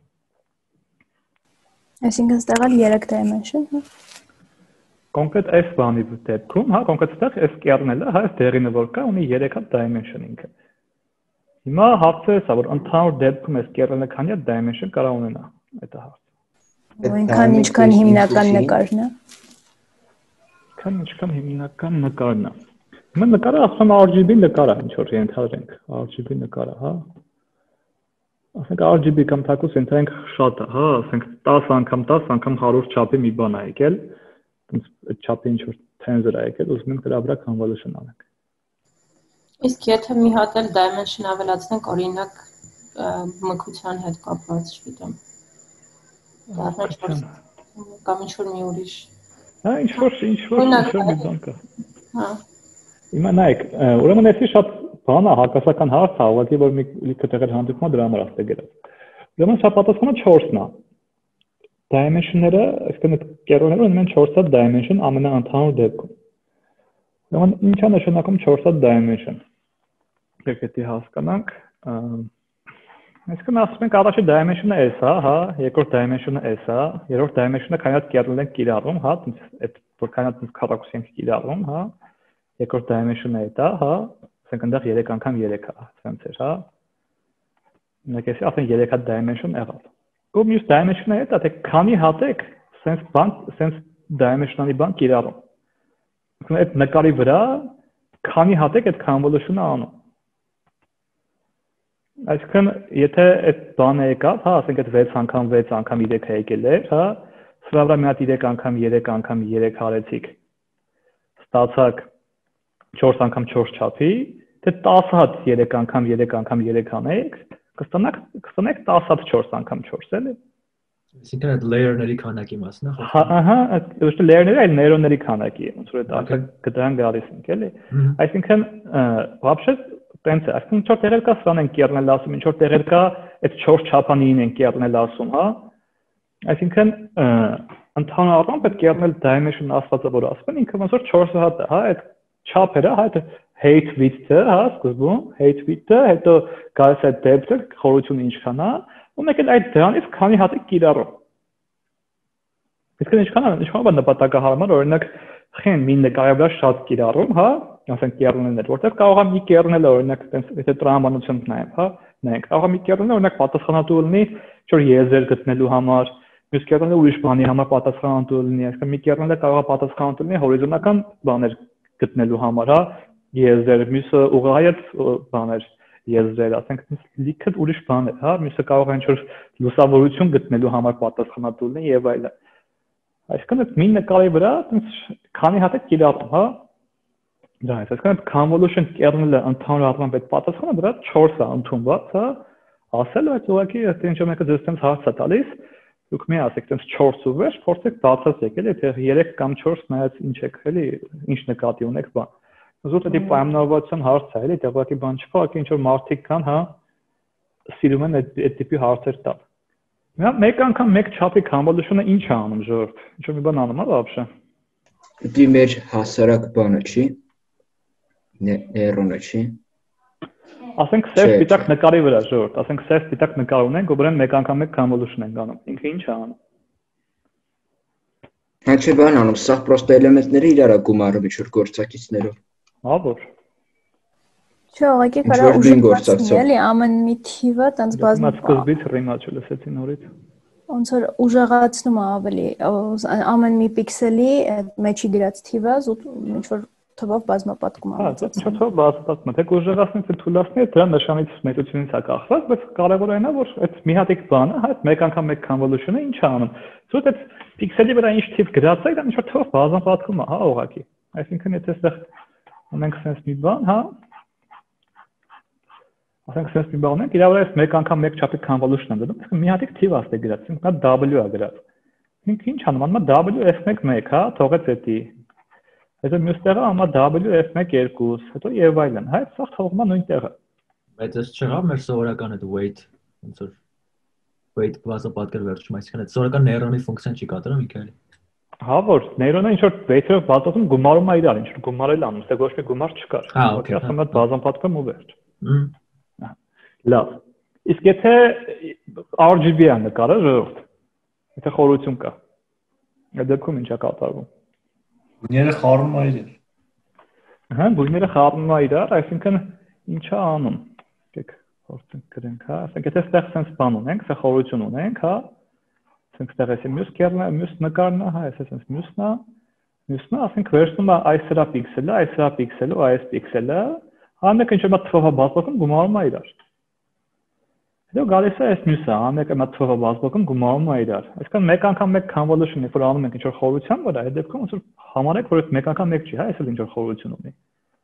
Այսինքն ստեղալ երեք dimension, հա։ Կոնկրետ այս բանի դեպքում, հա, կոնկրետ ստեղ այս կերնելը, հա, այս դերինը որ կա, ունի երեք հատ dimension ինքը։ Հիմա հարցը սա որ ընդհանուր դեպքում այս կերնելը քանի հատ dimension կարող ունենա, այդ է հարցը։ Այնքան ինչքան հիմնական նկարն է։ Քան ինչքան հիմնական նկարն է։ Հիմա նկարը ասում R G B նկար է, ինչ որ ենթադրենք, R G B նկար է, հա։ Ասենք R G B կամ թակուս ենթենք շատ է, հա, ասենք տասը անգամ տասը անգամ հարյուր չափի մի բան է եկել, այդ չափի ինչ որ tensor է եկել, ուզում ենք դրա վրա convolution անենք։ Իսկ եթե մի հատ էլ dimension ավելացնենք, օրինակ մկության հետ կապված, չգիտեմ։ Դառնա կամ ինչ որ մի ուրիշ։ Հա, ինչ որ ինչ որ ինչ որ մի բան կա։ Հա։ Հիմա նայեք, ուրեմն էսի շատ բան է, հակասական հարց է, ուղղակի որ մի լիքը տեղեր հանդիպում է դրա համար ասել գրած։ Ուրեմն սա պատասխանը չորսն է։ Dimension-ները, այսինքն այդ կերոները ունեն չորս հատ dimension ամենաընդհանուր դեպքում։ Ուրեմն ինչ է նշանակում չորս հատ dimension։ Եկեք դի հասկանանք։ Այսինքն ասում ենք առաջի dimension-ը էս է, հա, երկրորդ dimension-ը էս է, երրորդ dimension-ը քանի հատ կերնել ենք կիրառում, հա, այդ որ քանի հատ քառակուսի ենք կիրառում, հա։ Երկրորդ dimension-ը է դա, հա, ասենք այնտեղ երեք անգամ երեք է, ասենք էր, հա։ Նկեսի ասենք երեք հատ dimension եղավ։ Ու մյուս dimension-ը է դա, թե քանի հատ եք sense բան, sense dimension-ալի բան կիրառում։ Այսինքն այդ նկարի վրա քանի հատ եք այդ convolution-ը անում։ Այսինքն եթե այդ բանը եկավ, հա, ասենք այդ վեց անգամ վեց անգամ երեք է եկել էր, հա, սրա վրա մի հատ երեք անգամ երեք անգամ երեք արեցիք։ Ստացակ չորս անգամ չորս չափի, թե տասը հատ երեք անգամ երեք անգամ երեք անեք, կստանաք կստանեք տասը հատ չորս անգամ չորս, էլի։ Այսինքն այդ layer-ների քանակի մասն է, հա, ահա, ոչ թե layer-ների, այլ neuron-ների քանակի, ոնց որ այդ ակա գտան գալիս ենք, էլի։ Այսինքն, вообще, տենց է, այսինքն ինչ որ տեղեր կա սրան են կերնել ասում, ինչ որ տեղեր կա այդ չորս չափանին են կերնել ասում, հա։ Այսինքն, ընդհանուր առմամբ այդ կերնել dimension ասվածը որ ասում են, ինքը ոնց որ չորս հատ է, հա, այդ չափերը, հա, այդ height width-ը, հա, սկզբում height width-ը, հետո գալիս այդ depth-ը, խորությունը ինչքան է, ու մեկ էլ այդ դրանից քանի հատ է կիրառում։ Իսկ ինչքան է, ինչքան է նպատակահարմար, օրինակ, խեն մի նկարի վրա շատ կիրառում, հա, ասենք կերնելներ, որտեղ կարող է մի կերնել օրինակ, եթե տրամաբանություն նայեմ, հա, նայենք, կարող է մի կերնել օրինակ պատասխանատու լինի, ինչ-որ եզր գտնելու համար, մյուս կերնելը ուրիշ բանի համար պատասխանատու լինի, այսինքն մի կերնելը կարող է պատասխանատու լինի հորիզոնական բաներ գտնելու համար, հա, եզր, մյուսը ուղղահայտ բաներ, եզրեր, ասենք լիքը ուրիշ բաներ, հա, մյուսը կարող է ինչ-որ լուսավորություն գտնելու համար պատասխանատու լինի եւ այլն։ Այսինքն այդ մի նկարի վրա քանի հատ է կիրառում, հա։ Դա է, այսինքն այդ convolution կերնելը ընդհանուր առմամբ այդ պատասխանը դրա չորս է ընդունված, հա։ Ասել այդ ուղղակի այդ ինչ որ մեկը ձեզ տենց հարց է տալիս, դուք մի ասեք տենց չորս ու վերջ, փորձեք բացացեք, էլի, թե երեք կամ չորս նայած ինչ եք, էլի, ինչ նկատի ունեք բան։ Զուտ էդի պայմանավորվածության հարց է, էլի, դա ուղղակի բան չկա, ուղղակի ինչ որ մարդիկ կան, հա, սիրում են այդ այդ տիպի հարցեր տալ։ Նա մեկ անգամ մեկ չափի convolution-ը ինչ է անում, ժողովուրդ։ Ինչ որ մի բան անում է, вообще։ Դի մեր հասարակ բանը չի։ Նեյրոնը չի։ Ասենք սև պիտակ նկարի վրա, ժողովուրդ, ասենք սև պիտակ նկար ունենք, ու բրեն մեկ անգամ մեկ convolution ենք անում։ Ինքը ինչ է անում։ Հա չէ բան անում, սա պրոստը էլեմենտները իրար գումարում ինչ որ գործակիցներով։ Հա որ։ Չէ, ուղղակի կարա ուժեղացնել, էլի, ամեն մի թիվը տենց բազմա։ Մաս սկզբից ռիմաչը լսեցի նորից։ Ոնց որ ուժեղացնում է ավելի, ամեն մի պիքսելի այդ մեջի դրած թիվը զուտ ինչ որ թվով բազմապատկում է։ Հա, ինչ որ բազմապատկում է, թե ուժեղացնի, թե թույլատնի, դրա նշանից մեծությունից է կախված, բայց կարևորը այն է, որ այդ մի հատիկ բանը, հա, այդ մեկ անգամ մեկ convolution-ը ինչ է անում։ Զուտ այդ պիքսելի վրա ինչ թիվ գրած է, դա ինչ որ թվով բազմապատկում է, հա, ուղղակի։ Այսինքն եթե այստեղ ունենք sense մի բան, հա, ասենք sense մի բան ունենք, իրա վրա այս մեկ անգամ մեկ չափի convolution-ը դնում, իսկ մի հատիկ թիվ աստ է գրած, ինքն դա W է գրած։ Ինք ինչ անում, անում W F one one, հա, թողեց էդի։ Հետո մյուս տեղը անում W F one two, հետո եւ այլն, հա, սա թողում է նույն տեղը։ Բայց այս չեղավ մեր սովորական այդ weight, ոնց որ weight բազմապատկեր վերջում, այսինքն այդ սովորական նեյրոնի ֆունկցիան չի կատարում ինքնին։ Հա, որ նեյրոնը ինչ որ weight-ով բացում գումարում է իրար, ինչ որ գումարել անում, թե ոչ մի գումար չկար։ Հա, օքեյ։ Ասում եմ բազմապատկում ու վերջ։ Հմ։ Լավ։ Իսկ եթե R G B-ը նկարը ժողովուրդ, եթե խորություն կա, այդ դեպքում ինչ է կատարվում։ Գույները խառնում է իրար։ Հա, գույները խառնում է իրար, այսինքն ինչ է անում։ Եկեք փորձենք գրենք, հա, ասենք եթե այդտեղ sense բան ունենք, սա խորություն ունենք, հա, ասենք այդտեղ էսի մյուս կերնը, մյուս նկարն է, հա, էսի sense մյուսն է, մյուսն է, ասենք վերցնում է այս սրա պիքսելը, այս սրա պիքսելը, այս պիքսելը, հա, մեկ ինչ-որ թվով բացողում գումարում է իրար։ Հետո գալիս է այս մյուսը, հա, մեկ մա թվով բացողում գումարում է իրար։ Այսինքն մեկ անգամ մեկ convolution-ը, որ անում ենք ինչ-որ խորության վրա, այդ դեպքում ոնց որ համարեք, որ մեկ անգամ մեկ չի, հա, այսօր ինչ-որ խորություն ունի։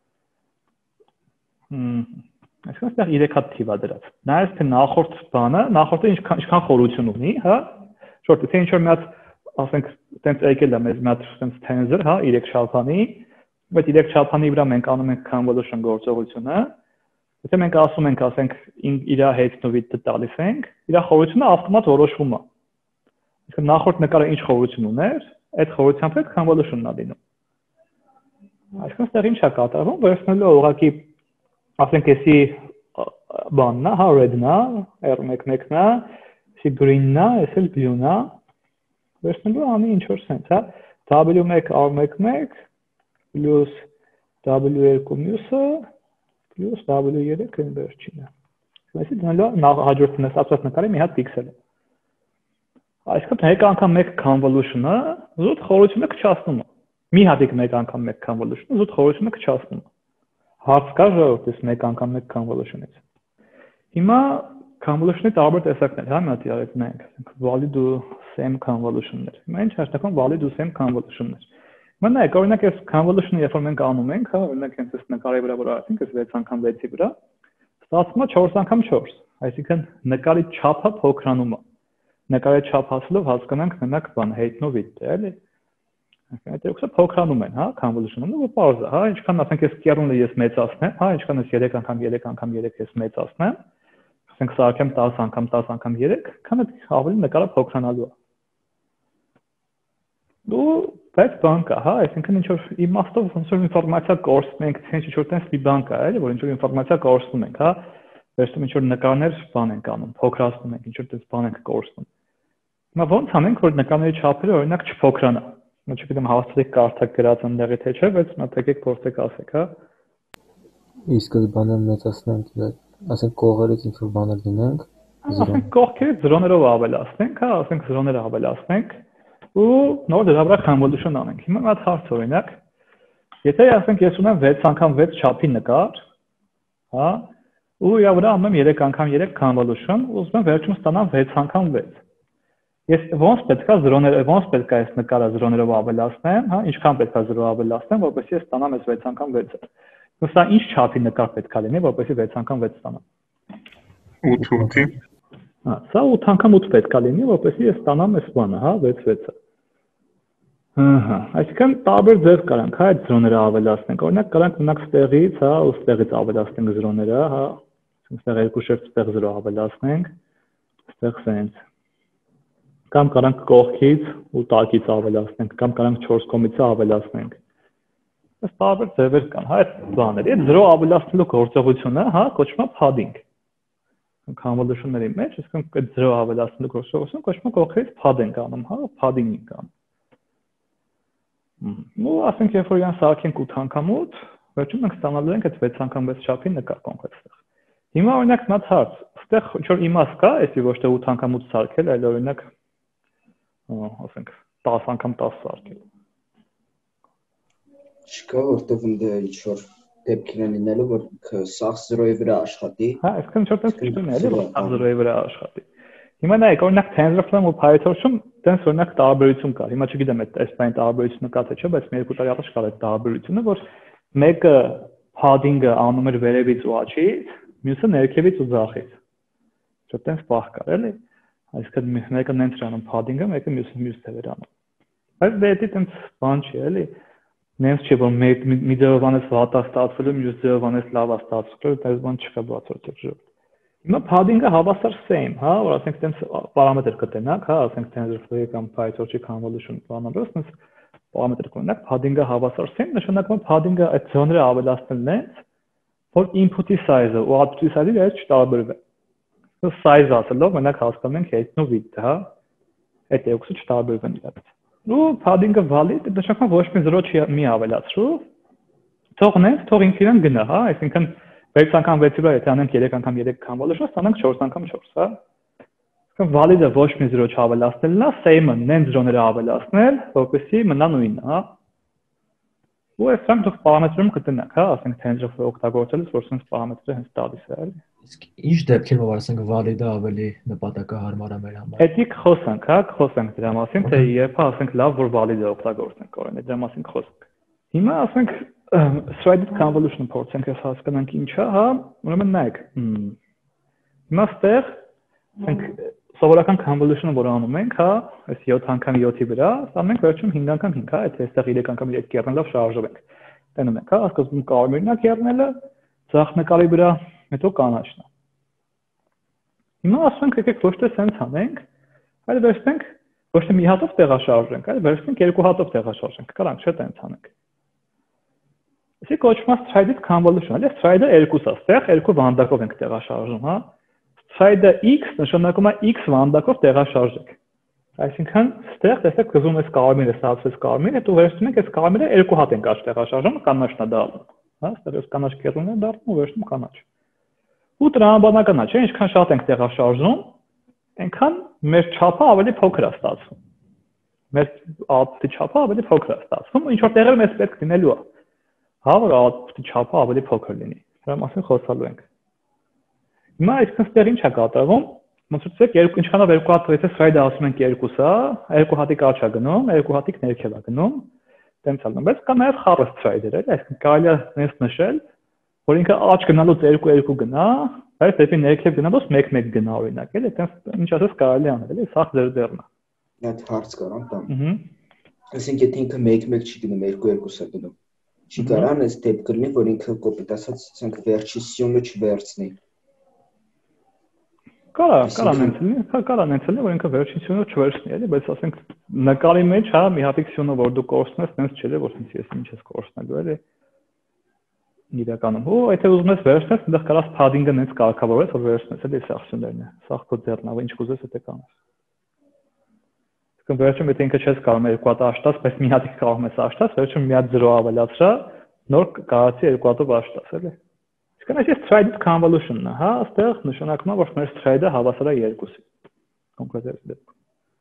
Հմ Այսինքն այստեղ երեք հատ թիվ է դրած։ Նայես թե նախորդ բանը, նախորդը ինչքան ինչքան խորություն ունի, հա։ Շորտ, թե ինչ որ մի հատ, ասենք, տենց եկել է մեզ մի հատ տենց tensor, հա, երեք շաբթանի, բայց երեք շաբթանի վրա մենք անում ենք convolution գործողությունը։ Եթե մենք ասում ենք, ասենք, իր հետ-նովիտ տալիս ենք, իր խորությունը ավտոմատ որոշվում է։ Այսինքն նախորդ նկարը ինչ խորություն ուներ, այդ խորությամբ հետ convolution-ն է լինում։ Այսինքն այստեղ ինչ է կատարվում, վերցնելու ուղղակի ասենք էսի բանն է, հա, red-ն է, R one one-ն է, էսի green-ն է, էսի blue-ն է, վերցնելու անի ինչ որ sense, հա, W one R one one plus W two մյուսը plus W three վերջինը։ Այսինքն դրանով հաջորդն է ասած նկարի մի հատ պիքսել է։ Այսինքն մեկ անգամ մեկ convolution-ը զուտ խորությունը կչացնում է։ Մի հատիկ մեկ անգամ մեկ convolution-ը զուտ խորությունը կչացնում է։ Հարց կա ժողովուրդ, ես մեկ անգամ մեկ convolution-ից։ Հիմա convolution-ի տարբեր տեսակներ, հա, մի հատ արեցնենք, ասենք valid ու same convolution-ներ։ Հիմա ինչ հաշտական valid ու same convolution-ներ։ Հիմա նայեք, օրինակ այս convolution-ը երբ որ մենք անում ենք, հա, օրինակ հենց այս նկարի վրա որ արեցինք, այս six անգամ six-ի վրա, ստացվում է four անգամ four, այսինքն նկարի չափը փոքրանում է։ Նկարի չափ հասնելով հասկանանք մենակ բան height-ով width-ը, էլի։ Այդ դեպքում փոքրանում են, հա, convolution-ը ու պարզ է, հա, ինչքան ասենք այս կերունը ես մեծացնեմ, հա, ինչքան ես three անգամ three անգամ three ես մեծացնեմ, ասենք սարքեմ ten անգամ ten անգամ three, քան ավելի նկարը փոքրանալու է։ Ու բայց բան կա, հա, այսինքն ինչ որ իմաստով ոնց որ ինֆորմացիա կորսում ենք, թե ինչ որ տես մի բան կա, էլի, որ ինչ որ ինֆորմացիա կորսում ենք, հա, վերջում ինչ որ նկարներ բան ենք անում, փոքրացնում ենք, ինչ որ տես բան ենք կորսում։ Հիմա ոնց անենք, որ նկարների չափերը օրինակ չփոքրանա։ Չգիտեմ հավաստիք կարդակ գրած ընդեղի թե չէ, բայց նա եկեք փորձեք ասեք, հա։ Իսկ բանը մեծացնենք, ասենք կողերից ինչ որ բաներ դնենք, ասենք կողքերից զրոներով ավելացնենք, հա, ասենք զրոները ավելացնենք ու նոր դրա վրա convolution անենք։ Հիմա մի հատ հարց օրինակ, եթե ասենք ես ունեմ six անգամ six չափի նկար, հա, ու իրա վրա անում եմ three անգամ three convolution, ու ուզում եմ վերջում ստանամ six անգամ six։ Ես ոնց պետք է զրոները, ոնց պետք է այս նկարը զրոներով ավելացնեմ, հա, ինչքան պետք է զրո ավելացնեմ, որպեսզի ես ստանամ այս six անգամ six-ը։ Սա ինչ չափի նկար պետք է լինի, որպեսզի six անգամ six ստանամ։ eight ութի։ Հա, սա eight անգամ eight պետք է լինի, որպեսզի ես ստանամ այս բանը, հա, six six-ը։ Ահա, այսինքն տարբեր ձև կարանք, հա, այդ զրոները ավելացնենք։ Օրինակ կարանք մենակ ստեղից, հա, ու ստեղից ավելացնենք զրոները, հա, ստեղ երկու շերտ ստեղ զրո ավելացնենք, ստեղ sense կամ կարանք կողքից ու տակից ավելացնենք, կամ կարանք four կողմից ավելացնենք։ Այս տարբեր ձևեր կան, հա, այդ բաների։ Այդ զրո ավելացնելու գործողությունը, հա, կոչվում է padding։ Convolution-ների մեջ, այսինքն այդ զրո ավելացնելու գործողությունը կոչվում է կողքից padding անում, հա, padding-ing անում։ Ու ասենք, երբ որ իրան սարքենք eight անգամ eight, վերջում մենք ստանալու ենք այդ six անգամ six չափի նկար կոնկրետ ստեղ։ Հիմա օրինակ մի հատ հարց, այստեղ ինչ որ իմաստ կա, այսի ոչ թե eight անգամ eight սարքել, այլ օրինակ ասենք ten անգամ ten սարքել։ Չկա որտեղ ընդ ինչ որ դեպքեր են լինելու, որ սաղ զրոյի վրա աշխատի։ Հա, այսինքն ինչ որ տես դեպքեր են, էլի, որ սաղ զրոյի վրա աշխատի։ Հիմա նայեք, օրինակ TensorFlow-ում ու PyTorch-ում տենց օրինակ տարբերություն կա։ Հիմա չգիտեմ այդ այս բանի տարբերությունը կա թե չէ, բայց մի երկու տարի առաջ կար այդ տարբերությունը, որ մեկը padding-ը անում էր վերևից ու աչից, մյուսը ներքևից ու ձախից։ Չէ՞ տենց բախ կար, էլի։ Այսինքն մեկը նենց անում padding-ը, մեկը մյուս մյուս թևեր անում։ Բայց դա դե տենց բան չի, էլի։ Նենց չի, որ մի ձևանես վատ է ստացվել, մյուս ձևանես լավ է ստացվել, դա բան չկա բացարձակ ժողովուրդ։ Հիմա padding-ը հավասար same, հա, որ ասենք տենց պարամետր կտենակ, հա, ասենք TensorFlow-ի կամ PyTorch-ի convolution բանալուց, տենց պարամետր կունենաք, padding-ը հավասար same, նշանակում է padding-ը այդ ձոները ավելացնել նենց, որ input-ի size-ը ու output-ի size-ը իրար չտարբերվեն։ Size ասելով մենակ հասկանում ենք height-ն ու width-ը, հա, այդ երկուսը չտարբերվեն իրարից։ Ու padding-ը valid, նշանակում ոչ մի զրո չի մի ավելացրու, թող նենց, թող ինքն իրան գնա, հա, այսինքն վեց անգամ վեցի վրա եթե անենք երեք անգամ երեք convolution, ստանանք չորս անգամ չորս, հա։ Այսինքն valid-ը ոչ մի զրո չավելացնելն է, same-ը նենց զրոները ավելացնել, որպեսզի մնա նույնը, հա։ Ու այսինքն դուք պարամետրում կտնեք, հա, ասենք TensorFlow օգտագործելուց, որ sense պարամետրը հենց տալիս է, էլի։ Իսկ ինչ դեպքերում որ ասենք valid-ը ավելի նպատակահարմար է մեր համար։ Էդի խոսանք, հա, խոսանք դրա մասին, թե երբ ասենք լավ որ valid-ը օգտագործենք, օրինակ դրա մասին խոսանք։ Հիմա ասենք threaded convolution փորձենք ես հասկանանք ինչա, հա, ուրեմն նայեք։ Հիմա ստեղ ասենք սովորական convolution-ը որ անում ենք, հա, այս յոթ անգամ յոթի վրա, անում ենք վերջում հինգ անգամ հինգ, հա, եթե այստեղ երեք անգամ երեք կերնելով շարժով ենք։ Տենում ենք, հա, ասկզբում կարմիրն է կերնելը, ձախ նկարի վրա հետո կանաչն է։ Հիմա ասում ենք եկեք ոչ թե սենց անենք, այլ վերցնենք ոչ թե մի հատով տեղաշարժենք, այլ վերցնենք երկու հատով տեղաշարժենք, կարանք չէ տենց անենք։ Իսկ կոչվում է threaded convolution, այլ thread-ը երկուս է, ստեղ երկու վանդակով ենք տեղաշարժում, հա։ Thread-ը x նշանակում է x վանդակով տեղաշարժեք։ Այսինքն ստեղ տեսեք գզում ես կարմիրը, ստացվեց կարմիր, հետո վերցնում ենք այս կարմիրը երկու հատ ենք աճ տեղաշարժում, կանաչն է դառնում, հա, ստեղ ես կանաչ կերուն է դառնում ու վերցնում կանաչ։ Ու տրամաբանական է, չէ՞, ինչքան շատ ենք տեղաշարժում, այնքան մեր չափը ավելի փոքր է ստացվում։ Մեր output-ի չափը ավելի փոքր է ստացվում, ինչ որ տեղերում էս պետք լինելու է։ Հա, որ output-ի չափը ավելի փոքր լինի։ Դրա մասին խոսալու ենք։ Հիմա այսքան ստեղ ինչ է կատարվում։ Մտածեք երկու ինչքանով երկու հատ, եթե thread-ը ասում ենք երկուս է, երկու հատիկ աճ է գնում, երկու հատիկ ներքև է գնում, տենց ալնում, բայց կա նաև խառս thread-եր, էլի, այսինքն կարելի է նենց նշել, որ ինքը աճ գնալուց երկու երկու գնա, բայց դեպի ներքև գնալուց մեկ մեկ գնա օրինակ, էլի, այդպես ինչ ասես կարելի անել, էլի, սա ձեր դերն է։ Այդ հարց կարամ տամ։ Ահա։ Այսինքն եթե ինքը մեկ մեկ չի գնում, երկու երկուս է գնում։ Չի կարան այս դեպքը լինի, որ ինքը կոպիտ ասած, ասենք վերջի սյունը չվերցնի։ Կարա, կարա նենց լինի, կարա նենց լինի, որ ինքը վերջի սյունը չվերցնի, էլի, բայց ասենք նկարի մեջ, հա, մի հատիկ սյունը որ դու կորցնես, նենց չէ, որ ինձ ես ինչ ես կորցնելու, էլի։ Իրականում, ու եթե ուզում ես վերցնես, այնտեղ կարաս padding-ը նենց կարգավորես, որ վերցնես, էլի սա սյուններն է, սա քո ձեռն է, ինչ կուզես եթե կանես։ Իսկ վերջում եթե ինքը չես կարող երկու հատ աշտած, բայց մի հատիկ կարող ես աշտած, վերջում մի հատ զրո ավելացրա, նոր կարացի երկու հատով աշտած, էլի։ Իսկ այս threaded convolution-ն է, հա, այստեղ նշանակում է, որ մեր thread-ը հավասար է երկուսի։ Կոնկրետ այս դեպքում։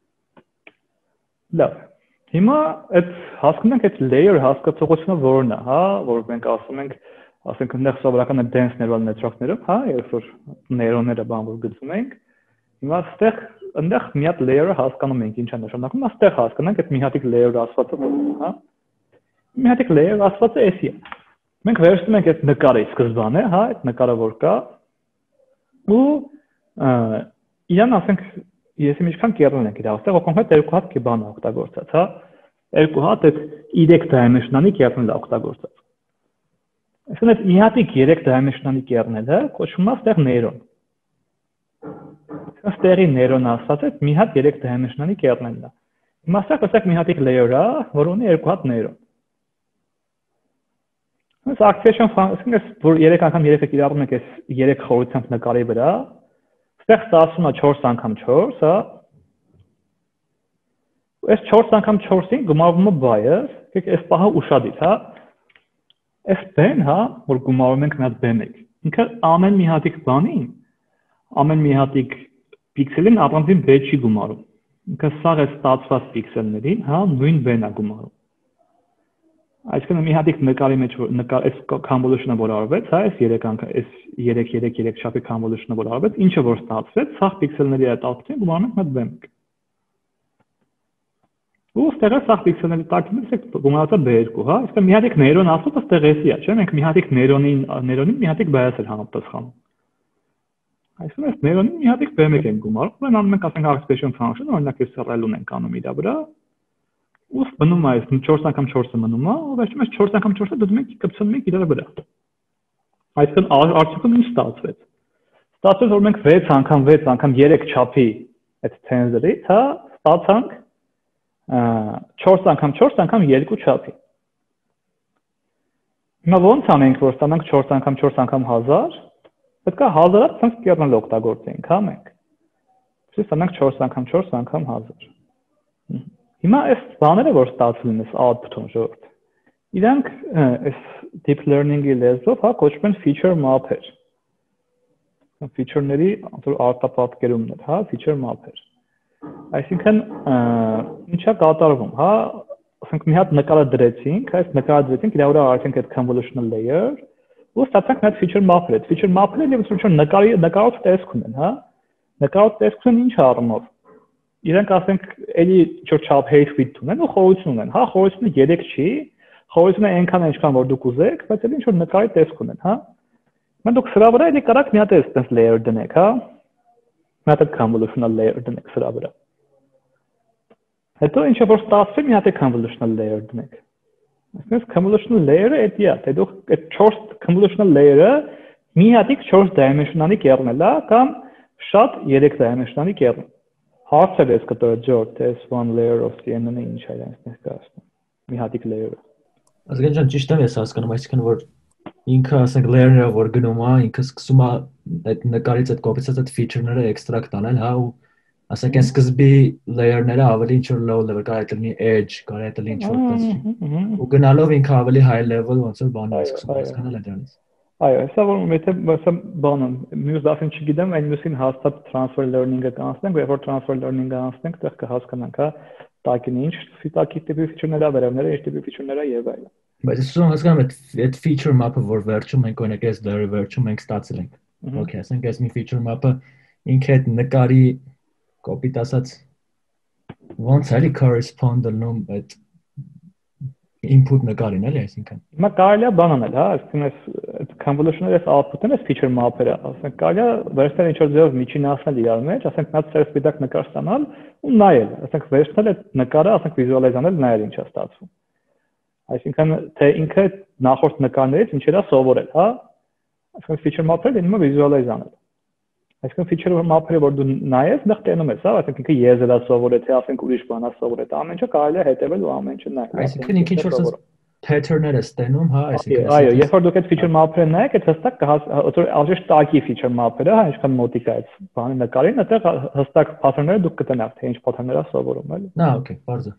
Լավ։ Հիմա այդ հասկանանք այդ layer հասկացողությունը որն է, հա, որ մենք ասում ենք, ասենք այնտեղ սովորական է dense neural network-ներով, հա, երբ որ նեյրոնները բան որ գծում ենք, հիմա այստեղ այնտեղ մի հատ layer-ը հասկանում ենք ինչ է նշանակում, այստեղ հասկանանք այդ մի հատիկ layer-ը ասվածը որն է, հա։ Մի հատիկ layer ասվածը էսի է։ Մենք վերցնում ենք այդ նկարի սկզբանը, հա, այդ նկարը որ կա, ու իրան ասենք ես ինչքան կերնել ենք իր այստեղ կոնկրետ երկու հատ կբան օգտագործած, հա։ Երկու հատ այդ երեք dimensional-ի կերնելը օգտագործած։ Այսինքն այդ մի հատիկ երեք dimensional-ի կերնելը կոչվում է այստեղ նեյրոն։ Այստեղի նեյրոնը ասած է մի հատ երեք dimensional-ի կերնելն է։ Հիմա այստեղ տեսեք մի հատիկ layer-ը, որ ունի երկու հատ նեյրոն։ Այս activation function-ը որ երեք անգամ երեքը կիրառում ենք այս երեք խորությամբ նկարի վրա, այստեղ ստացվում է չորս անգամ չորս, հա։ Այս չորս անգամ չորսին գումարվում է bias, եկեք այս պահը ուշադիր, հա։ Այս b-ն, հա, որ գումարում ենք մի հատ b մեկ, ինքը ամեն մի հատիկ բանին, ամեն մի հատիկ պիքսելին առանձին b չի գումարում։ Ինքը սաղ է ստացված պիքսելներին, հա, նույն b-ն է գումարում։ Այսինքն մի հատիկ նկարի մեջ նկար այս convolution-ը որ արվեց, հա, այս երեք անգամ այս երեք երեք երեք չափի convolution-ը որ արվեց, ինչը որ ստացվեց, սաղ պիքսելների այդ output-ին գումարում ենք b մեկ։ Ու ստեղը սաղ պիքսելների տակից է գումարած է b երկու, հա, իսկ մի հատիկ նեյրոն ասածը ստեղ էսի է, չէ՞, մենք մի հատիկ նեյրոնին նեյրոնին մի հատիկ bias-եր համապատասխանում։ Այսինքն այս neuron-ին մի հատ բեմ ենք գումարում, ուրեմն անում ենք ասենք expression function, օրինակ այս cell ունենք անում իր վրա, ու բնում է այս չորս անգամ չորսը մնում է, ու վերջում այս չորս անգամ չորսը դնում ենք կպցնում ենք իր վրա։ Այսինքն արդյունքում ինչ ստացվեց։ Ստացվեց որ մենք վեց անգամ վեց անգամ երեք չափի այդ tensor-ից, հա, ստացանք չորս անգամ չորս անգամ երկու չափի։ Հիմա ո՞նց անենք որ ստանանք չորս անգամ չորս անգամ հազար, պետք է հազարը ցանց կերնել օգտագործենք, հա մենք։ Իսկ ստանանք չորս անգամ չորս անգամ հազար։ Հիմա այս բաները որ ստացվում են output-ում ժողովուրդ, իրանք այս deep learning-ի լեզվով հա կոչվում են feature map-եր։ Feature-ների արտապատկերումներ, հա, feature map-եր։ Այսինքն ինչա կատարվում, հա, ասենք մի հատ նկարը դրեցինք, այս նկարը դրեցինք, իր վրա արեցինք այդ convolutional layer, ու ստացանք մի հատ feature map-եր։ Այդ feature map-երը ևս ուրիշ նկարի նկարով տեսք ունեն, հա։ Նկարով տեսք ունեն ինչ առումով։ Իրանք ասենք էլի ինչ-որ չափ height width ունեն ու խորություն ունեն, հա, խորությունը երեք չի, խորությունը այնքան այնքան որ դուք ուզեք, բայց էլի ինչ-որ նկարի տեսք ունեն, հա։ Մենք դուք սրա վրա էլի կարաք մի հատ էս layer դնեք, հա։ Մի հատ convolutional layer դնեք սրա վրա։ Հետո ինչ որ ստացվի մի հատ convolutional layer դնեք։ Այսինքն convolutional layer-ը էդի է, թե դուք այդ չորս convolutional layer-ը մի հատիկ չորս dimensional-ի կերնել է կամ շատ երեք dimensional-ի կերնել։ Հարցը ես կտոր George, this one layer of C N N-ը ինչ է այնպես ներկայացնում։ Մի հատիկ layer-ը։ Ազգան ջան, ճիշտ եմ ես հասկանում, այսինքն որ ինքը ասենք layer-ը որ գնում է, ինքը սկսում է այդ նկարից այդ կոպիացած այդ feature-ները extract անել, հա, ու ասենք այն սկզբի layer-ները ավելի ինչ-որ low level, կարելի է լինի edge, կարելի է լինի ինչ-որ տես։ Ու գնալով ինքը ավելի high level ոնց որ բան է սկսում հասկանալ է դրանից։ Այո, հեսա որ եթե ասեմ բանը, մյուս դասին չգիտեմ, այն մյուսին հաստատ transfer learning-ը կանցնենք, երբ որ transfer learning-ը անցնենք, այդտեղ կհասկանանք, հա, տակին ինչ ֆիտակի տիպի feature-ները, վերևները, ինչ տիպի feature-ները եւ այլն։ Բայց ես ուզում հասկանամ այդ feature map-ը, որ վերջում մենք օրինակ այս layer-ը վերջում մենք ստացել ենք։ Okay, ասենք այս մի feature map-ը ինքը այդ նկարի կոպիտ ասած ոնց էլի correspond դնում այդ input նկարին էլի, այսինքն։ Հիմա կարելի է բան անել, հա, այսինքն այս convolutional-ը այս output-ն էս feature map-երը, ասենք կարելի է վերցնել ինչ-որ ձևով միջին ասնել իրար մեջ, ասենք նա սերսպիտակ նկար ստանալ ու նայել, ասենք վերցնել այդ նկարը, ասենք վիզուալիզ անել, նայել ինչ է ստացվում։ Այսինքն թե ինքը նախորդ նկարներից ինչեր է սովորել, հա, այսինքն feature map-ը դնում է վիզուալիզ անել։ Այսինքն feature map-ը որ դու նայես, դեռ տենում ես, հա, այսինքն ինքը եզր է սովորել, թե ասենք ուրիշ բան է սովորել, ամեն ինչը կարելի է հետևել ու ամեն ինչը նայել։ Այսինքն ինքը ինչ-որ pattern-ներ է ստենում, հա, այսինքն։ Այո, երբ որ դուք այդ feature map-ը նայեք, այդ հստակ կհասկանաք տակի feature map-ը, հա, ինչքան մոտիկ է այդ բանի նկարին, այդտեղ հստակ pattern-ները դուք կտնաք, թե ինչ pattern-ներ է սովորում, էլի։ Հա, okay, բարձր։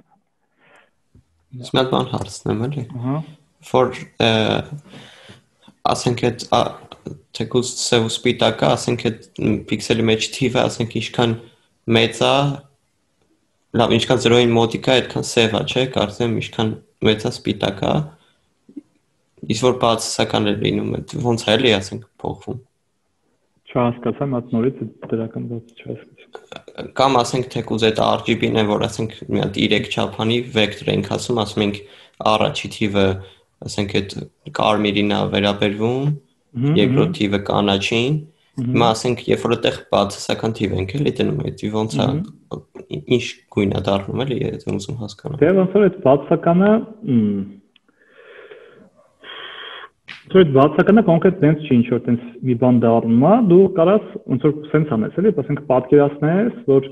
Ես մի բան հարցնեմ, էլի։ Ահա։ For ասենք այդ թեկուզ սև ու սպիտակը, ասենք այդ պիքսելի մեջ թիվը, ասենք ինչքան մեծ է, լավ, ինչքան զրոյին մոտիկ է, այդքան սև է, չէ՞, կարծեմ ինչքան մեծ է սպիտակը, իսկ որ բացասական է լինում, ոնց է էլի, ասենք, փոխվում։ Չհասկացա, մատ նորից դրական բաց չհասկացա։ Կամ ասենք թեկուզ այդ R G B-ն է, որ ասենք մի հատ երեք չափանի վեկտոր ենք ասում, ասում ենք առաջի թիվը, ասենք այդ կարմիրին է վերաբերվում, երկրորդ թիվը կանաչին, հիմա ասենք երբ որ այդտեղ բացասական թիվ ենք էլի դնում, այդ ոնց է, ինչ գույն է դառնում էլի, այդ ուզում հասկանամ։ Դե ոնց որ այդ բացասականը Այդ բացականը կոնկրետ տենց չի ինչ-որ տենց մի բան դառնում է, դու կարաս ոնց որ սենց անես, էլի, ասենք պատկերացնես, որ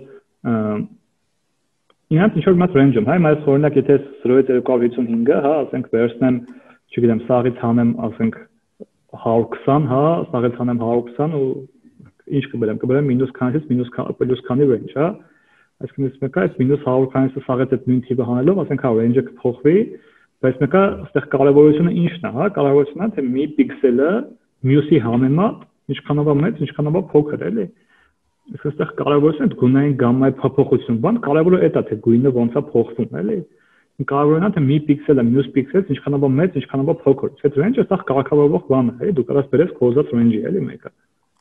ինձ ինչ-որ մատ range-ում, հա, այս օրինակ եթե զրոյից երկու հարյուր հիսունհինգը, հա, ասենք վերցնեմ, չգիտեմ, սաղից հանեմ, ասենք հարյուր քսան, հա, սաղից հանեմ հարյուր քսան ու ինչ կբերեմ, կբերեմ մինուս քանից մինուս պլյուս քանի range, հա, այսինքն ես մեկը այս մինուս հարյուր քանից սաղից այդ նույն թիվը հանելով, ասենք հա range-ը կփոխվի, բայց մեկը այստեղ կարևորությունը ի՞նչն է, հա, կարևորությունն է թե մի պիքսելը մյուսի համեմատ ինչքանով է մեծ, ինչքանով է փոքր, էլի։ Իսկ այստեղ կարևորությունը գունային գամմայի փոփոխություն, բան կարևորը է դա թե գույնը ոնց է փոխվում, էլի։ Կարևորն է թե մի պիքսելը մյուս պիքսելից ինչքանով է մեծ, ինչքանով է փոքր։ Այդ range-ը այստեղ կարգավորվող բան է, էլի, դու կարաս բերես կոզած range-ի, էլի մեկը։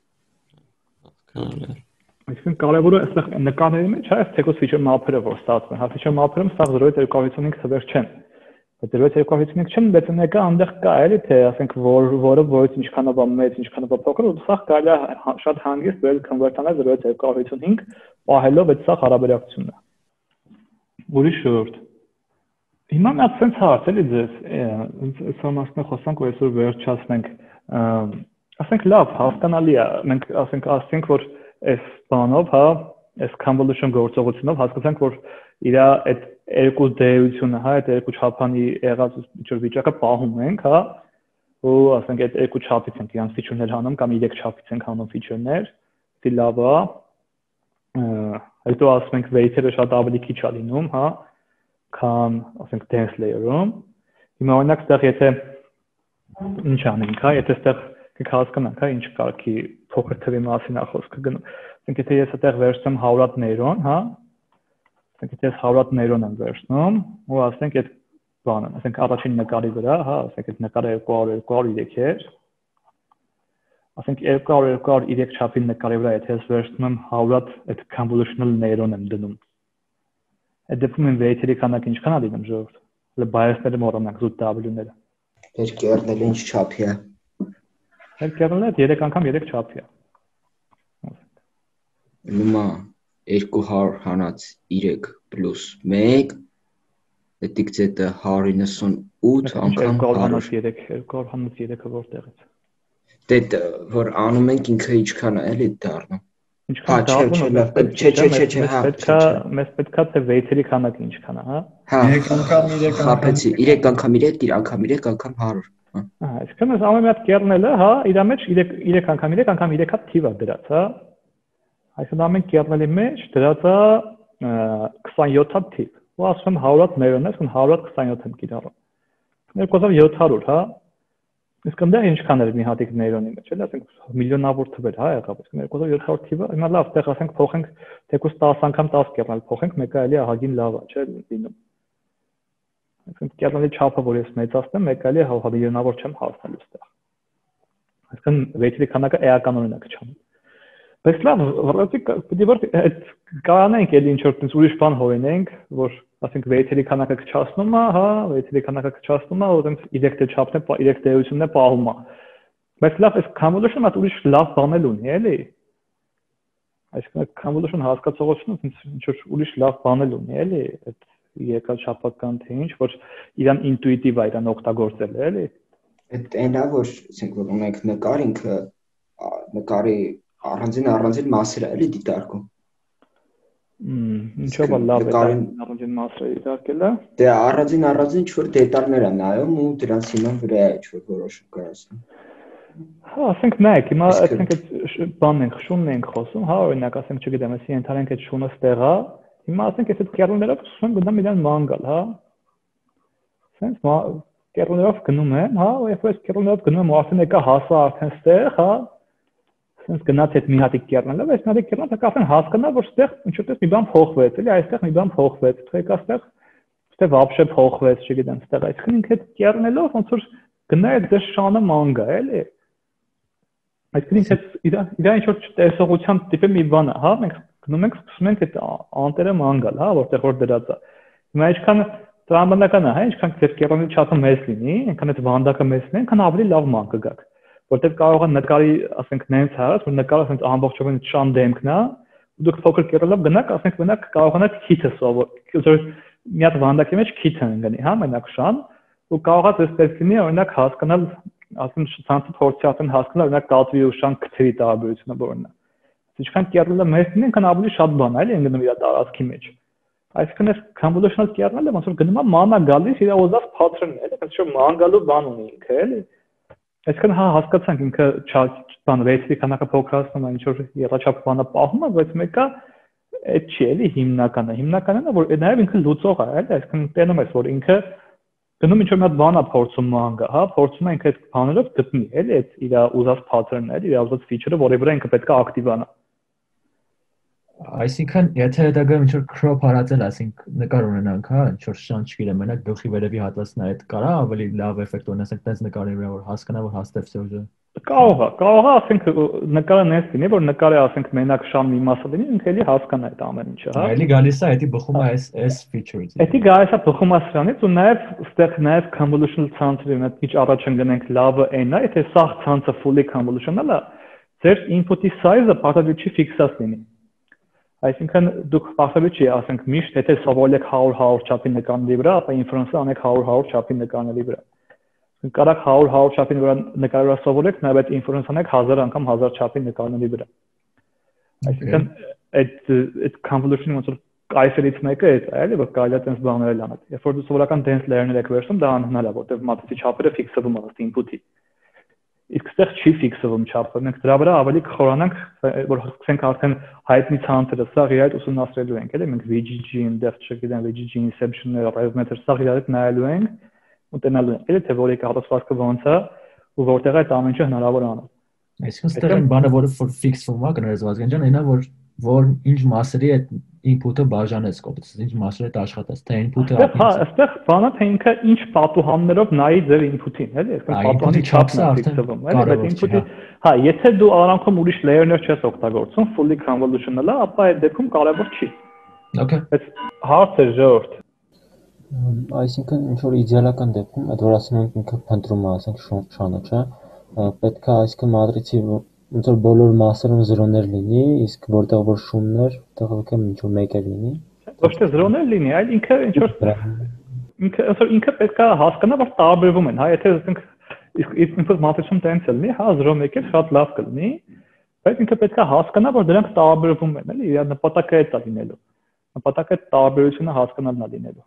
Այսինքն կարևորը այստեղ նկարների մեջ, հա, այս թեկուզ feature map-երը որ ստացվում են, հա feature map-երը սա զրոյից երկու հարյուր հիսունհինգ թվեր չեն։ Բայց zero point two հազար չեմ բայց մեկը այնտեղ կա էլի թե ասենք որ որը որից ինչքանով է մեծ, ինչքանով է փոքր, ու սա կարելի է շատ հանգիստ վել կոնվերտանալ zero point two հազար պահելով այդ սա հարաբերակցությունը։ Ուրիշ շուրջ։ Հիմա մի հատ sense հարց էլի ձեզ, սա մասնը խոսանք, որ այսօր վերջացնենք, ասենք լավ, հասկանալի է, մենք ասենք ասենք որ այս բանով, հա, այս convolution գործողությունով հասկացանք, որ իր այդ երկու դեյությունը, հա, այդ երկու չափանի եղած ինչ-որ վիճակը պահում ենք, հա, ու ասենք այդ երկու չափից ենք իրանց feature-ներ հանում կամ երեք չափից ենք հանում feature-ներ, դի լավ է, հետո ասենք weight-ը շատ ավելի քիչ է լինում, հա, քան ասենք dense layer-ում։ Հիմա օրինակ այդտեղ եթե ինչ անենք, հա, եթե այդտեղ կհասկանանք, հա, ինչ կարգի փոքր թվի մասին է խոսքը գնում։ Ասենք եթե ես այդտեղ վերցնեմ one hundred նեյրոն, հա, ասենք եթե ես one hundred նեյրոն եմ վերցնում, ու ասենք այդ բանը, ասենք առաջին նկարի վրա, հա, ասենք այդ նկարը two hundred two hundred three էր։ Ասենք two hundred two hundred three չափի նկարի վրա եթե ես վերցնում եմ one hundred այդ convolutional նեյրոն եմ դնում։ Այդ դեպքում են weight-երի քանակը ինչքան է լինում ժողովուրդ։ Հələ bias-ները մոռանանք զուտ W-ները։ Դեր կերնելը ինչ չափի է։ Դեր կերնելը three անգամ three չափի է։ Հիմա two hundred հանած three պլյուս one դիտիկ ձետը one ninety-eight անգամ two hundred three two hundred three-ը որտեղից։ Դե որ անում ենք ինքը ինչքան է էլի դառնում։ Ինչքան դառնում է։ Չէ, չէ, չէ, չէ, հա։ Պետքա մեզ պետքա թե weight-երի քանակը ինչքան է, հա։ Հա, three անգամ three խափեցի, three անգամ three, three անգամ three անգամ one hundred։ Ահա, այսինքն ես ամեն մի հատ կերնելը, հա, իր մեջ three անգամ three անգամ three հատ թիվ է դրած, հա։ Այսինքն ամեն կերնելի մեջ դրած է twenty-seven հատ թիվ։ Ու ասում եմ one hundred նեյրոն է, ասում one hundred twenty-seven եմ կիրառում։ two thousand seven hundred, հա։ Իսկ այնտեղ ինչքան էր մի հատիկ նեյրոնի մեջ, էլի ասենք միլիոնավոր թվեր, հա, եղավ, իսկ two thousand seven hundred թիվը, հիմա լավ, այդտեղ ասենք փոխենք, թեկուզ ten անգամ ten կերնել փոխենք, մեկը էլի ահագին լավ է, չէ՞, լինում։ Այսինքն կերնելի չափը, որ ես մեծացնեմ, մեկը էլի հա միլիոնավոր չեմ հասնելու այդտեղ։ Այսինքն weight-ի քանակը էական օրինակ չանեմ։ Բայց լավ, որովհետեւ պիտի որ այդ կանենք էլի ինչ որ տես ուրիշ բան հորինենք, որ ասենք weight-երի քանակը քչացնում է, հա, weight-երի քանակը քչացնում է, ու դրանց three չափն է, three դեյությունն է պահում է։ Բայց լավ, այս convolution-ը մատ ուրիշ լավ բանել ունի, էլի։ Այսինքն convolution հասկացողությունը ինչ որ ուրիշ լավ բանել ունի, էլի, այդ երկրաչափական թե ինչ, որ իրան ինտուիտիվ է իրան օգտագործել, էլի։ Այդ այնա որ ասենք որ ունենք նկար ինքը նկարի առանձին առանձին մասեր էլի դիտարկում։ Մմ, ինչով է լավ է առանձին մասերը դիտարկելը։ Դե առանձին առանձին ինչ-որ դետալներ են նայում ու դրանց հիման վրա է ինչ-որ որոշում կայացնում։ Հա, ասենք նայեք, հիմա ասենք այդ բանն ենք, շունն ենք խոսում, հա, օրինակ ասենք չգիտեմ, ասի ենթարենք այդ շունը ստեղ է, հիմա ասենք այս այդ կերններով սկսում գնամ իրան ման գալ, հա։ Ասենք կերններով գնում են, հա, ու երբ այս կերններով գնում եմ ու արդեն եկա հասա արդեն ստեղ, հա։ Sense գնաց այդ մի հատիկ կերնելով, այս մի հատիկ կերնելը կասեն հասկանա, որ ստեղ ինչ-որ մի բան փոխվեց, էլի այստեղ մի բան փոխվեց, թե կաստեղ ստեղ вообще փոխվեց, չգիտեմ, ստեղ այսինքն ինքը այդ կերնելով ոնց որ գնա այդ դες շանը ման գա, էլի։ Այսինքն ինքը իր իր ինչ-որ տեսողության տիպը մի բան է, հա, մենք գնում ենք սկսում ենք այդ անտերը ման գալ, հա, որտեղ որ դրած է։ Հիմա ինչքան տրամբանական է, հա, ինչքան ձեր կերնի չափը մեծ լինի, այնքան այդ վանդակը մեծ լինի, այնքան ավելի լավ ման կգաք։ Որտեղ կարող է նկարի, ասենք, նենց հարած, որ նկարը ասենք ամբողջովին շան դեմքն է, ու դուք փոքր կերնելով գնաք, ասենք, մենակ կարողանաք քիթը սովոր, մի հատ վանդակի մեջ քիթ են գնի, հա, մենակ շան, ու կարող է դες լինի, օրինակ հասկանալ, ասեմ, ցանցը փորձի արդեն հասկանալ, օրինակ կատվի ու շան քթերի տարբերությունը որն է։ Ինչքան կերնելը մեծ լինի, այնքան ավելի շատ բան է, էլի ընկնում իր տարածքի մեջ։ Այսինքն այս convolutional կերնելը ոնց որ գնում է մանա գալիս իր ոզած pattern-ն է, էլի, այսինքն ման գալու բան ունի ինքը, էլի։ Այսինքն հա հասկացանք ինքը բան weight-ի քանակը փոքրացնում է, ինչ որ երաչափ բանը պահում է, բայց մեկը այդ չի էլի հիմնականը։ Հիմնականն է, որ նաև ինքը լուծող է, էլի, այսինքն տենում ես, որ ինքը գնում ինչ որ մի հատ բան է փորձում մանգա, հա, փորձում է ինքը այդ բաներով գտնի, էլի, այդ իր ուզած pattern-ը, էլի, իր ուզած feature-ը, որի վրա ինքը պետք է ակտիվանա։ Այսինքն, եթե հետագայում ինչ որ crop հարածել, այսինքն նկար ունենանք, հա, ինչ որ շան չգիտեմ, մենակ գլխի վերևի հատվածն է, այդ կարա ավելի լավ էֆեկտ ունենա, ասենք տես նկարի վրա որ հասկանա որ հաստև սյուժը։ Կարող է, կարող է, ասենք նկարը նես լինի, որ նկարը ասենք մենակ շան մի մասը լինի, ինքը էլի հասկանա այդ ամեն ինչը, հա։ Էլի գալիս է, էդի բխում է այս այս features։ Էդի գալիս է բխում է սրանից ու նաև ստեղ նաև convolutional ցանցը ունի, մի քիչ առաջ ընկնենք լավը այն է, եթե սաղ ցանցը fully convolutional է, ձեր input-ի size-ը պարտադիր չի ֆիքսած լինի։ Այսինքն դուք պարտադիր չի ասենք միշտ եթե սովորել եք հարյուր հարյուր չափի նկարների վրա, ապա inference-ը անեք հարյուր հարյուր չափի նկարների վրա։ Կարակ հարյուր հարյուր չափի վրա նկարը սովորեք, նաև այդ inference անեք հազար անգամ հազար չափի նկարների վրա։ Այսինքն այդ այդ convolution-ը ոնց որ կայսերից մեկը է, էլի որ կարելի է տես բաներ անել։ Երբ որ դու սովորական dense layer-ներ եք վերցնում, դա անհնար է, որտեղ մատրիցի չափերը ֆիքսվում են ըստ input-ի։ Իսկ այստեղ չի ֆիքսվում չափը։ Մենք դրա վրա ավելի կխորանանք, որ սկսենք արդեն հայտնի ցանցերը, սա իրար ուսումնասիրելու ենք, էլի մենք V G G-ին, depth չգիտեմ, V G G inception-ները, wave meter, սա իրար նայելու ենք ու տենալու ենք, էլի թե որի կառուցվածքը ոնց է ու որտեղ է այդ ամեն ինչը հնարավոր է անել։ Այսինքն ստեղ այն բանը, որը որ ֆիքսվում է, կներես Վազգեն ջան, այնա որ որ ինչ մասերի այդ input-ը բաժանես կողմից, ինչ մասերի հետ աշխատես, թե input-ը։ Հա, այստեղ բանը թե ինքը ինչ պատուհաններով նայի ձեր input-ին, էլի, այսինքն պատուհանի չափն է ֆիքսվում, էլի, այդ input-ի, հա, եթե դու առանցքում ուրիշ layer-ներ չես օգտագործում, fully convolutional-ը, ապա այդ դեպքում կարևոր չի։ Okay։ Բայց հարց է ժողովուրդ։ Այսինքն ինչ որ իդեալական դեպքում այդ որ ասում ենք ինքը փնտրում է, ասենք շանը, չէ՞, պետք է այսինքն մատրիցի ոնց որ բոլոր մասերում զրոներ լինի, իսկ որտեղ որ շումներ, այդտեղ եկե ինչ որ մեկը լինի։ Ոչ թե զրոներ լինի, այլ ինքը ինչ որ ինքը ասոր ինքը պետք է հասկանա, որ տարբերվում են, հա, եթե ասենք իսկ ինքը մատրիցում տենց լինի, հա, զրո մեկը շատ լավ կլինի, բայց ինքը պետք է հասկանա, որ դրանք տարբերվում են, էլի, իր նպատակը է դա լինելու։ Նպատակը տարբերությունը հասկանալն է լինելու։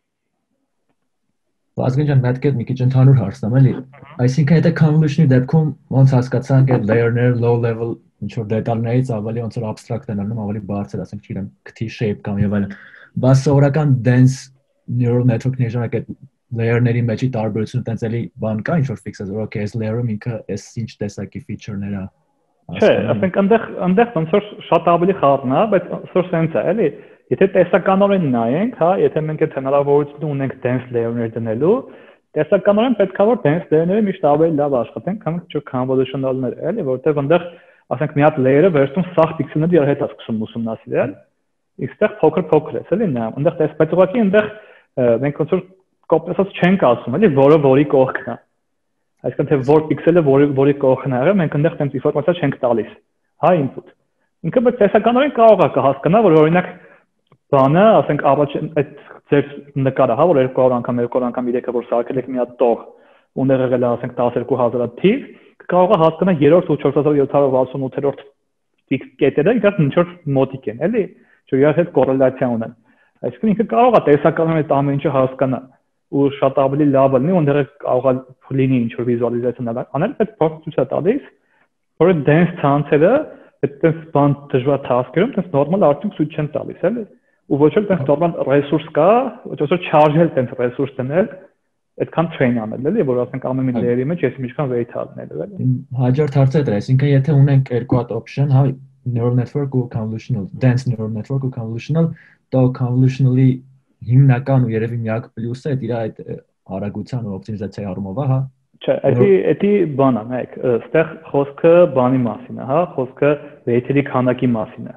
Վազգեն ջան, պետք է մի քիչ ընդհանուր հարցնեմ, էլի։ Այսինքն եթե convolution-ի դեպքում ոնց հասկացանք այդ layer-ներ, low level ինչ որ դետալներից ավելի ոնց որ abstract են անում, ավելի բարձր, ասենք, չգիտեմ, քթի shape կամ եւ այլն։ Բայց սովորական dense neural network-ների ժամանակ այդ layer-ների մեջի տարբերությունը տենց էլի բան կա, ինչ որ ֆիքսած, որ okay, այս layer-ը ինքը այս ինչ տեսակի feature-ներ է։ Չէ, ասենք այնտեղ այնտեղ ոնց որ շատ ավելի խառն է, բայց սոր sense է, էլի։ Եթե տեսականորեն նայենք, հա, եթե մենք այդ հնարավորություն ունենք dense layer-ներ դնելու, տեսականորեն պետք է որ dense layer-ները միշտ ավելի լավ աշխատեն, քան ինչ-որ convolutional-ները, էլի, որտեղ այնտեղ, ասենք, մի հատ layer-ը վերցնում սաղ պիքսելների իր հետ է սկսում ուսումնասիրել, այստեղ փոքր-փոքր է, էլի, նա, այնտեղ տեսպես ուղղակի այնտեղ մենք ոնց որ կոպտեսած չենք ասում, էլի, որը որի կողքն է։ Այսինքն թե որ պիքսելը որի որի կողքն է, մենք այնտեղ տենց ինֆորմացիա չենք տալիս, հա, input։ Ինքը բայց տեսականորեն կարող է կհասկանա, որ օրինակ բանը, ասենք, առաջ այդ ձեր նկարը, հա, որ երկու անգամ, երկու անգամ իրեկը որ սարքել եք մի հատ տող, ուներ եղել է, ասենք, տասնյոթ հազար թիվ, կարող է հասկանա երրորդ ու չորս հազար յոթ հարյուր վաթսունութերորդ կետերը իրար ինչ որ մոտիկ են, էլի, որ իրար հետ կոռելացիա ունեն։ Այսինքն ինքը կարող է տեսականորեն այդ ամեն ինչը հասկանա ու շատ ավելի լավ լինի, ուներ կարող է լինի ինչ որ վիզուալիզացիա անել, բայց փոքր ցույց է տալիս, որ այդ dense ցանցերը այդպես բան դժվար task-երում, այդպես նորմալ արդյունք ցույց չեն տալիս, էլի։ Ու ոչ էլ տես նորմալ ռեսուրս կա, ոչ որ charge-ել տես ռեսուրս դնել, այդքան train անել, էլի, որ ասենք ամեն մի layer-ի մեջ ես ինչքան weight առնելու, էլի։ Հաջորդ հարցը դա է, այսինքն եթե ունենք երկու հատ option, հա, neural network ու convolutional, dense neural network ու convolutional, դա convolutional-ի հիմնական ու երևի միակ պլյուսը այդ իր այդ արագության ու օպտիմիզացիայի առումով է, հա։ Չէ, էդի էդի բանա, մեկ, այստեղ խոսքը բանի մասին է, հա, խոսքը weight-երի քանակի մասին է։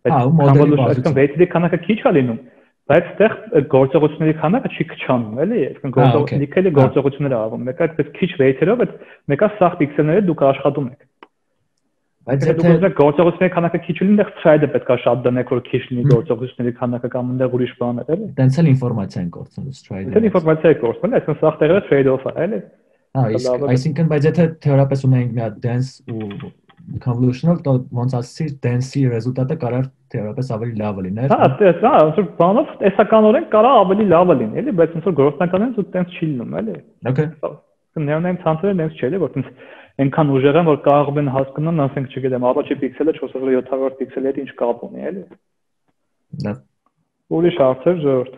Այդ weight-երի քանակը քիչ է լինում, բայց այստեղ գործողությունների քանակը չի քչանում, էլի, այսինքն գործողությունների գործողությունները արվում, մեկը այդպես քիչ weight-երով, այդ մեկը սաղ պիքսելները դուք աշխատում եք։ Բայց եթե դուք գործողությունների քանակը քիչ լինի, այդտեղ thread-ը պետք է շատ դնեք, որ քիչ լինի գործողությունների քանակը կամ այնտեղ ուրիշ բան է, էլի։ Տենց էլ ինֆորմացիա են կորցնում thread-ը։ Դե ինֆորմացիա է կորցնում, այսինքն սաղ տեղերը trade-off է, էլի։ Հա, իսկ այսինքն բայց եթե թեորիապես ունենք մի հատ dense ու convolutional, то ոնց ասեցի, dense-ի ռեզուլտատը կարող թեորիապես ավելի լավը լիներ։ Հա, դա, ոնց որ բանով տեսականորեն կարող ավելի լավը լինի, էլի, բայց ոնց որ գործնականորեն դու տենց չի լինում, էլի։ Okay։ Նեոնային ցանցերը տենց չէ, էլի, որ տենց այնքան ուժեղ են, որ կարող են հասկանան, ասենք, չգիտեմ, առաջի պիքսելը չորս հազար յոթ հարյուր պիքսելի հետ ինչ կապ ունի, էլի։ Դա։ Ուրիշ հարցեր, ժողովուրդ։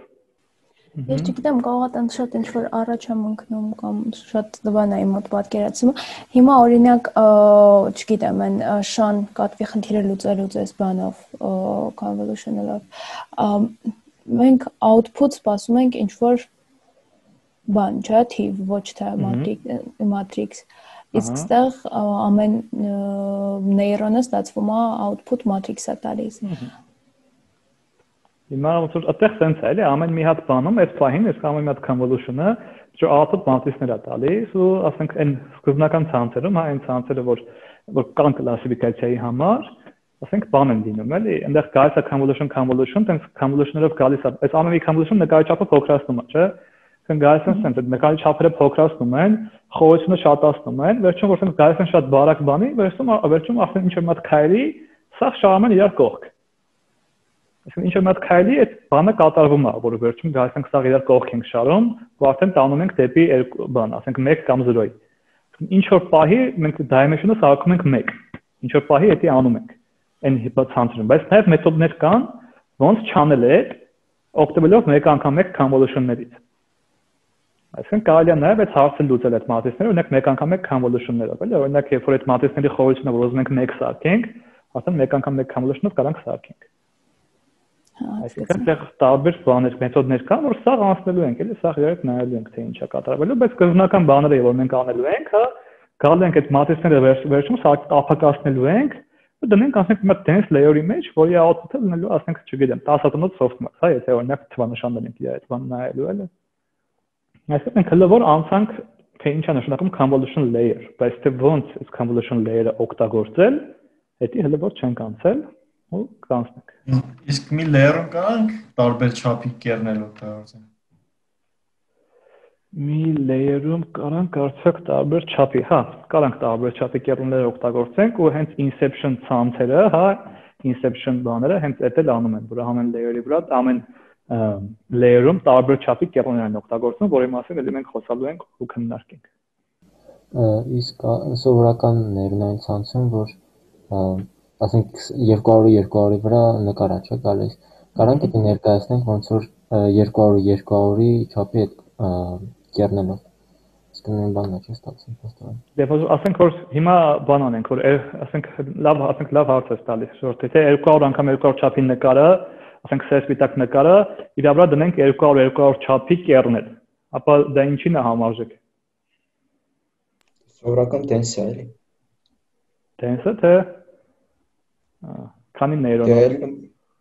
Ես չգիտեմ, կարող է տենց շատ ինչ-որ առաջ եմ ընկնում կամ շատ դվան է իմ մոտ պատկերացումը։ Հիմա օրինակ, չգիտեմ, այն շան կատվի խնդիրը լուծելուց այս բանով, convolutional-ով, մենք output սպասում ենք ինչ-որ բան, չէ, թիվ, ոչ թե matrix, իսկ այստեղ ամեն նեյրոնը ստացվում է output matrix-ը տալիս։ Հիմա ոնց որ այդտեղ sense է, էլի, ամեն մի հատ բանում այս պահին այս ամեն մի հատ convolution-ը ճո output matrix-ներ է տալիս ու ասենք այն սկզբնական ցանցերում, հա, այն ցանցերը, որ որ կան կլասիֆիկացիայի համար, ասենք բան են դինում, էլի, այնտեղ գալիս է convolution convolution, տենց convolution-երով գալիս է, այս ամեն մի convolution նկարի չափը փոքրացնում է, չէ՞։ Când գալիս են sense, այդ նկարի չափերը փոքրացնում են, խորությունը շատացնում են, վերջում որ sense գալիս են շատ բարակ բանի, վերջում վերջում ասեն ինչ-որ մի հատ քայլի, սա շարում են իրար կողք։ Այսինքն ինչ-որ մի հատ քայլի այդ բանը կատարվում է, որ վերջում գալիս ենք սա իրար կողք ենք շարում, ու արդեն տանում ենք դեպի բան, ասենք մեկ կամ զրոյի։ Ինչ որ պահի մենք dimension-ը սարքում ենք մեկ։ Ինչ որ պահի դա անում ենք այն հիպոթանցում, բայց նաև մեթոդներ կան, ոնց չանել է, օգտվելով մեկ անգամ մեկ convolution-ներից։ Այսինքն կարելի է նաև այդ հարցը լուծել այդ matrix-ները, օրինակ մեկ անգամ մեկ convolution-ներով, էլի, օրինակ երբ որ այդ matrix-ների խորությունը որ ուզում ենք մեկ սարքենք, արդեն մեկ անգամ մեկ convolution-ով կարանք սարքենք։ Այսինքն այդտեղ տարբեր բաներ, մեթոդներ կան, որ սա անցնելու ենք, էլի, սա իրար նայելու ենք, թե ինչ է կատարվելու, բայց սկզբնական բաները, որ մենք անելու ենք, հա, գալու ենք այդ matrix-ները վերջում ապակացնելու ենք, ու դնենք ասենք մի dense layer-ի մեջ, որի output-ը լինելու, ասենք, չգիտեմ, տասը հատանոց softmax, հա, եթե օրինակ թվանշան դնենք իր այդ բանը նայելու, էլի։ Այսինքն մենք հələ որ անցանք թե ինչ է նշանակում convolution layer, բայց թե ոնց այս convolution layer-ը օգտագործել, դա հələ որ չենք անցել ու կանցնենք։ Իսկ մի layer-ում կանք տարբեր չափի կերնել օգտագործենք։ Մի layer-ում կարանք արդյոք տարբեր չափի, հա, կարանք տարբեր չափի կերնելներ օգտագործենք ու հենց inception ցանցերը, հա, inception բաները հենց դա էլ անում են, որ ամեն layer-ի վրա ամեն layer-ում տարբեր չափի կերնելներ են օգտագործում, որի մասին էլի մենք խոսալու ենք ու քննարկենք։ Իսկ սովորական նեյրոնային ցանցում, որ ասենք երկու հարյուր երկու հարյուրի վրա նկար է, չէ՞, գալիս։ Կարանք դա ներկայացնենք ոնց որ երկու հարյուր երկու հարյուրի չափի այդ կերնելով։ Իսկ նույն բանն է, չէ՞, ստացվում փաստորեն։ Դե ասենք որ հիմա բան անենք, որ ասենք լավ, ասենք լավ հարց է տալիս, որ թե երկու հարյուր անգամ երկու հարյուր չափի նկարը, ասենք սերսպիտակ նկարը, իր վրա դնենք երկու հարյուր երկու հարյուր չափի կերնել, ապա դա ինչին է համարժեք։ Սովորական dense է, էլի։ Dense-ը թե քանի նեյրոն է։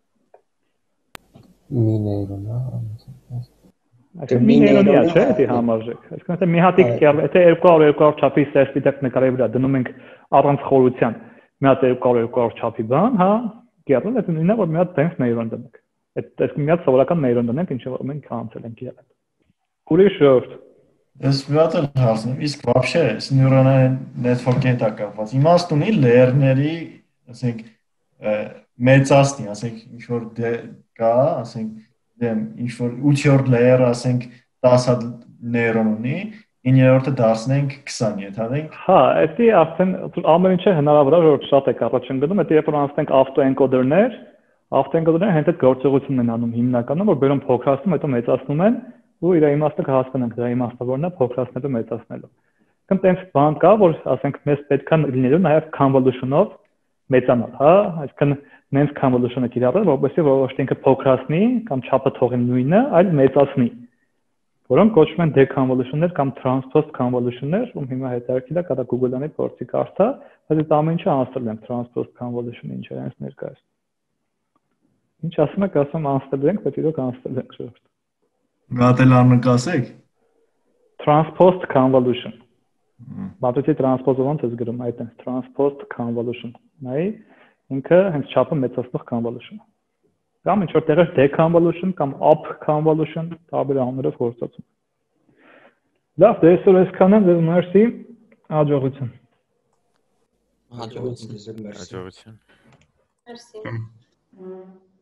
Մի նեյրոն է, Այսինքն մի նեյրոնի է, չէ՞, դա համարժեք։ Այսինքն եթե մի հատիկ կերն, եթե երկու հարյուր երկու հարյուր չափի սերսպիտակ նկարի վրա դնում ենք առանց խորության մի հատ երկու հարյուր երկու հարյուր չափի բան, հա, կերն, դա նույնն է, որ մի հատ dense նեյրոն դնենք։ Այդ այսինքն մի հատ սովորական նեյրոն դնենք, ինչը որ մենք անցել ենք իրար։ Ուրիշ շորտ։ Ես մի հատ էլ հարցնեմ, իսկ вообще այս նեյրոնային network-ի հետ կապված իմաստ ունի layer-ների, ասենք մեծացնի, ասենք ինչ որ կա, ասենք դեմ ինչ որ ութերորդ layer, ասենք տասը նեյրոն ունի, իններորդը դարձնենք քսան, եթե հա, դա արդեն ամեն ինչը հնարավոր է, որ շատ է առաջին գնում, դա երբ որ անցնենք auto-encoder-ներ, auto-encoder-ները հենց այդ գործողությունն են անում հիմնականում, որ բերում փոքրացնում, հետո մեծացնում են ու իր իմաստը կհասկանանք, դրա իմաստը որն է փոքրացնելու մեծացնելու։ Կամ տենց բան կա, որ ասենք մեզ պետք է լինելու նաև convolution-ով մեծանալ, հա, այսինքն նենց convolution-ը կիրառել, որովհետեւ ոչ թե ինքը փոքրացնի կամ չափը թողի նույնը, այլ մեծացնի։ Որոնք կոչվում են deconvolution-ներ կամ transposed convolution-ներ, ում հիմա հետաքրքիր է, կարա Google-անի փորձի կարդա, բայց այդ ամեն ինչը անցել եմ transposed convolution-ը ինչ է հենց ներկայացնում։ Ինչ ասում եք, ասում անցել ենք, բայց իրոք անցել ենք շուտ։ Գատել առնկասեք։ Transposed convolution։ Բացի transpose ոնց է գրում, այդ է transposed convolution։ Նայ, ինքը հենց չափը մեծացնող convolution-ը։ Կամ ինչ որ տեղեր deconvolution կամ up convolution տարբեր անուններով գործածում։ Լավ, դե այսօր այսքանը, ձեզ մերսի, հաջողություն։ Հաջողություն, հաջողություն։ Մերսի։